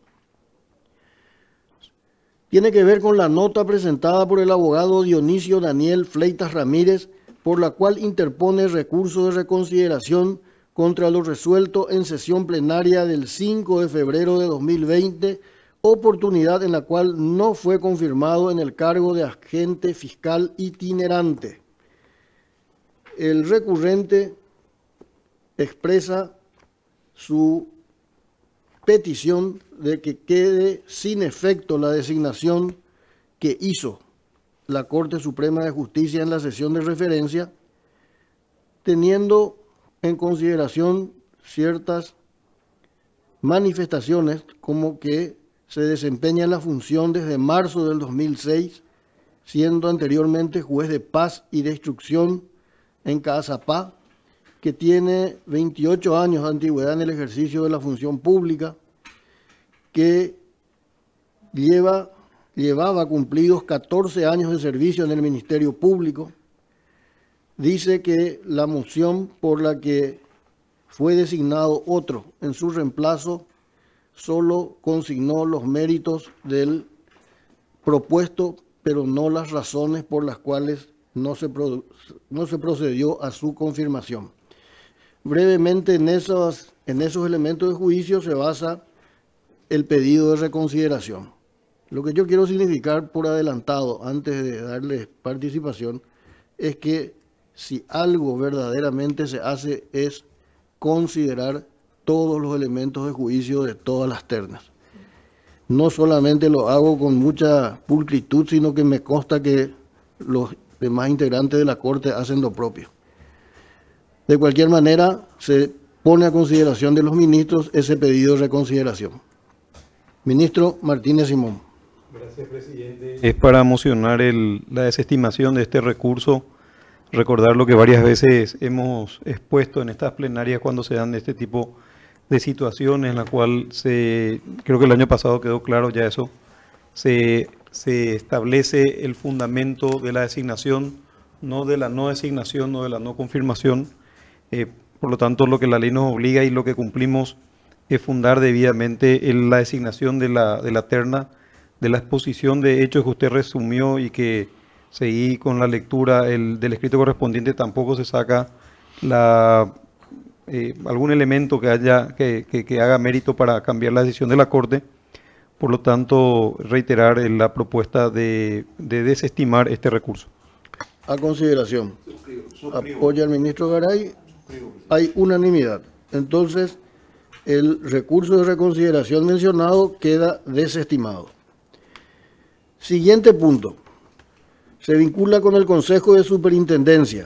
Tiene que ver con la nota presentada por el abogado Dionisio Daniel Fleitas Ramírez, por la cual interpone recurso de reconsideración contra lo resuelto en sesión plenaria del cinco de febrero de dos mil veinte, oportunidad en la cual no fue confirmado en el cargo de agente fiscal itinerante. El recurrente expresa su petición de que quede sin efecto la designación que hizo la Corte Suprema de Justicia en la sesión de referencia, teniendo en consideración ciertas manifestaciones como que se desempeña la función desde marzo del dos mil seis, siendo anteriormente juez de paz y de instrucción en Caazapá, que tiene veintiocho años de antigüedad en el ejercicio de la función pública, que lleva, llevaba cumplidos catorce años de servicio en el Ministerio Público. Dice que la moción por la que fue designado otro en su reemplazo solo consignó los méritos del propuesto, pero no las razones por las cuales no se, no se procedió a su confirmación. Brevemente, en esos, en esos elementos de juicio se basa el pedido de reconsideración. Lo que yo quiero significar por adelantado, antes de darles participación, es que si algo verdaderamente se hace es considerar todos los elementos de juicio de todas las ternas. No solamente lo hago con mucha pulcritud, sino que me consta que los demás integrantes de la Corte hacen lo propio. De cualquier manera, se pone a consideración de los ministros ese pedido de reconsideración. Ministro Martínez Simón. Gracias, presidente. Es para mocionar el, la desestimación de este recurso. Recordar lo que varias veces hemos expuesto en estas plenarias cuando se dan este tipo de situaciones, en la cual se, creo que el año pasado quedó claro ya eso, se, se establece el fundamento de la designación, no de la no designación, no de la no confirmación. Eh, por lo tanto, lo que la ley nos obliga y lo que cumplimos es fundar debidamente en la designación de la, de la terna, de la exposición de hechos que usted resumió y que seguí con la lectura el, del escrito correspondiente. Tampoco se saca la, eh, algún elemento que, haya, que, que, que haga mérito para cambiar la decisión de la Corte. Por lo tanto, reiterar la propuesta de, de desestimar este recurso. A consideración. Apoya al ministro Garay. Hay unanimidad. Entonces, el recurso de reconsideración mencionado queda desestimado. Siguiente punto. Se vincula con el Consejo de Superintendencia.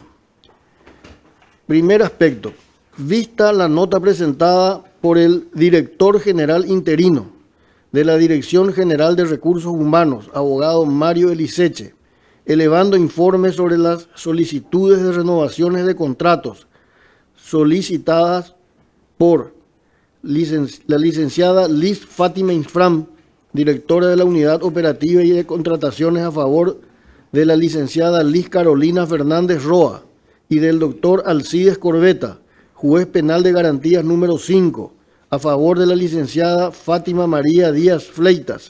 Primer aspecto. Vista la nota presentada por el director general interino de la Dirección General de Recursos Humanos, abogado Mario Eliseche, elevando informes sobre las solicitudes de renovaciones de contratos solicitadas por licen la licenciada Liz Fátima Infram, directora de la Unidad Operativa y de Contrataciones, a favor de la licenciada Liz Carolina Fernández Roa y del doctor Alcides Corbeta, juez penal de garantías número cinco, a favor de la licenciada Fátima María Díaz Fleitas,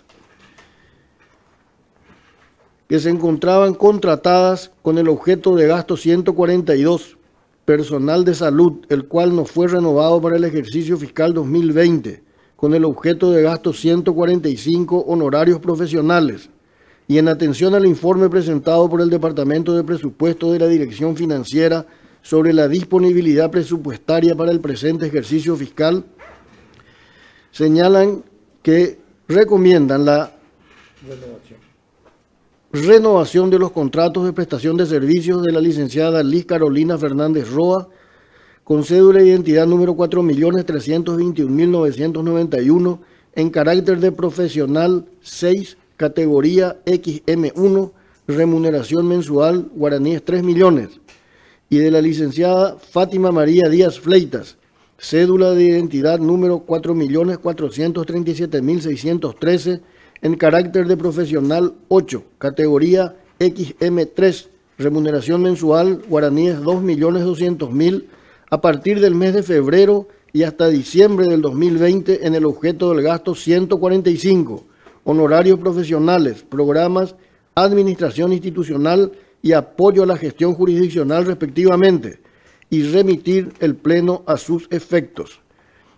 que se encontraban contratadas con el objeto de gasto ciento cuarenta y dos, personal de salud, el cual no fue renovado para el ejercicio fiscal dos mil veinte, con el objeto de gasto ciento cuarenta y cinco, honorarios profesionales, y en atención al informe presentado por el Departamento de Presupuesto de la Dirección Financiera sobre la disponibilidad presupuestaria para el presente ejercicio fiscal, señalan que recomiendan la renovación. renovación de los contratos de prestación de servicios de la licenciada Liz Carolina Fernández Roa, con cédula de identidad número cuatro millones trescientos veintiún mil novecientos noventa y uno, en carácter de profesional seis, categoría equis eme uno, remuneración mensual guaraníes tres millones, y de la licenciada Fátima María Díaz Fleitas, cédula de identidad número cuatro millones cuatrocientos treinta y siete mil seiscientos trece, en carácter de profesional ocho, categoría equis eme tres, remuneración mensual guaraníes dos millones doscientos mil, a partir del mes de febrero y hasta diciembre del dos mil veinte, en el objeto del gasto ciento cuarenta y cinco, honorarios profesionales, programas, administración institucional y apoyo a la gestión jurisdiccional respectivamente, y remitir el Pleno a sus efectos.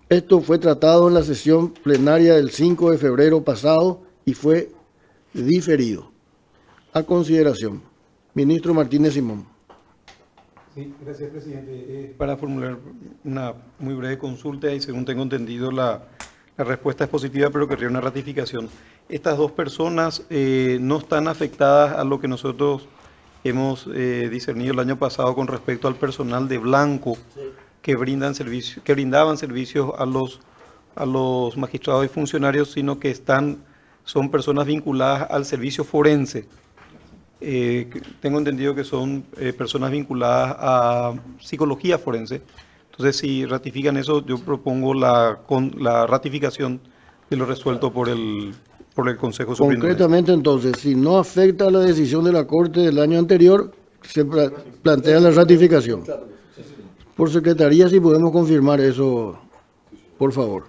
Esto fue tratado en la sesión plenaria del cinco de febrero pasado y fue diferido. A consideración. Ministro Martínez Simón. Sí, gracias, presidente. Eh, para formular una muy breve consulta y según tengo entendido la, la respuesta es positiva, pero querría una ratificación. Estas dos personas eh, no están afectadas a lo que nosotros hemos eh, discernido el año pasado con respecto al personal de blanco sí. que brindan servicio, que brindaban servicios a los a los magistrados y funcionarios, sino que están son personas vinculadas al servicio forense. Eh, tengo entendido que son eh, personas vinculadas a psicología forense. Entonces, si ratifican eso, yo propongo la, con, la ratificación de lo resuelto por el, por el Consejo Supremo. Concretamente, entonces, si no afecta la decisión de la Corte del año anterior, se pla plantea la ratificación. Por secretaría, si podemos confirmar eso, por favor.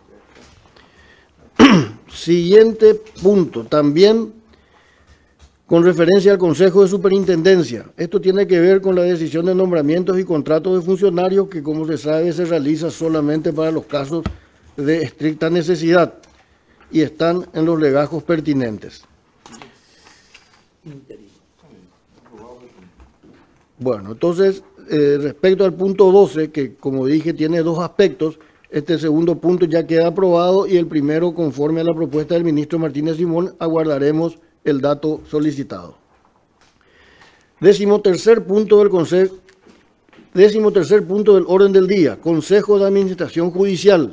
Siguiente punto, también con referencia al Consejo de Superintendencia. Esto tiene que ver con la decisión de nombramientos y contratos de funcionarios que, como se sabe, se realiza solamente para los casos de estricta necesidad y están en los legajos pertinentes. Bueno, entonces, eh, respecto al punto doce, que como dije tiene dos aspectos, este segundo punto ya queda aprobado y el primero, conforme a la propuesta del ministro Martínez Simón, aguardaremos el dato solicitado. Décimo tercer punto del Consejo, décimo tercer punto del orden del día, Consejo de Administración Judicial.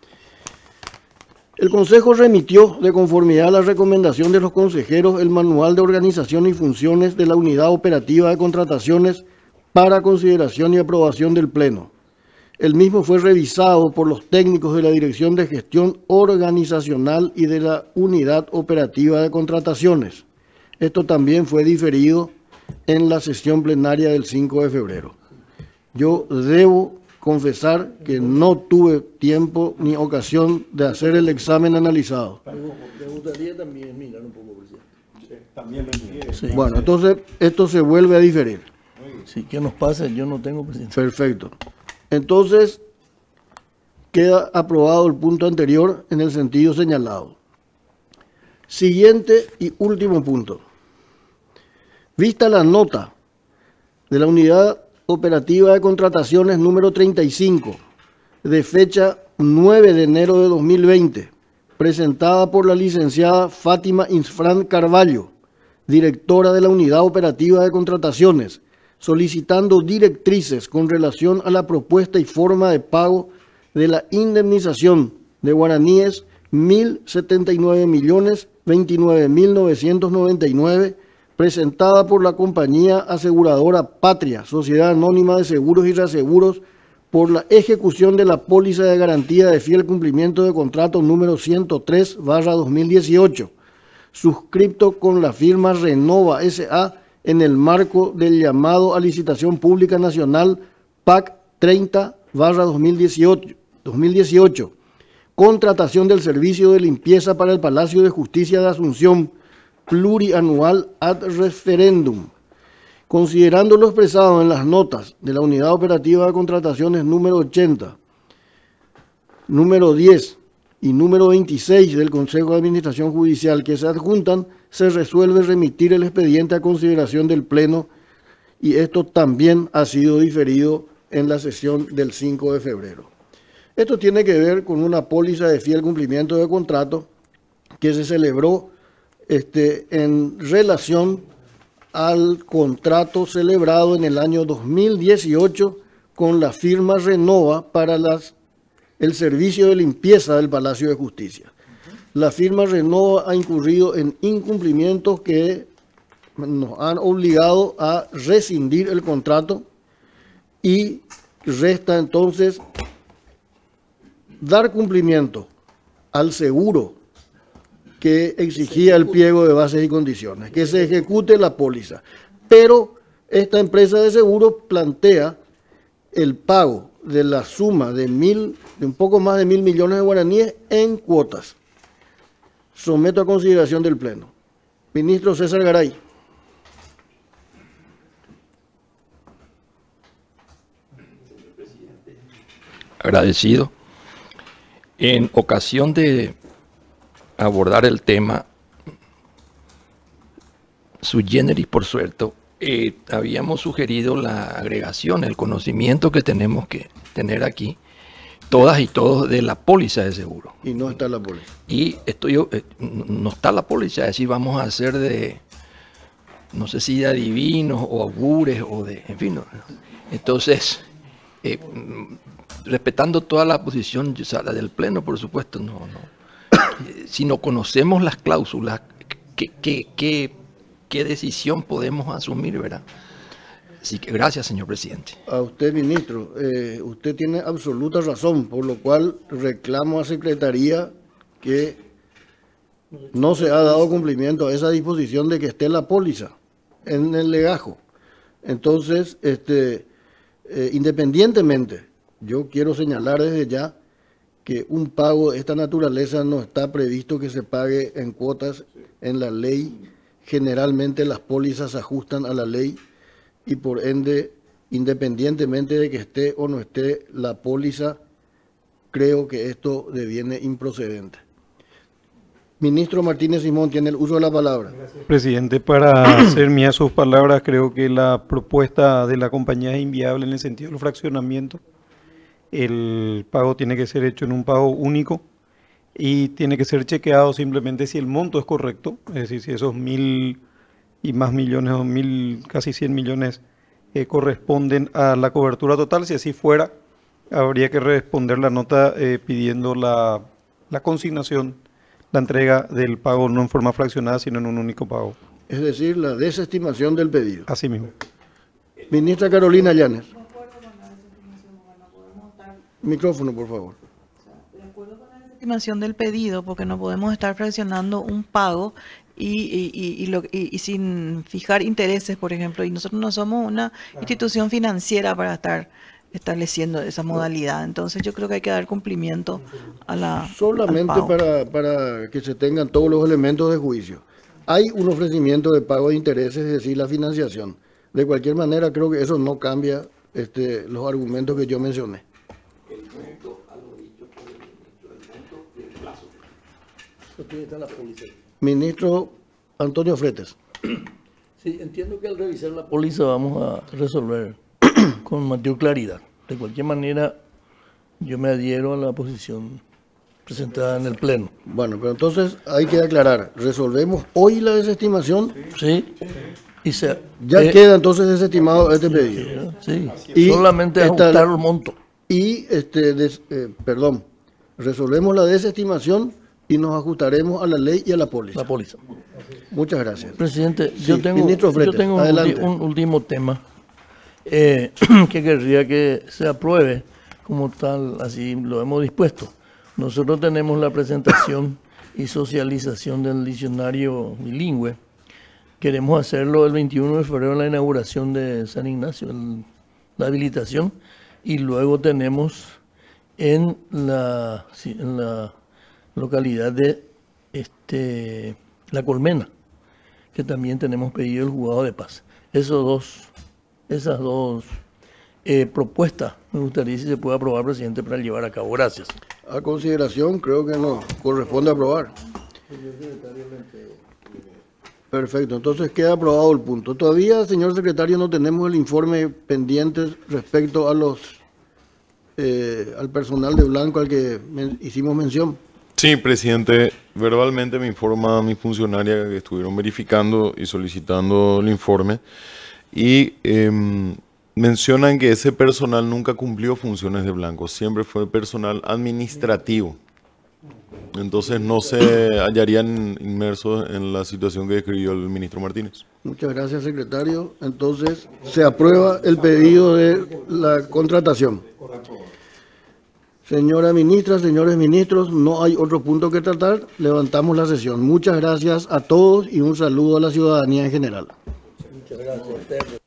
El Consejo remitió, de conformidad a la recomendación de los consejeros, el Manual de Organización y Funciones de la Unidad Operativa de Contrataciones para consideración y aprobación del Pleno. El mismo fue revisado por los técnicos de la Dirección de Gestión Organizacional y de la Unidad Operativa de Contrataciones. Esto también fue diferido en la sesión plenaria del cinco de febrero. Yo debo confesar que no tuve tiempo ni ocasión de hacer el examen analizado. Me gustaría también mirar un poco, presidente. También lo sí. Bueno, entonces esto se vuelve a diferir. Sí, ¿qué nos pasa? Yo no tengo, presidente. Perfecto. Entonces, queda aprobado el punto anterior en el sentido señalado. Siguiente y último punto. Vista la nota de la Unidad Operativa de Contrataciones número treinta y cinco, de fecha nueve de enero de dos mil veinte, presentada por la licenciada Fátima Insfrán Carvalho, directora de la Unidad Operativa de Contrataciones, solicitando directrices con relación a la propuesta y forma de pago de la indemnización de guaraníes mil setenta y nueve millones veintinueve mil novecientos noventa y nueve, presentada por la compañía aseguradora Patria, Sociedad Anónima de Seguros y Reaseguros, por la ejecución de la póliza de garantía de fiel cumplimiento de contrato número ciento tres barra dos mil dieciocho, suscripto con la firma Renova S A en el marco del llamado a licitación pública nacional P A C treinta barra dos mil dieciocho, contratación del servicio de limpieza para el Palacio de Justicia de Asunción, plurianual ad referendum. Considerando lo expresado en las notas de la Unidad Operativa de Contrataciones número ochenta, número diez y número veintiséis del Consejo de Administración Judicial que se adjuntan, se resuelve remitir el expediente a consideración del Pleno y esto también ha sido diferido en la sesión del cinco de febrero. Esto tiene que ver con una póliza de fiel cumplimiento de contrato que se celebró este, en relación al contrato celebrado en el año dos mil dieciocho con la firma Renova para las, el servicio de limpieza del Palacio de Justicia. La firma Renova ha incurrido en incumplimientos que nos han obligado a rescindir el contrato y resta entonces dar cumplimiento al seguro que exigía el pliego de bases y condiciones, que se ejecute la póliza. Pero esta empresa de seguros plantea el pago de la suma de mil, de un poco más de mil millones de guaraníes en cuotas. Someto a consideración del Pleno. Ministro César Garay. Agradecido. En ocasión de abordar el tema, sui generis por suerte, eh, habíamos sugerido la agregación, el conocimiento que tenemos que tener aquí, todas y todos, de la póliza de seguro. Y no está la póliza. Y esto yo, eh, no está la póliza, es decir, vamos a hacer de, no sé si de adivinos o augures o de, en fin. No. Entonces, eh, respetando toda la posición, o sea, la del Pleno, por supuesto, no, no. Eh, si no conocemos las cláusulas, ¿qué, qué, qué, qué decisión podemos asumir, verdad? Así que gracias, señor presidente. A usted, ministro, eh, usted tiene absoluta razón, por lo cual reclamo a Secretaría que no se ha dado cumplimiento a esa disposición de que esté la póliza en el legajo. Entonces, este, eh, independientemente, yo quiero señalar desde ya que un pago de esta naturaleza no está previsto que se pague en cuotas en la ley. Generalmente las pólizas se ajustan a la ley y por ende, independientemente de que esté o no esté la póliza, creo que esto deviene improcedente. Ministro Martínez Simón, tiene el uso de la palabra. Presidente, para hacer mías sus palabras, creo que la propuesta de la compañía es inviable en el sentido del fraccionamiento. El pago tiene que ser hecho en un pago único y tiene que ser chequeado simplemente si el monto es correcto, es decir, si esos mil y más millones o mil, casi cien millones eh, corresponden a la cobertura total. Si así fuera, habría que responder la nota eh, pidiendo la, la consignación, la entrega del pago no en forma fraccionada, sino en un único pago. Es decir, la desestimación del pedido. Así mismo. Ministra Carolina Llanes. Micrófono, por favor. De acuerdo con la desestimación del pedido, porque no podemos estar fraccionando un pago y, y, y, y, lo, y, y sin fijar intereses, por ejemplo, y nosotros no somos una institución financiera para estar estableciendo esa modalidad. Entonces yo creo que hay que dar cumplimiento a la solamente para, para que se tengan todos los elementos de juicio. Hay un ofrecimiento de pago de intereses, es decir, la financiación. De cualquier manera, creo que eso no cambia este, los argumentos que yo mencioné. El monto a lo dicho por el ministro, el monto y el plazo. Aquí está la póliza. Ministro Antonio Fretes. Sí, entiendo que al revisar la póliza vamos a resolver con mayor claridad. De cualquier manera, yo me adhiero a la posición presentada en el Pleno. Bueno, pero entonces hay que aclarar, ¿resolvemos hoy la desestimación? Sí. Y se, ya eh, queda entonces desestimado este pedido. Sí, y solamente ajustar esta, el monto. Y, este, des, eh, perdón, resolvemos la desestimación y nos ajustaremos a la ley y a la póliza. La póliza. Muchas gracias. Presidente, sí, yo tengo, Fretes, yo tengo un, ulti, un último tema eh, que querría que se apruebe como tal, así lo hemos dispuesto. Nosotros tenemos la presentación y socialización del diccionario bilingüe. Queremos hacerlo el veintiuno de febrero en la inauguración de San Ignacio, el, la habilitación, y luego tenemos en la, en la localidad de este, La Colmena, que también tenemos pedido el juzgado de paz. Esos dos, esas dos eh, propuestas me gustaría si se puede aprobar, presidente, para llevar a cabo. Gracias. A consideración, creo que nos corresponde aprobar. Perfecto, entonces queda aprobado el punto. Todavía, señor secretario, no tenemos el informe pendiente respecto a los eh, al personal de Blanco al que men hicimos mención. Sí, presidente, verbalmente me informa mi funcionaria que estuvieron verificando y solicitando el informe y eh, mencionan que ese personal nunca cumplió funciones de Blanco, siempre fue personal administrativo. Entonces no se hallarían inmersos en la situación que describió el ministro Martínez. Muchas gracias, secretario. Entonces se aprueba el pedido de la contratación. Señora ministra, señores ministros, no hay otro punto que tratar. Levantamos la sesión. Muchas gracias a todos y un saludo a la ciudadanía en general. Muchas gracias.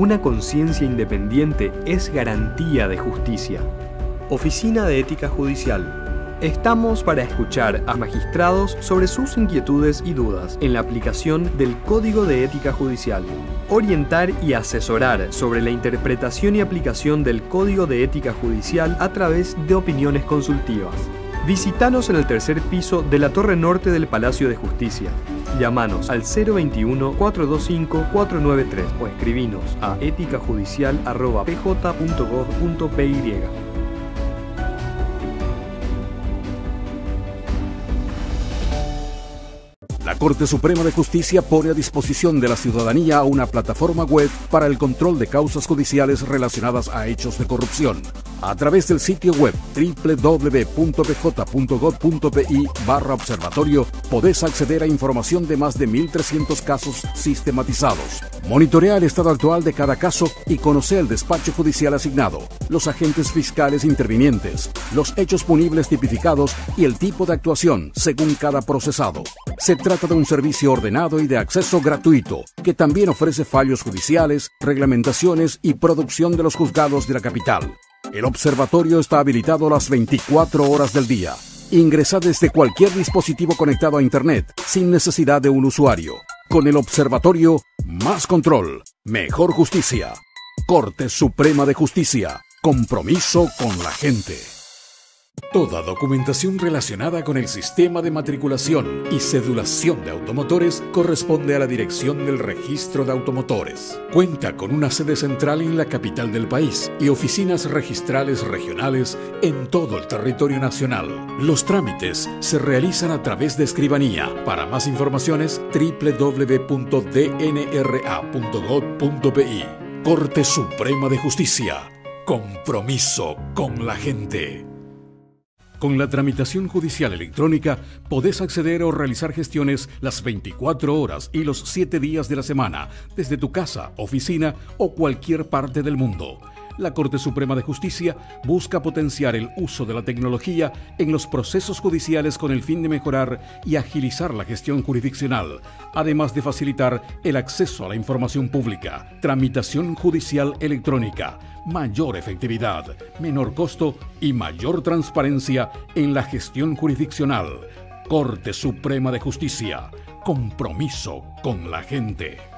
Una conciencia independiente es garantía de justicia. Oficina de Ética Judicial. Estamos para escuchar a magistrados sobre sus inquietudes y dudas en la aplicación del Código de Ética Judicial. Orientar y asesorar sobre la interpretación y aplicación del Código de Ética Judicial a través de opiniones consultivas. Visítanos en el tercer piso de la Torre Norte del Palacio de Justicia. Llámanos al cero veintiuno, cuatrocientos veinticinco, cuatrocientos noventa y tres o escribinos a éticajudicial arroba p j punto gov punto p y. La Corte Suprema de Justicia pone a disposición de la ciudadanía una plataforma web para el control de causas judiciales relacionadas a hechos de corrupción. A través del sitio web doble u doble u doble u punto p j punto gov punto p i barra observatorio podés acceder a información de más de mil trescientos casos sistematizados. Monitorea el estado actual de cada caso y conoce el despacho judicial asignado, los agentes fiscales intervinientes, los hechos punibles tipificados y el tipo de actuación según cada procesado. Se trata de un servicio ordenado y de acceso gratuito, que también ofrece fallos judiciales, reglamentaciones y producción de los juzgados de la capital. El observatorio está habilitado las veinticuatro horas del día. Ingresa desde cualquier dispositivo conectado a Internet, sin necesidad de un usuario. Con el observatorio, más control, mejor justicia. Corte Suprema de Justicia. Compromiso con la gente. Toda documentación relacionada con el sistema de matriculación y cedulación de automotores corresponde a la Dirección del Registro de Automotores. Cuenta con una sede central en la capital del país y oficinas registrales regionales en todo el territorio nacional. Los trámites se realizan a través de escribanía. Para más informaciones, doble u doble u doble u punto d n r a punto gov punto p i. Corte Suprema de Justicia. Compromiso con la gente. Con la tramitación judicial electrónica podés acceder o realizar gestiones las veinticuatro horas y los siete días de la semana, desde tu casa, oficina o cualquier parte del mundo. La Corte Suprema de Justicia busca potenciar el uso de la tecnología en los procesos judiciales con el fin de mejorar y agilizar la gestión jurisdiccional, además de facilitar el acceso a la información pública. Tramitación judicial electrónica, mayor efectividad, menor costo y mayor transparencia en la gestión jurisdiccional. Corte Suprema de Justicia. Compromiso con la gente.